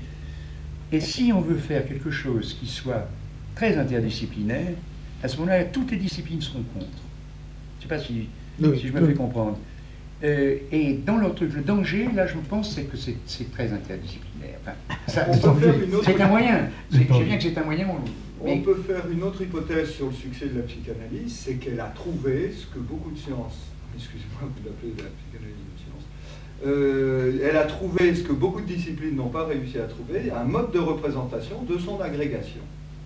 et si on veut faire quelque chose qui soit très interdisciplinaire, à ce moment-là, toutes les disciplines seront contre. Je ne sais pas si, Oui, si je me oui. fais comprendre. Euh, et dans leur truc, le danger, là, je pense, c'est que c'est c'est très interdisciplinaire. Enfin, ça- On peut faire une autre- c'est un moyen. C'est- Je sais bien que c'est un moyen. On Mais peut faire une autre hypothèse sur le succès de la psychanalyse, c'est qu'elle a trouvé ce que beaucoup de sciences, excusez-moi de l'appeler de la psychanalyse une science, euh, elle a trouvé ce que beaucoup de disciplines n'ont pas réussi à trouver, un mode de représentation de son agrégation.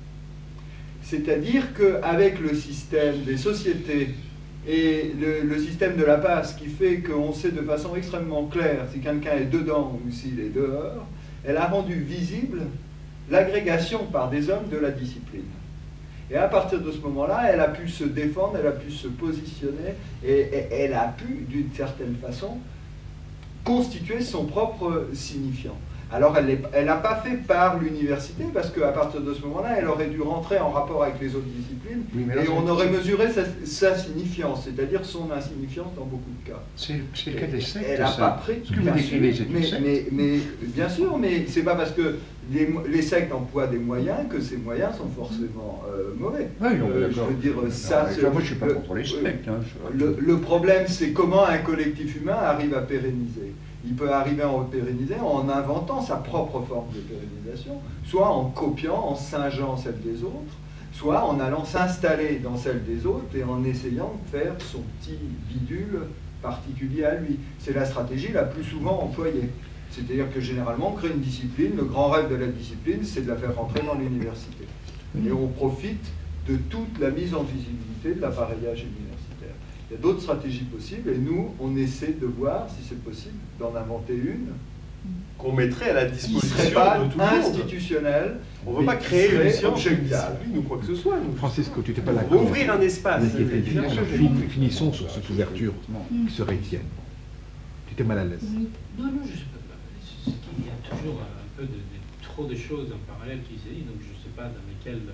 C'est-à-dire qu'avec le système des sociétés et le, le système de la passe qui fait qu'on sait de façon extrêmement claire si quelqu'un est dedans ou s'il est dehors, elle a rendu visible l'agrégation par des hommes de la discipline. Et à partir de ce moment-là, elle a pu se défendre, elle a pu se positionner, et, et elle a pu, d'une certaine façon, constituer son propre signifiant. Alors elle n'a pas fait par l'université, parce qu'à partir de ce moment-là, elle aurait dû rentrer en rapport avec les autres disciplines, oui, et on aurait mesuré sa, sa signifiance, c'est-à-dire son insignifiance dans beaucoup de cas. C'est le cas des sectes, elle n'a pas pris. Ce que vous décrivez, c'est mais, mais, mais bien sûr, mais c'est pas parce que les, les sectes emploient des moyens que ces moyens sont forcément euh, mauvais. Oui, non, euh, je veux dire, ça, non, moi je suis pas contre les sectes. Hein, le, le problème, c'est comment un collectif humain arrive à pérenniser. Il peut arriver à pérenniser en inventant sa propre forme de pérennisation, soit en copiant, en singeant celle des autres, soit en allant s'installer dans celle des autres et en essayant de faire son petit bidule particulier à lui. C'est la stratégie la plus souvent employée. C'est-à-dire que généralement, on crée une discipline, le grand rêve de la discipline, c'est de la faire rentrer dans l'université. Et on profite de toute la mise en visibilité de l'appareillage universitaire. Il y a d'autres stratégies possibles, et nous, on essaie de voir si c'est possible d'en inventer une qu'on mettrait à la disposition qui serait pas de tout le institutionnelle. On ne veut pas créer une science, une discipline ou quoi que ce soit. Nous. Francisco, tu n'étais pas d'accord. On va ouvrir un espace. Finissons sur cette ouverture qui serait tienne. Tu étais mal à l'aise. Non, non, je ne sais pas. C'est qu'il y a toujours un peu de, de, trop de choses en parallèle qui se disent, donc je ne sais pas dans lesquelles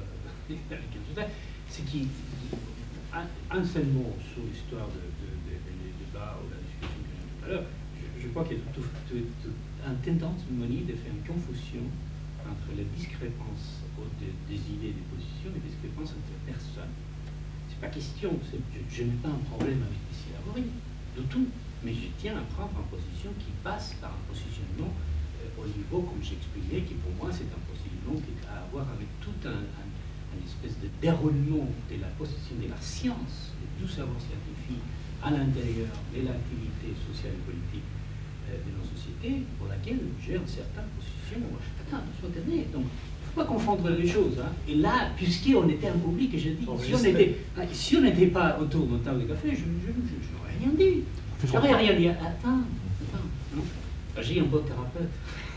c'est qu'il un, un seul mot sur l'histoire de, de, de, de, des débats ou de la discussion que j'ai eu tout à l'heure. Je, je crois qu'il y a tout, tout, tout, un tendance, Moni, de faire une confusion entre les discrépances de, des idées, des positions, et les discrépances entre personnes. C'est pas question, je, je n'ai pas un problème avec les syllaberies, de tout, mais je tiens à prendre une position qui passe par un positionnement euh, au niveau, comme j'exprimais, qui pour moi c'est un positionnement qui a à voir avec tout un, un une espèce de déroulement de la position de la science, de tout savoir scientifique à l'intérieur de l'activité sociale et politique euh, de nos sociétés, pour laquelle j'ai une certaine position. Attends, attendez, donc il ne faut pas confondre les choses. Hein. Et là, puisqu'on était en public, je dis, si on n'était si on n'était pas autour d'un table de café, je, je, je, je n'aurais rien dit. Je n'aurais rien dit. Attends, attends, non. J'ai un beau thérapeute.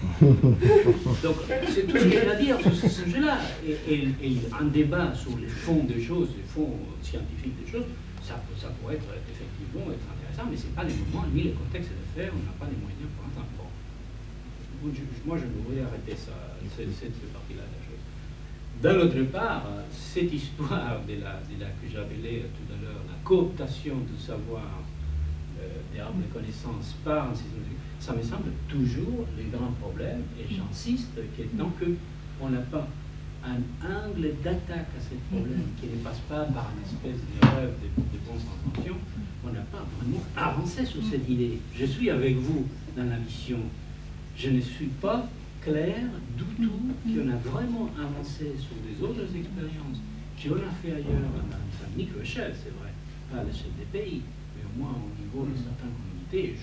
Donc, c'est tout ce que j'ai à dire sur ce sujet-là. Et, et, et un débat sur les fonds des choses, les fonds scientifiques des choses, ça, ça pourrait être effectivement être intéressant, mais ce n'est pas les moments ni le contexte de faire, on n'a pas les moyens pour l'instant. Bon. Moi, je voudrais arrêter ça, cette, cette partie-là de la chose. D'un autre part, cette histoire de la, de la que j'appelais tout à l'heure, la cooptation du savoir, euh, des armes de connaissances par un système de... Ça me semble toujours le grand problème, et j'insiste que tant qu'on n'a pas un angle d'attaque à ce problème qui ne passe pas par une espèce de rêve de, de bonnes intentions, on n'a pas vraiment avancé sur cette idée. Je suis avec vous dans la mission. Je ne suis pas clair du tout qu'on a vraiment avancé sur des autres expériences qu'on a fait ailleurs, à une micro-échelle, c'est vrai, pas à l'échelle des pays, mais au moins au niveau de certaines communautés.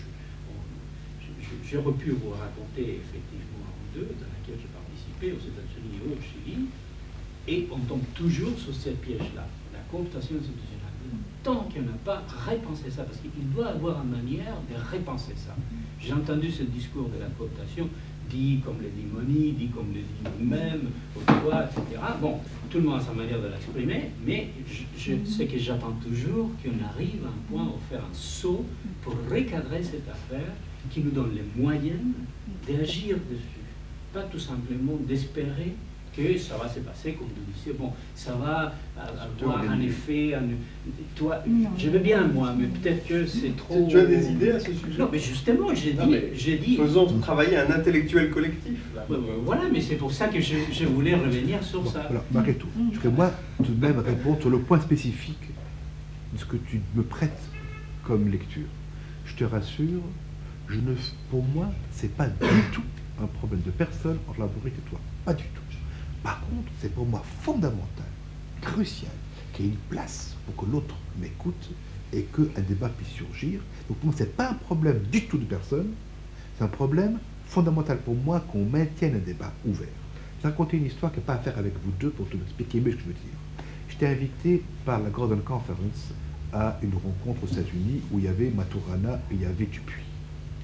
J'aurais pu vous raconter effectivement en deux, dans laquelle j'ai participé aux États-Unis et au Chili, et on tombe toujours sur ce piège-là, la cooptation institutionnelle. Tant qu'on n'a pas repensé ça, parce qu'il doit y avoir une manière de repenser ça. J'ai entendu ce discours de la cooptation, dit comme le dit Moni, dit comme le dit nous-mêmes, au droit, et cetera. Bon, tout le monde a sa manière de l'exprimer, mais je, je, ce que j'attends toujours, qu'on arrive à un point où faire un saut pour recadrer cette affaire, qui nous donne les moyens d'agir dessus. Pas tout simplement d'espérer que ça va se passer comme vous disiez. Bon, ça va avoir un effet. Un, toi, je veux bien, moi, mais peut-être que c'est trop. Tu as des idées à ce sujet? Non, mais justement, j'ai dit, j'ai dit. Faisons travailler un intellectuel collectif. Là. Voilà, mais c'est pour ça que je, je voulais revenir sur ça. Alors, Mareto, je voudrais moi tout de même répondre sur le point spécifique de ce que tu me prêtes comme lecture. Je te rassure. Je ne, pour moi, ce n'est pas du tout un problème de personne entre Labouric et toi. Pas du tout. Par contre, c'est pour moi fondamental, crucial, qu'il y ait une place pour que l'autre m'écoute et qu'un débat puisse surgir. Donc pour moi, ce n'est pas un problème du tout de personne, c'est un problème fondamental pour moi qu'on maintienne un débat ouvert. Je vais raconter une histoire qui n'a pas à faire avec vous deux pour te expliquer mieux ce que je veux dire. J'étais invité par la Gordon Conference à une rencontre aux États-Unis où il y avait Maturana et il y avait Dupuis.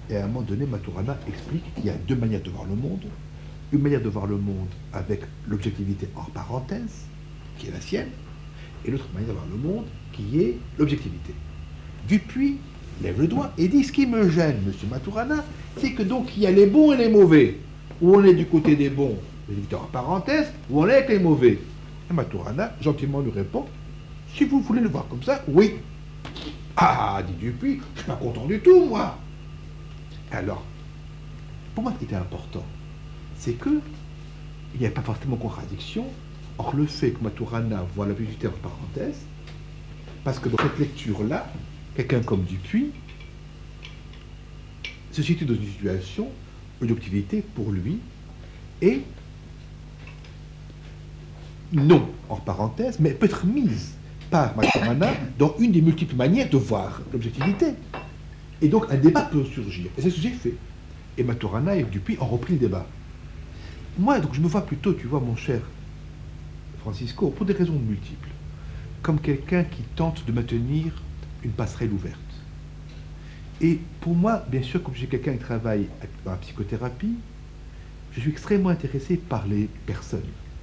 Et à un moment donné, Maturana explique qu'il y a deux manières de voir le monde. Une manière de voir le monde avec l'objectivité hors parenthèse, qui est la sienne, et l'autre manière de voir le monde, qui est l'objectivité. Dupuis lève le doigt et dit, ce qui me gêne, monsieur Maturana, c'est que donc il y a les bons et les mauvais. Ou on est du côté des bons, les hors parenthèse, ou on est avec les mauvais. Et Maturana, gentiment, lui répond, si vous voulez le voir comme ça, oui. Ah, dit Dupuis, je suis pas content du tout, moi. Alors, pour moi, ce qui était important, c'est que il n'y avait pas forcément contradiction entre le fait que Maturana voit l'objectivité en parenthèse, parce que dans cette lecture-là, quelqu'un comme Dupuis se situe dans une situation où l'objectivité, pour lui, est non en parenthèse, mais peut être mise par Maturana dans une des multiples manières de voir l'objectivité. Et donc un débat peut surgir. Et c'est ce que j'ai fait. Et Maturana et Dupuis ont repris le débat. Moi, donc, je me vois plutôt, tu vois, mon cher Francisco, pour des raisons multiples, comme quelqu'un qui tente de maintenir une passerelle ouverte. Et pour moi, bien sûr, comme j'ai quelqu'un qui travaille dans la psychothérapie, je suis extrêmement intéressé par les personnes.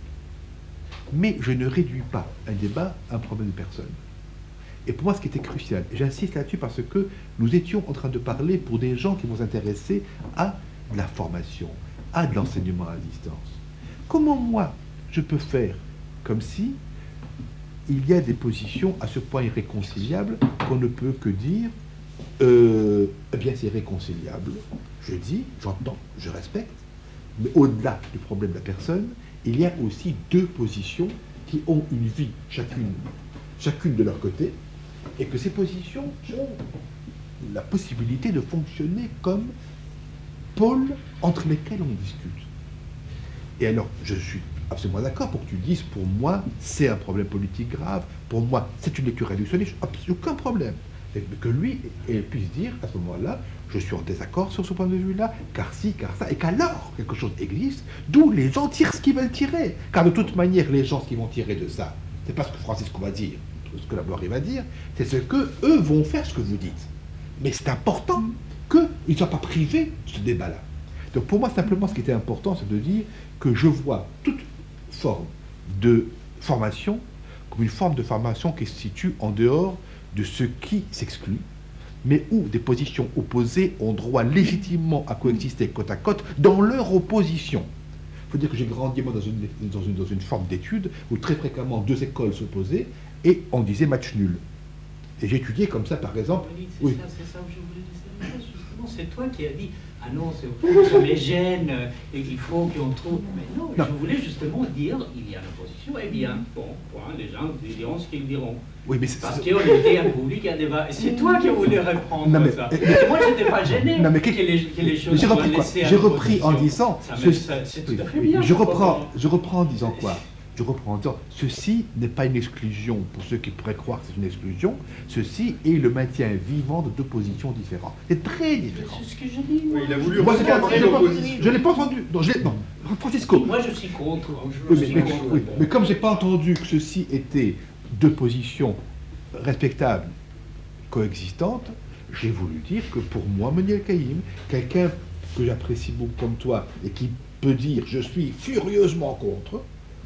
Mais je ne réduis pas un débat à un problème de personne. Et pour moi, ce qui était crucial, et j'insiste là-dessus parce que nous étions en train de parler pour des gens qui vont s'intéresser à de la formation, à de l'enseignement à distance. Comment moi, je peux faire comme si il y a des positions à ce point irréconciliables qu'on ne peut que dire euh, eh bien c'est réconciliable. Je dis, j'entends, je respecte, mais au-delà du problème de la personne, il y a aussi deux positions qui ont une vie chacune, chacune de leur côté, et que ces positions ont la possibilité de fonctionner comme pôles entre lesquels on discute. Et alors, je suis absolument d'accord pour que tu dises, pour moi, c'est un problème politique grave, pour moi, c'est une lecture réductionniste, aucun problème. Et que lui il puisse dire, à ce moment-là, je suis en désaccord sur ce point de vue-là, car si, car ça, et qu'alors quelque chose existe, d'où les gens tirent ce qu'ils veulent tirer. Car de toute manière, les gens, ce qu'ils vont tirer de ça, c'est pas ce que Francisco va dire, ce que la Boirie va dire, c'est ce que eux vont faire, ce que vous dites. Mais c'est important qu'ils ne soient pas privés de ce débat-là. Donc pour moi, simplement, ce qui était important, c'est de dire que je vois toute forme de formation comme une forme de formation qui se situe en dehors de ce qui s'exclut, mais où des positions opposées ont droit légitimement à coexister côte à côte dans leur opposition. Il faut dire que j'ai grandi moi, dans, une, dans, une, dans une forme d'étude où très fréquemment deux écoles s'opposaient et on disait match nul. Et j'ai étudié comme ça, par exemple... C'est oui. ça, ça que je voulais dire. Justement, c'est toi qui as dit « Ah non, ça les gêne, et il faut qu'on trouve... » Mais non, non, je voulais justement dire « Il y a l'opposition, eh bien, bon, point, les gens diront ce qu'ils diront. » Oui, mais parce qu'on était un public, un débat. Et c'est toi qui as voulu reprendre non, mais, ça. Mais, mais, moi, je n'étais pas gêné non, mais, que, les, que les choses soient laissées à J'ai repris en disant... C'est tout à fait bien. Je reprends, je reprends en disant quoi? Je reprends en disant, ceci n'est pas une exclusion pour ceux qui pourraient croire que c'est une exclusion, ceci est le maintien vivant de deux positions différentes. C'est très différent. C'est ce que je dis. Oui, il a voulu moi, recadrer l'opposition. Je ne l'ai pas entendu. Non, je non. Francisco. Moi, je suis contre. Je oui, suis mais, contre. Oui, mais comme je n'ai pas entendu que ceci était deux positions respectables, coexistantes, j'ai voulu dire que pour moi, Moniel Caïm, quelqu'un que j'apprécie beaucoup comme toi et qui peut dire je suis furieusement contre,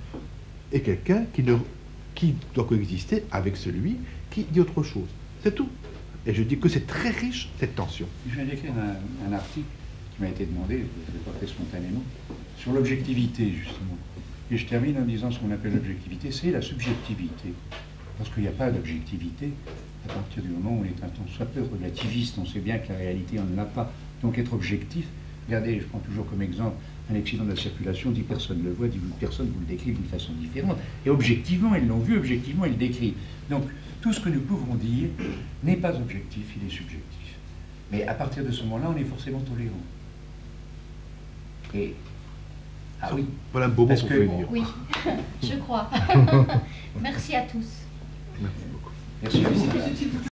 et quelqu'un qui, ne, qui doit coexister avec celui qui dit autre chose. C'est tout. Et je dis que c'est très riche, cette tension. Je viens d'écrire un, un article qui m'a été demandé, je ne l'ai pas fait spontanément, sur l'objectivité, justement. Et je termine en disant ce qu'on appelle l'objectivité, c'est la subjectivité. Parce qu'il n'y a pas d'objectivité à partir du moment où on est un tant soit peu relativiste, on sait bien que la réalité, on ne l'a pas. Donc être objectif, regardez, je prends toujours comme exemple un accident de la circulation, dix personnes le voient, dix personnes vous le décrivent d'une façon différente. Et objectivement, ils l'ont vu, objectivement, ils le décrivent. Donc, tout ce que nous pouvons dire n'est pas objectif, il est subjectif. Mais à partir de ce moment-là, on est forcément tolérant. Et... Ah oui. Voilà un beau mot pour finir. Oui, je crois. Merci à tous. Merci beaucoup. Merci.